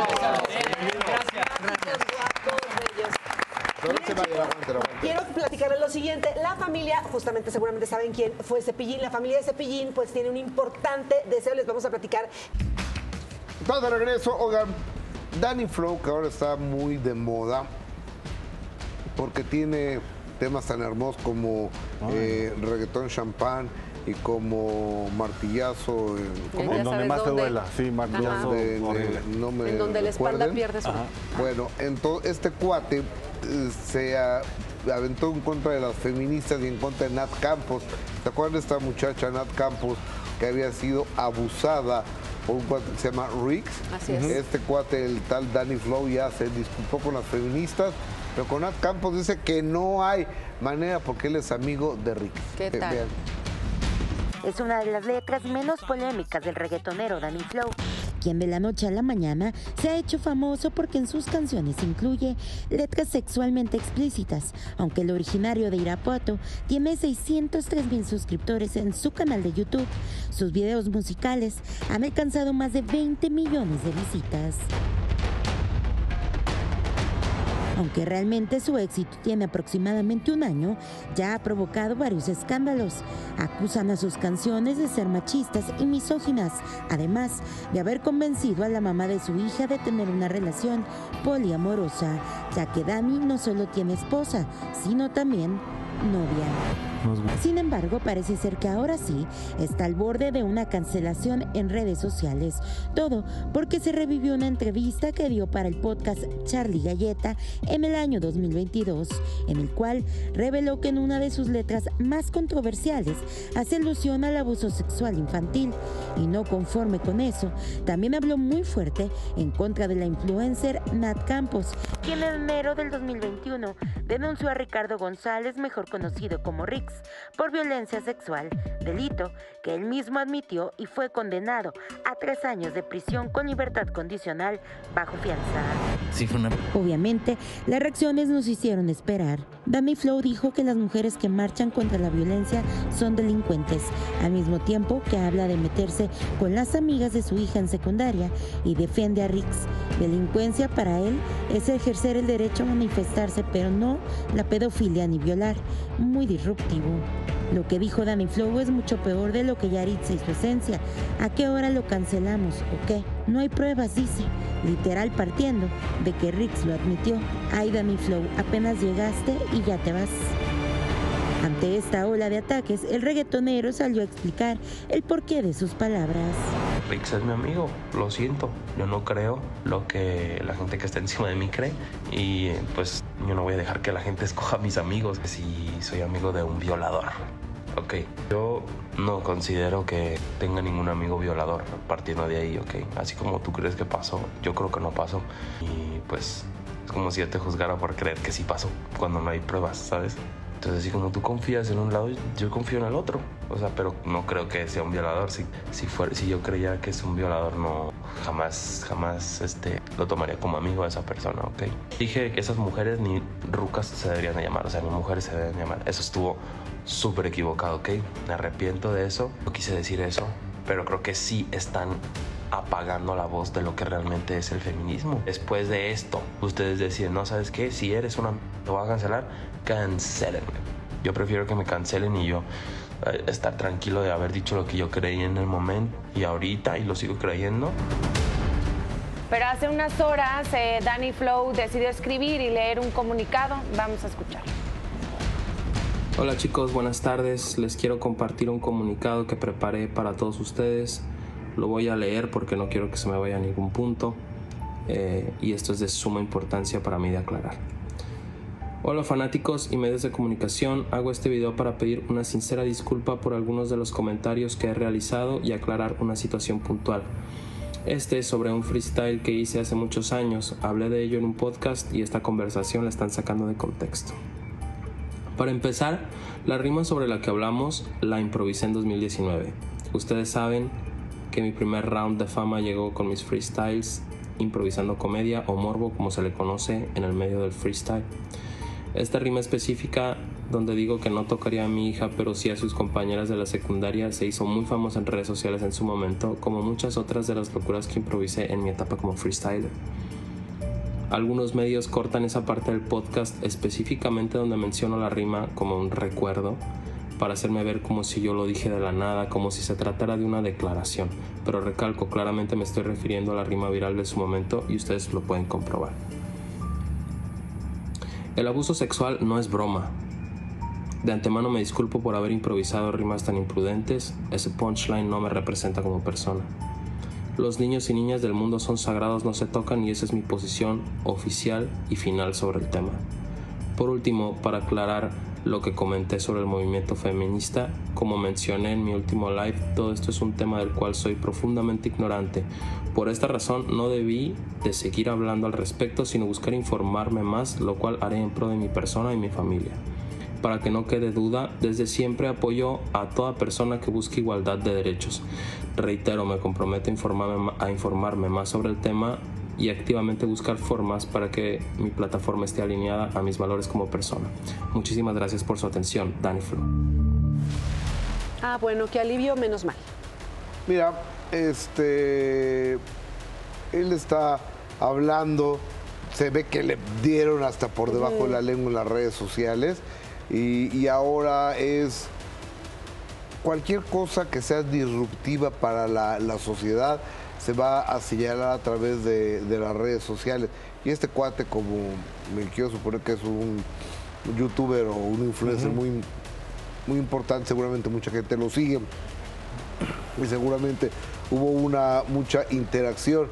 No se vayan, aguanten, aguanten. Quiero platicarles lo siguiente. La familia, justamente seguramente saben quién fue Cepillín. La familia de Cepillín pues tiene un importante deseo. Les vamos a platicar. Estamos de regreso. Oigan, Danny Flow, que ahora está muy de moda, porque tiene temas tan hermosos como eh, reggaetón champán y como martillazo. En, ¿Cómo? Ya En donde sabes más te dónde. duela, sí, martillazo donde, horrible. eh, no me En donde la espalda recuerden. pierde su... Ajá. Bueno, entonces este cuate eh, se ah, aventó en contra de las feministas y en contra de Nat Campos. ¿Te acuerdas de esta muchacha Nat Campos que había sido abusada por un cuate que se llama Riggs? Así es. Este cuate, el tal Danny Flow, ya se disculpó con las feministas, pero con Nat Campos dice que no hay manera porque él es amigo de Riggs. ¿Qué Eh, tal? vean. Es una de las letras menos polémicas del reggaetonero Danny Flow, quien de la noche a la mañana se ha hecho famoso porque en sus canciones incluye letras sexualmente explícitas, aunque el originario de Irapuato tiene seiscientos tres mil suscriptores en su canal de YouTube. Sus videos musicales han alcanzado más de veinte millones de visitas. Aunque realmente su éxito tiene aproximadamente un año, ya ha provocado varios escándalos. Acusan a sus canciones de ser machistas y misóginas, además de haber convencido a la mamá de su hija de tener una relación poliamorosa, ya que Dani no solo tiene esposa, sino también novia. Sin embargo, parece ser que ahora sí está al borde de una cancelación en redes sociales. Todo porque se revivió una entrevista que dio para el podcast Charlie Galleta en el año dos mil veintidós, en el cual reveló que en una de sus letras más controversiales hace alusión al abuso sexual infantil. Y no conforme con eso, también habló muy fuerte en contra de la influencer Nat Campos, quien en enero del dos mil veintiuno denunció a Ricardo González, mejor conocido como Riggs, por violencia sexual, delito que él mismo admitió y fue condenado a tres años de prisión con libertad condicional bajo fianza. Sí, fue una... Obviamente, las reacciones nos hicieron esperar. Danny Flow dijo que las mujeres que marchan contra la violencia son delincuentes, al mismo tiempo que habla de meterse con las amigas de su hija en secundaria y defiende a Riggs. Delincuencia para él es ejercer el derecho a manifestarse, pero no la pedofilia ni violar. Muy disruptivo. Lo que dijo Danny Flow es mucho peor de lo que Yaritza y su esencia. ¿A qué hora lo cancelamos o qué? No hay pruebas, dice, literal partiendo de que Riggs lo admitió. Ay, Danny Flow, apenas llegaste y ya te vas. Ante esta ola de ataques, el reggaetonero salió a explicar el porqué de sus palabras. Riggs es mi amigo, lo siento. Yo no creo lo que la gente que está encima de mí cree. Y pues yo no voy a dejar que la gente escoja a mis amigos si soy amigo de un violador. Ok, yo no considero que tenga ningún amigo violador partiendo de ahí, ok. Así como tú crees que pasó, yo creo que no pasó. Y pues es como si yo te juzgara por creer que sí pasó cuando no hay pruebas, ¿sabes? Entonces, así como tú confías en un lado, yo confío en el otro. O sea, pero no creo que sea un violador. Si, si, fuera, si yo creyera que es un violador, no, jamás, jamás este, lo tomaría como amigo a esa persona, ¿ok? Dije que esas mujeres ni rucas se deberían de llamar, o sea, ni mujeres se deben llamar. Eso estuvo súper equivocado, ¿ok? Me arrepiento de eso. No quise decir eso, pero creo que sí están apagando la voz de lo que realmente es el feminismo. Después de esto, ustedes deciden, no, ¿sabes qué? Si eres una... lo voy a cancelar, cancélenme. Yo prefiero que me cancelen y yo eh, estar tranquilo de haber dicho lo que yo creí en el momento y ahorita, y lo sigo creyendo. Pero hace unas horas eh, Danny Flow decidió escribir y leer un comunicado. Vamos a escuchar. Hola chicos, buenas tardes. Les quiero compartir un comunicado que preparé para todos ustedes. Lo voy a leer porque no quiero que se me vaya a ningún punto. Eh, y esto es de suma importancia para mí de aclarar. Hola fanáticos y medios de comunicación. Hago este video para pedir una sincera disculpa por algunos de los comentarios que he realizado y aclarar una situación puntual. Este es sobre un freestyle que hice hace muchos años. Hablé de ello en un podcast y esta conversación la están sacando de contexto. Para empezar, la rima sobre la que hablamos la improvisé en dos mil diecinueve. Ustedes saben que mi primer round de fama llegó con mis freestyles, improvisando comedia o morbo como se le conoce en el medio del freestyle. Esta rima específica, donde digo que no tocaría a mi hija pero sí a sus compañeras de la secundaria, se hizo muy famosa en redes sociales en su momento, como muchas otras de las locuras que improvisé en mi etapa como freestyler. Algunos medios cortan esa parte del podcast específicamente donde menciono la rima como un recuerdo para hacerme ver como si yo lo dije de la nada, como si se tratara de una declaración. Pero recalco, claramente me estoy refiriendo a la rima viral de su momento y ustedes lo pueden comprobar. El abuso sexual no es broma. De antemano me disculpo por haber improvisado rimas tan imprudentes. Ese punchline no me representa como persona. Los niños y niñas del mundo son sagrados, no se tocan y esa es mi posición oficial y final sobre el tema. Por último, para aclarar lo que comenté sobre el movimiento feminista, como mencioné en mi último live, todo esto es un tema del cual soy profundamente ignorante. Por esta razón no debí de seguir hablando al respecto, sino buscar informarme más, lo cual haré en pro de mi persona y mi familia. Para que no quede duda, desde siempre apoyo a toda persona que busque igualdad de derechos. Reitero, me comprometo a informarme, a informarme más sobre el tema y activamente buscar formas para que mi plataforma esté alineada a mis valores como persona. Muchísimas gracias por su atención. Danny Flow. Ah, bueno, qué alivio, menos mal. Mira, este, él está hablando, se ve que le dieron hasta por debajo uh-huh. de la lengua en las redes sociales. Y, y ahora es cualquier cosa que sea disruptiva para la, la sociedad se va a señalar a través de, de las redes sociales. Y este cuate, como me quiero suponer que es un youtuber o un influencer uh-huh. muy, muy importante, seguramente mucha gente lo sigue y seguramente hubo una mucha interacción,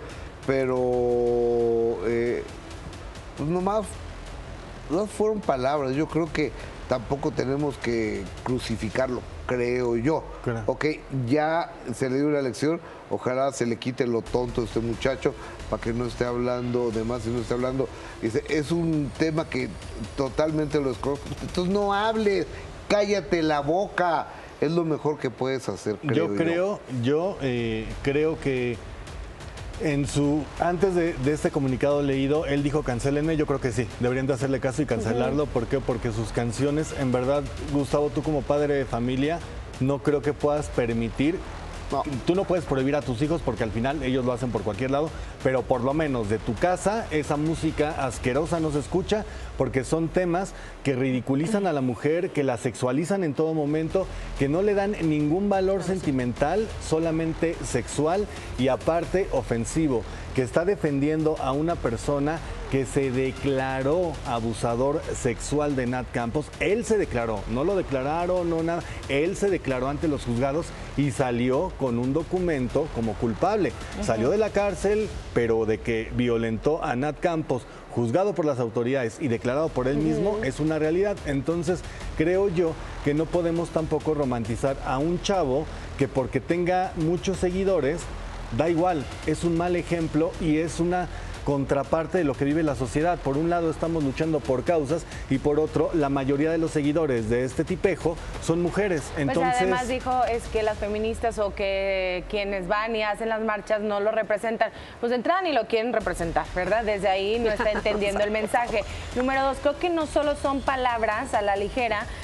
pero eh, pues nomás no fueron palabras. Yo creo que tampoco tenemos que crucificarlo, creo yo. Claro. Ok, ya se le dio una lección, ojalá se le quite lo tonto a este muchacho para que no esté hablando de más y no esté hablando. Dice, es un tema que totalmente lo desconozco. Entonces no hables, cállate la boca. Es lo mejor que puedes hacer, creo yo. Creo, yo, yo eh, creo que en su, antes de, de este comunicado leído, él dijo cancélenme. Yo creo que sí, deberían de hacerle caso y cancelarlo. Uh-huh. ¿Por qué? Porque sus canciones, en verdad, Gustavo, tú como padre de familia, no creo que puedas permitir. No. Tú no puedes prohibir a tus hijos porque al final ellos lo hacen por cualquier lado, pero por lo menos de tu casa esa música asquerosa no se escucha porque son temas que ridiculizan a la mujer, que la sexualizan en todo momento, que no le dan ningún valor sentimental, solamente sexual y aparte ofensivo, que está defendiendo a una persona que se declaró abusador sexual de Nat Campos. Él se declaró, no lo declararon, no nada. Él se declaró ante los juzgados y salió con un documento como culpable. Uh-huh. Salió de la cárcel, pero de que violentó a Nat Campos, juzgado por las autoridades y declarado por él mismo, uh-huh. es una realidad. Entonces, creo yo que no podemos tampoco romantizar a un chavo que porque tenga muchos seguidores, da igual, es un mal ejemplo y es una contraparte de lo que vive la sociedad. Por un lado estamos luchando por causas y por otro la mayoría de los seguidores de este tipejo son mujeres. Entonces, pues además dijo es que las feministas o que quienes van y hacen las marchas no lo representan. Pues de entrada ni lo quieren representar, ¿verdad? Desde ahí no está entendiendo el mensaje. Número dos, creo que no solo son palabras a la ligera,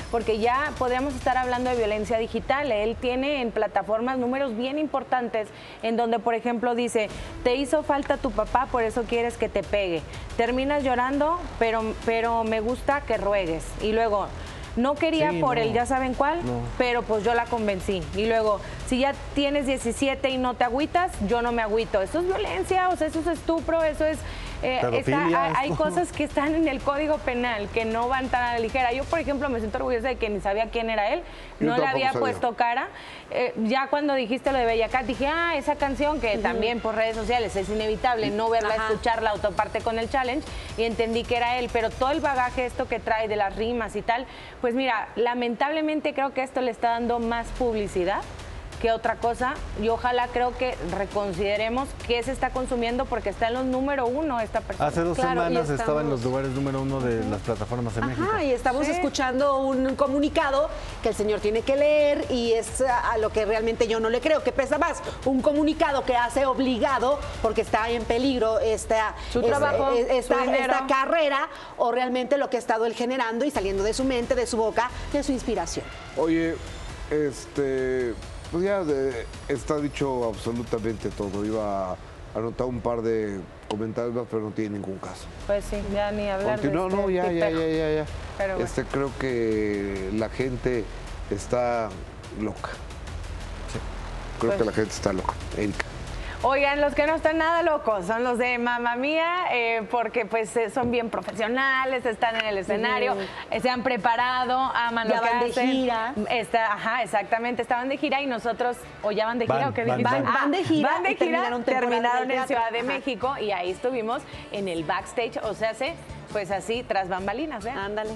porque ya podríamos estar hablando de violencia digital. Él tiene en plataformas números bien importantes en donde, por ejemplo, dice, te hizo falta tu papá, por eso quieres que te pegue. Terminas llorando, pero, pero me gusta que ruegues. Y luego, no quería sí, por no. el ya saben cuál, no. pero pues yo la convencí. Y luego, si ya tienes diecisiete y no te agüitas, yo no me agüito. Eso es violencia, o sea, eso es estupro, eso es... Eh, está, hay, hay cosas que están en el Código Penal que no van tan a la ligera. Yo, por ejemplo, me siento orgullosa de que ni sabía quién era él, no le había sabía. puesto cara. Eh, ya cuando dijiste lo de Bella Cat, dije, ah, esa canción que uh-huh. también por redes sociales es inevitable no verla, Ajá. escuchar la autoparte con el challenge, y entendí que era él, pero todo el bagaje esto que trae de las rimas y tal, pues mira, lamentablemente creo que esto le está dando más publicidad que otra cosa, y ojalá creo que reconsideremos qué se está consumiendo, porque está en los número uno esta persona. Hace dos claro, semanas estamos... estaba en los lugares número uno de las plataformas en Ajá, México. Y estamos sí. escuchando un comunicado que el señor tiene que leer, y es a, a lo que realmente yo no le creo. ¿Qué pesa más? Un comunicado que hace obligado, porque está en peligro esta, su es, trabajo, es, esta, su esta carrera, o realmente lo que ha estado él generando y saliendo de su mente, de su boca, de su inspiración. Oye, este... Pues ya de, está dicho absolutamente todo. Iba a anotar un par de comentarios más, pero no tiene ningún caso. Pues sí, ya ni hablar Porque, de no, este no, ya, ya, ya, ya, ya. Pero bueno. Este, creo que la gente está loca. Sí. Creo pues. que la gente está loca. Erika. Oigan, los que no están nada locos son los de Mamma Mía, eh, porque pues son bien profesionales, están en el escenario, uh-huh. se han preparado, aman ya lo que van hacen. de gira. Está, ajá, exactamente, estaban de gira, y nosotros, o ya van de gira, van, ¿o qué van, dijiste? van, van de gira, van de gira, terminaron, terminaron en Ciudad de Ajá. México, y ahí estuvimos en el backstage, o sea, se, pues así, tras bambalinas, ¿eh? Ándale.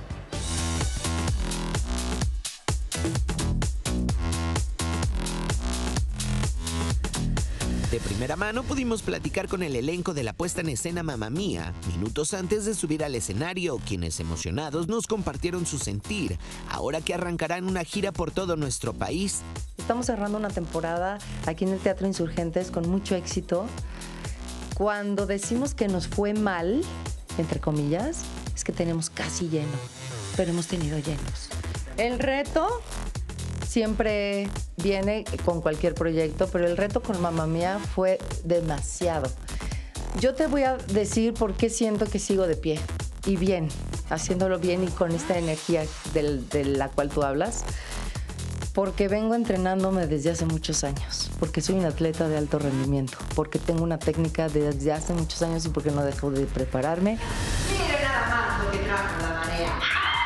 De primera mano pudimos platicar con el elenco de la puesta en escena Mamma Mía, minutos antes de subir al escenario, quienes emocionados nos compartieron su sentir, ahora que arrancarán una gira por todo nuestro país. Estamos cerrando una temporada aquí en el Teatro Insurgentes con mucho éxito. Cuando decimos que nos fue mal, entre comillas, es que tenemos casi lleno, pero hemos tenido llenos. El reto siempre viene con cualquier proyecto, pero el reto con Mamma Mía fue demasiado. Yo te voy a decir por qué siento que sigo de pie, y bien, haciéndolo bien y con esta energía del, de la cual tú hablas, porque vengo entrenándome desde hace muchos años, porque soy un atleta de alto rendimiento, porque tengo una técnica desde hace muchos años y porque no dejo de prepararme. Mire nada más lo que trajo la marea.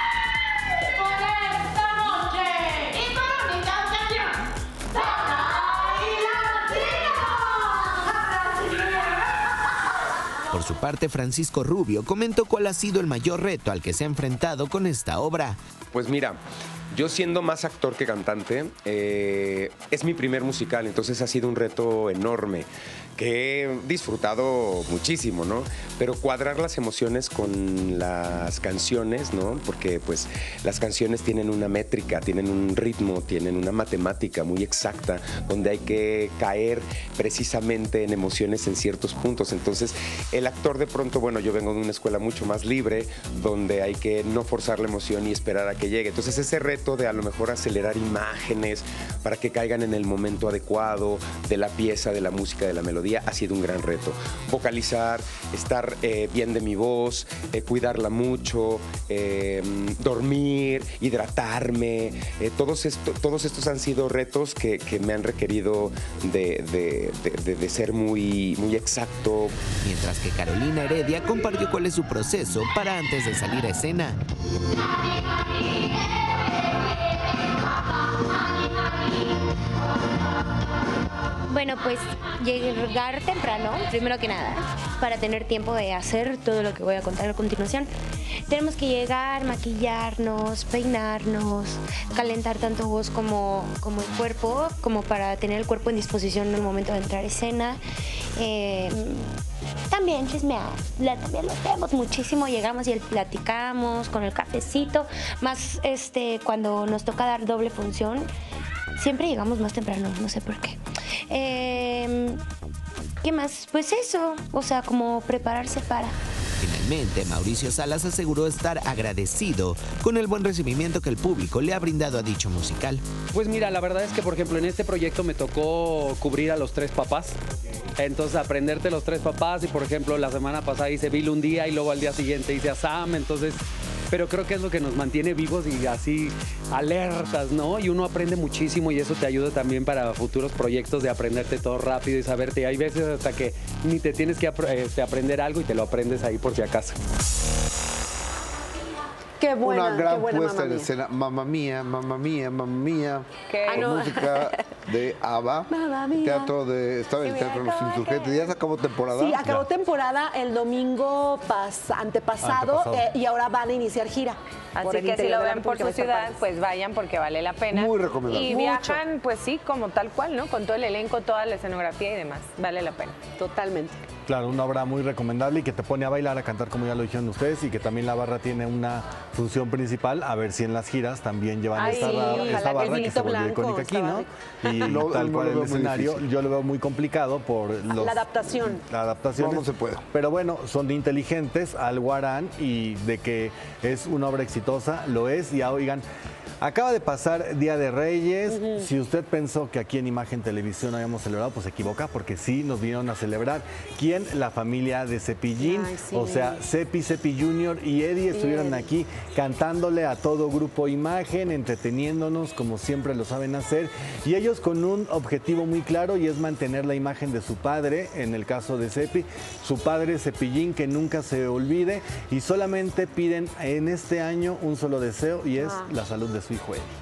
Por su parte, Francisco Rubio comentó cuál ha sido el mayor reto al que se ha enfrentado con esta obra. Pues mira, yo siendo más actor que cantante, eh, es mi primer musical, entonces ha sido un reto enorme que he disfrutado muchísimo, ¿no? Pero cuadrar las emociones con las canciones, ¿no? Porque pues las canciones tienen una métrica, tienen un ritmo, tienen una matemática muy exacta, donde hay que caer precisamente en emociones en ciertos puntos. Entonces, el actor de pronto, bueno, yo vengo de una escuela mucho más libre, donde hay que no forzar la emoción y esperar a que llegue. Entonces, ese reto de a lo mejor acelerar imágenes para que caigan en el momento adecuado de la pieza, de la música, de la melodía, ha sido un gran reto. Vocalizar, estar eh, bien de mi voz, eh, cuidarla mucho, eh, dormir, hidratarme. Eh, todos, esto, todos estos han sido retos que, que me han requerido de, de, de, de, de ser muy, muy exacto. Mientras que Carolina Heredia compartió cuál es su proceso para antes de salir a escena. Bueno, pues llegar temprano, primero que nada, para tener tiempo de hacer todo lo que voy a contar a continuación. Tenemos que llegar, maquillarnos, peinarnos, calentar tanto voz como, como el cuerpo, como para tener el cuerpo en disposición en el momento de entrar a escena. Eh, también chismear, también lo hacemos muchísimo, llegamos y platicamos con el cafecito, más este cuando nos toca dar doble función. Siempre llegamos más temprano, no sé por qué. Eh, ¿Qué más? Pues eso, o sea, como prepararse para... Finalmente, Mauricio Salas aseguró estar agradecido con el buen recibimiento que el público le ha brindado a dicho musical. Pues mira, la verdad es que, por ejemplo, en este proyecto me tocó cubrir a los tres papás. Entonces, aprenderte los tres papás y, por ejemplo, la semana pasada hice Bill un día y luego al día siguiente hice a Sam. Entonces, pero creo que es lo que nos mantiene vivos y así alertas, ¿no? Y uno aprende muchísimo y eso te ayuda también para futuros proyectos de aprenderte todo rápido y saberte. Hay veces hasta que ni te tienes que este, aprender algo y te lo aprendes ahí por si acaso. Qué buena, Una gran qué buena puesta Mamma en Mía. escena. Mamma Mía, Mamma Mía, Mamma Mía. ¿Qué? Con Ah, no. música de ABBA. Mamma Mía. Teatro de, estaba en el Teatro de los Insurgentes. ¿Ya se acabó temporada? Sí, acabó Ya. temporada el domingo pas- antepasado, Antepasado. eh, y ahora van a iniciar gira. por Así el que si interior lo de la ven por República, su va a estar ciudad, padre. pues vayan porque vale la pena. Muy recomendable. Y Mucho. viajan, pues sí, como tal cual, ¿no? Con todo el elenco, toda la escenografía y demás. Vale la pena. Totalmente. Claro, una obra muy recomendable y que te pone a bailar, a cantar, como ya lo dijeron ustedes, y que también la barra tiene una función principal, a ver si en las giras también llevan Ay, esta, sí, ra- ojalá esta que el barra que vinito se volvió blanco icónica aquí, estaba ¿no? Y No, tal no cual lo el veo muy escenario, difícil. yo lo veo muy complicado por los... La adaptación. La adaptación. No, no se puede. Pero bueno, son inteligentes, algo harán, y de que es una obra exitosa, lo es. Y ah, oigan, acaba de pasar Día de Reyes. Uh-huh. Si usted pensó que aquí en Imagen Televisión habíamos celebrado, pues se equivoca, porque sí nos vinieron a celebrar. ¿Quién? La familia de Cepillín. Ay, sí. O sea, Cepi, Cepi Junior y Eddie estuvieron Eddie. aquí cantándole a todo Grupo Imagen, entreteniéndonos como siempre lo saben hacer. Y ellos con un objetivo muy claro, y es mantener la imagen de su padre, en el caso de Cepi, su padre Cepillín, que nunca se olvide, y solamente piden en este año un solo deseo, y es Ah. la salud de su hijo Eddie.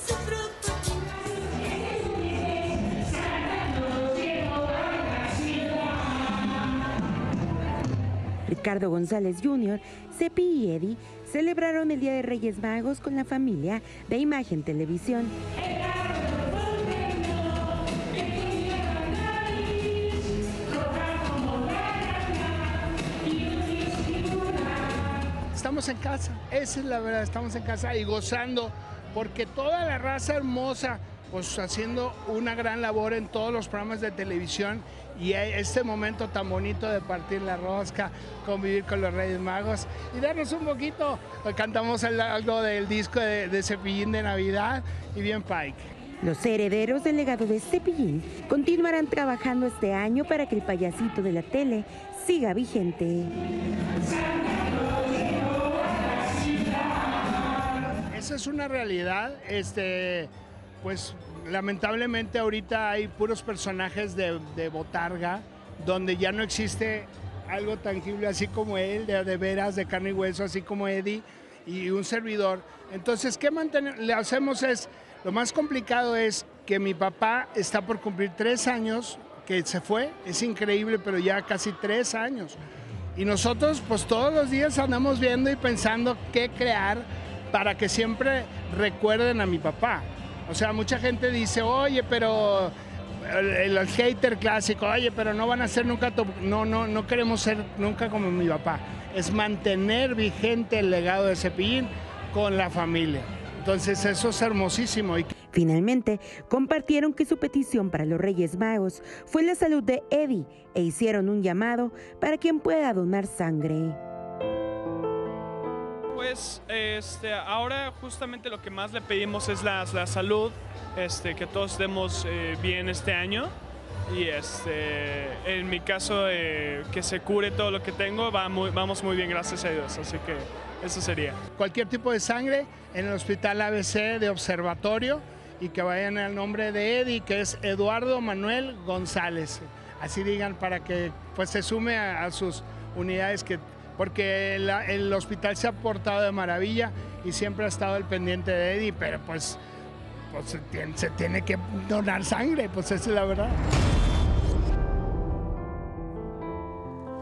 Ricardo González junior, Cepi y Eddie celebraron el Día de Reyes Magos con la familia de Imagen Televisión. Estamos en casa, esa es la verdad, estamos en casa y gozando, porque toda la raza hermosa, pues haciendo una gran labor en todos los programas de televisión, y este momento tan bonito de partir la rosca, convivir con los Reyes Magos y darnos un poquito, cantamos algo del disco de, de Cepillín de Navidad y bien Pike. Los herederos del legado de Cepillín continuarán trabajando este año para que el payasito de la tele siga vigente. Esa es una realidad, este, pues lamentablemente ahorita hay puros personajes de, de botarga, donde ya no existe algo tangible así como él, de, de veras, de carne y hueso, así como Eddie y un servidor. Entonces, ¿qué mantener, le hacemos es, lo más complicado es que mi papá está por cumplir tres años, que se fue, es increíble, pero ya casi tres años. Y nosotros pues todos los días andamos viendo y pensando qué crear para que siempre recuerden a mi papá. O sea, mucha gente dice, oye, pero el, el hater clásico, oye, pero no van a ser nunca, tu... no, no, no queremos ser nunca como mi papá. Es mantener vigente el legado de Cepillín con la familia. Entonces eso es hermosísimo. Y... Finalmente, compartieron que su petición para los Reyes Magos fue la salud de Eddie e hicieron un llamado para quien pueda donar sangre. Pues este, ahora justamente lo que más le pedimos es la, la salud, este, que todos estemos eh, bien este año y este, en mi caso eh, que se cure todo lo que tengo, va muy, vamos muy bien, gracias a Dios, así que eso sería. Cualquier tipo de sangre en el Hospital A B C de Observatorio y que vayan al nombre de Eddie, que es Eduardo Manuel González, así digan para que pues, se sume a, a sus unidades que... porque el, el hospital se ha portado de maravilla y siempre ha estado al pendiente de Eddie, pero pues, pues se, tiene, se tiene que donar sangre, pues esa es la verdad.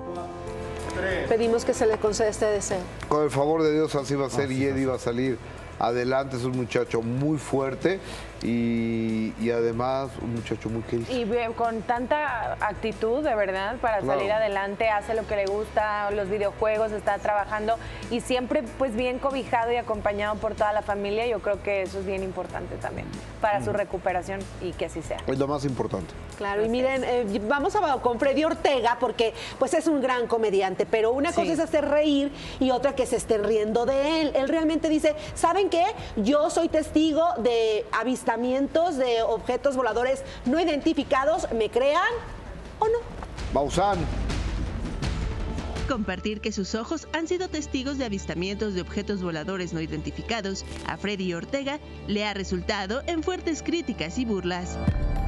Pedimos que se le conceda este deseo. Con el favor de Dios así va a ser y Eddie va a salir adelante, es un muchacho muy fuerte y, y además un muchacho muy querido. Y ve- con tanta actitud, de verdad, para Claro. salir adelante, hace lo que le gusta, los videojuegos, está trabajando y siempre pues bien cobijado y acompañado por toda la familia. Yo creo que eso es bien importante también para su Mm. recuperación y que así sea. Es lo más importante. Claro, y miren, eh, vamos a con Freddy Ortega porque pues es un gran comediante, pero una cosa es hacer reír y otra que se estén riendo de él. Él realmente dice, ¿saben qué? Yo soy testigo de avistamientos de objetos voladores no identificados, ¿me crean o no? Maussan. Compartir que sus ojos han sido testigos de avistamientos de objetos voladores no identificados a Freddy Ortega le ha resultado en fuertes críticas y burlas.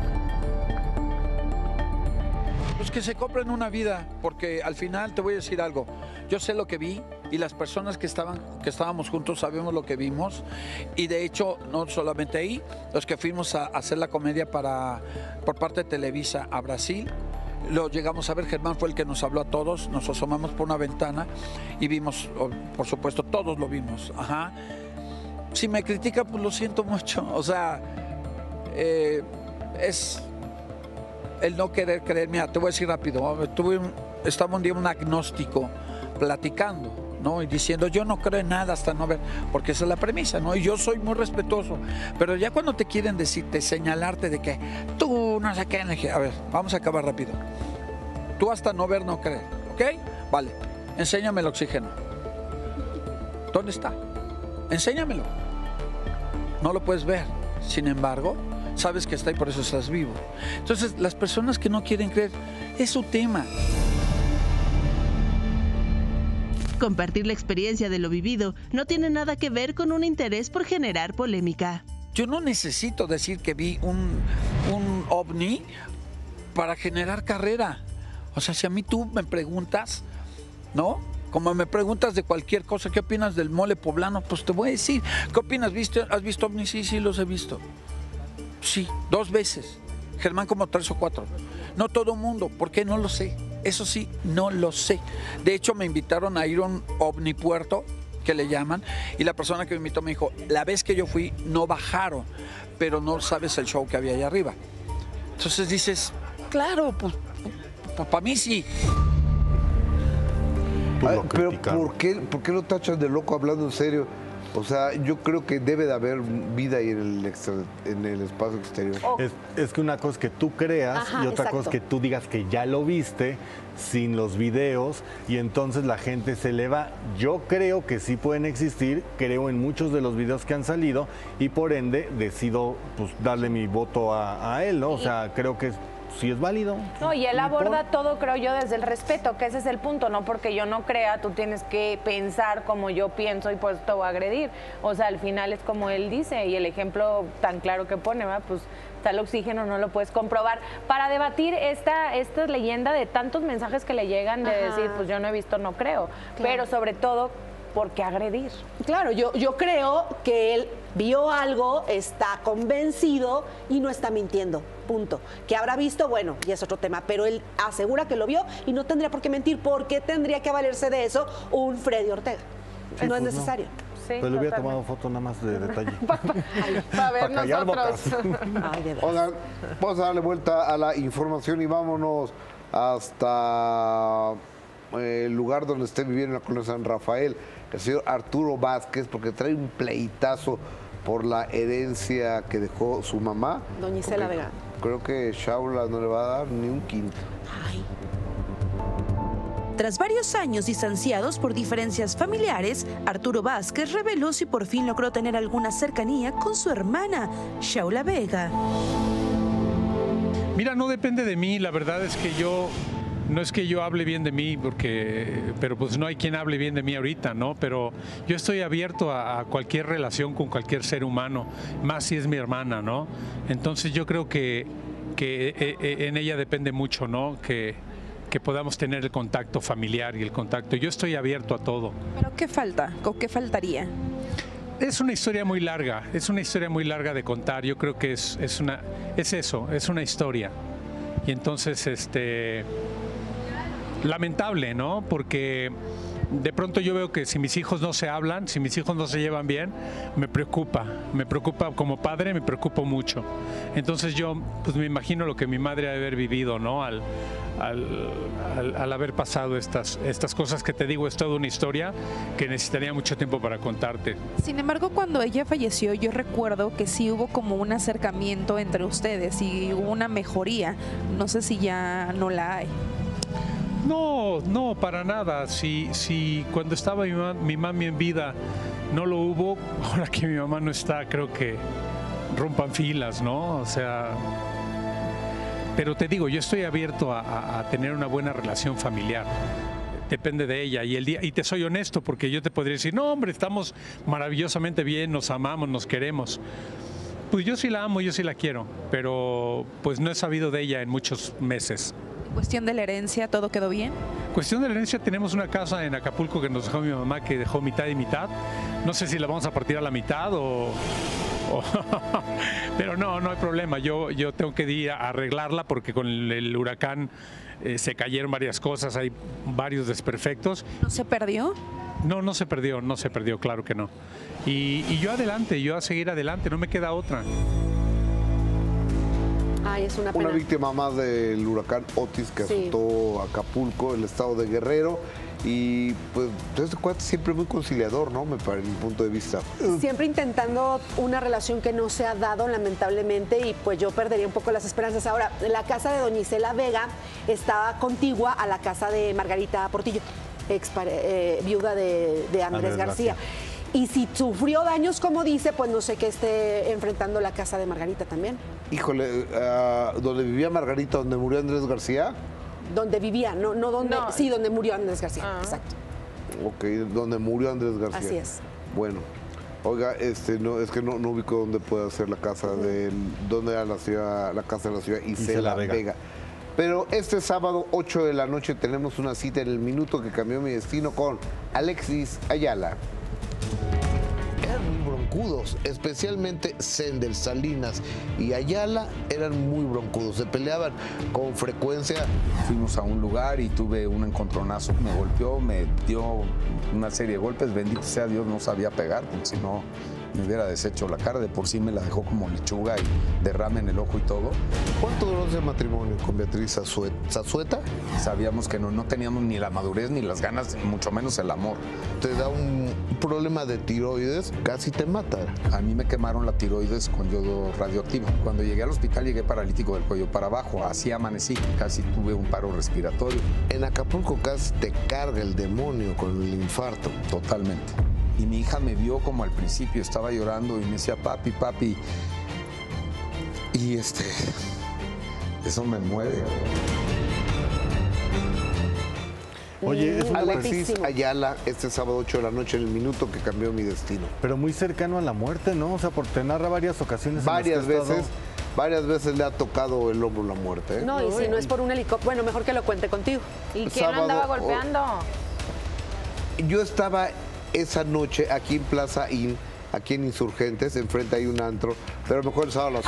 Pues que se compren una vida, porque al final te voy a decir algo. Yo sé lo que vi y las personas que estaban, que estábamos juntos sabemos lo que vimos. Y de hecho, no solamente ahí, los que fuimos a hacer la comedia para, por parte de Televisa a Brasil, lo llegamos a ver. Germán fue el que nos habló a todos, nos asomamos por una ventana y vimos, por supuesto, todos lo vimos. Ajá. Si me critica, pues lo siento mucho. O sea, eh, es el no querer creer. Mira, te voy a decir rápido. Tuve un, estaba un día un agnóstico platicando, ¿no? Y diciendo, yo no creo en nada hasta no ver, porque esa es la premisa, ¿no? Y yo soy muy respetuoso. Pero ya cuando te quieren decirte, señalarte de que tú no sé qué, a ver, vamos a acabar rápido. Tú hasta no ver, no creer, ¿ok? Vale, enséñame el oxígeno. ¿Dónde está? Enséñamelo. No lo puedes ver. Sin embargo, sabes que está y por eso estás vivo. Entonces, las personas que no quieren creer, es su tema. Compartir la experiencia de lo vivido no tiene nada que ver con un interés por generar polémica. Yo no necesito decir que vi un, un ovni para generar carrera. O sea, si a mí tú me preguntas, ¿no? Como me preguntas de cualquier cosa, ¿qué opinas del mole poblano? Pues te voy a decir. ¿Qué opinas? ¿Viste? ¿Has visto ovnis? Sí, sí, los he visto. Sí, dos veces. Germán como tres o cuatro. No todo mundo, ¿por qué? No lo sé. Eso sí, no lo sé. De hecho, me invitaron a ir a un ovnipuerto, que le llaman, y la persona que me invitó me dijo, la vez que yo fui no bajaron, pero no sabes el show que había allá arriba. Entonces dices, claro, pues, pues para mí sí. Ay, pero ¿por qué, ¿por qué lo tachas de loco hablando en serio? O sea, yo creo que debe de haber vida ahí en el, extra, en el espacio exterior. Es, es que una cosa es que tú creas Ajá, y otra exacto. cosa es que tú digas que ya lo viste sin los videos y entonces la gente se eleva. Yo creo que sí pueden existir, creo en muchos de los videos que han salido y por ende decido pues darle mi voto a, a él, ¿no? O sea, creo que sí es válido. No, y él No aborda importa. todo, creo yo, desde el respeto, que ese es el punto, no porque yo no crea, tú tienes que pensar como yo pienso y pues te voy a agredir. O sea, al final es como él dice, y el ejemplo tan claro que pone, ¿verdad? Pues está el oxígeno, no lo puedes comprobar. Para debatir esta, esta leyenda de tantos mensajes que le llegan de Ajá. decir, pues yo no he visto, no creo. Claro. Pero sobre todo, ¿por qué agredir? Claro, yo, yo creo que él vio algo, está convencido y no está mintiendo, punto. Que habrá visto, bueno, y es otro tema, pero él asegura que lo vio y no tendría por qué mentir. ¿Por qué tendría que valerse de eso un Freddy Ortega? Sí, no es pues no. necesario. Sí, Pero le hubiera totalmente. tomado foto nada más de detalle. Para ver Pa' callar nosotros. Oigan, vamos a darle vuelta a la información y vámonos hasta el lugar donde esté viviendo en la colonia San Rafael, el señor Arturo Vázquez, porque trae un pleitazo por la herencia que dejó su mamá. Doña Isela Porque Vega. Creo que Shaula no le va a dar ni un quinto. Tras varios años distanciados por diferencias familiares, Arturo Vázquez reveló si por fin logró tener alguna cercanía con su hermana, Shaula Vega. Mira, no depende de mí, la verdad es que yo, no es que yo hable bien de mí, porque, pero pues no hay quien hable bien de mí ahorita, ¿no? Pero yo estoy abierto a, a cualquier relación con cualquier ser humano, más si es mi hermana, ¿no? Entonces yo creo que, que eh, eh, en ella depende mucho, ¿no? Que, que podamos tener el contacto familiar y el contacto. Yo estoy abierto a todo. ¿Pero qué falta? ¿O qué faltaría? Es una historia muy larga, es una historia muy larga de contar. Yo creo que es, es, una, es eso, es una historia. Y entonces, este, lamentable, ¿no? Porque de pronto yo veo que si mis hijos no se hablan, si mis hijos no se llevan bien, me preocupa, me preocupa como padre, me preocupo mucho. Entonces yo pues me imagino lo que mi madre ha de haber vivido, ¿no? Al, al, al, al haber pasado estas, estas cosas que te digo, es toda una historia que necesitaría mucho tiempo para contarte. Sin embargo, cuando ella falleció, yo recuerdo que sí hubo como un acercamiento entre ustedes y hubo una mejoría. No sé si ya no la hay. No, no, para nada. Si, si cuando estaba mi, ma, mi mami en vida no lo hubo, ahora que mi mamá no está, creo que rompan filas, ¿no? O sea, pero te digo, yo estoy abierto a, a, a tener una buena relación familiar. Depende de ella. Y el día, y te soy honesto, porque yo te podría decir, no, hombre, estamos maravillosamente bien, nos amamos, nos queremos. Pues yo sí la amo, yo sí la quiero, pero pues no he sabido de ella en muchos meses. Cuestión de la herencia, ¿todo quedó bien? Cuestión de la herencia, tenemos una casa en Acapulco que nos dejó mi mamá, que dejó mitad y mitad. No sé si la vamos a partir a la mitad o... o pero no, no hay problema. Yo, yo tengo que ir a arreglarla porque con el, el huracán eh, se cayeron varias cosas, hay varios desperfectos. ¿No se perdió? No, no se perdió, no se perdió, claro que no. Y, y yo adelante, yo a seguir adelante, no me queda otra. Ay, es una pena. Una víctima más del huracán Otis que Sí. azotó Acapulco, el estado de Guerrero. Y pues este cuate siempre muy conciliador, ¿no? Me parece, mi punto de vista. Siempre intentando una relación que no se ha dado, lamentablemente, y pues yo perdería un poco las esperanzas. Ahora, la casa de doña Isela Vega estaba contigua a la casa de Margarita Portillo, ex eh, viuda de, de Andrés, Andrés García. García. Y si sufrió daños, como dice, pues no sé qué esté enfrentando la casa de Margarita también. Híjole, uh, donde vivía Margarita, donde murió Andrés García. Donde vivía, no, no donde, no. sí, donde murió Andrés García, ah. exacto. Ok, donde murió Andrés García. Así es. Bueno, oiga, este, no, es que no, no ubico dónde puede ser la casa uh-huh. de, dónde era la ciudad, la casa de la ciudad Isela Vega. Vega. Pero este sábado, ocho de la noche, tenemos una cita en El Minuto que Cambió Mi Destino con Alexis Ayala. Eran muy broncudos, especialmente Sendel, Salinas y Ayala eran muy broncudos, se peleaban con frecuencia. Fuimos a un lugar y tuve un encontronazo, me golpeó, me dio una serie de golpes, bendito sea Dios, no sabía pegar, porque si no me hubiera deshecho la cara, de por sí me la dejó como lechuga y derrame en el ojo y todo. ¿Cuánto duró ese matrimonio con Beatriz Zazueta? Sabíamos que no, no teníamos ni la madurez ni las ganas, mucho menos el amor. Te da un problema de tiroides, casi te mata. A mí me quemaron la tiroides con yodo radioactivo. Cuando llegué al hospital llegué paralítico del cuello para abajo, así amanecí, casi tuve un paro respiratorio. En Acapulco casi te carga el demonio con el infarto. Totalmente. Y mi hija me vio como al principio, estaba llorando y me decía, papi, papi. Y este, eso me mueve. Oye, es Alexis Ayala, este sábado ocho de la noche, en El Minuto que Cambió Mi Destino. Pero muy cercano a la muerte, ¿no? O sea, porque te narra varias ocasiones. Varias en las que veces, estado... varias veces le ha tocado el hombro la muerte. ¿eh? No, y si no es por un helicóptero, bueno, mejor que lo cuente contigo. ¿Y quién sábado, andaba golpeando? Oh, yo estaba esa noche aquí en Plaza Inn, aquí en Insurgentes, enfrente hay un antro, pero mejor el sábado a las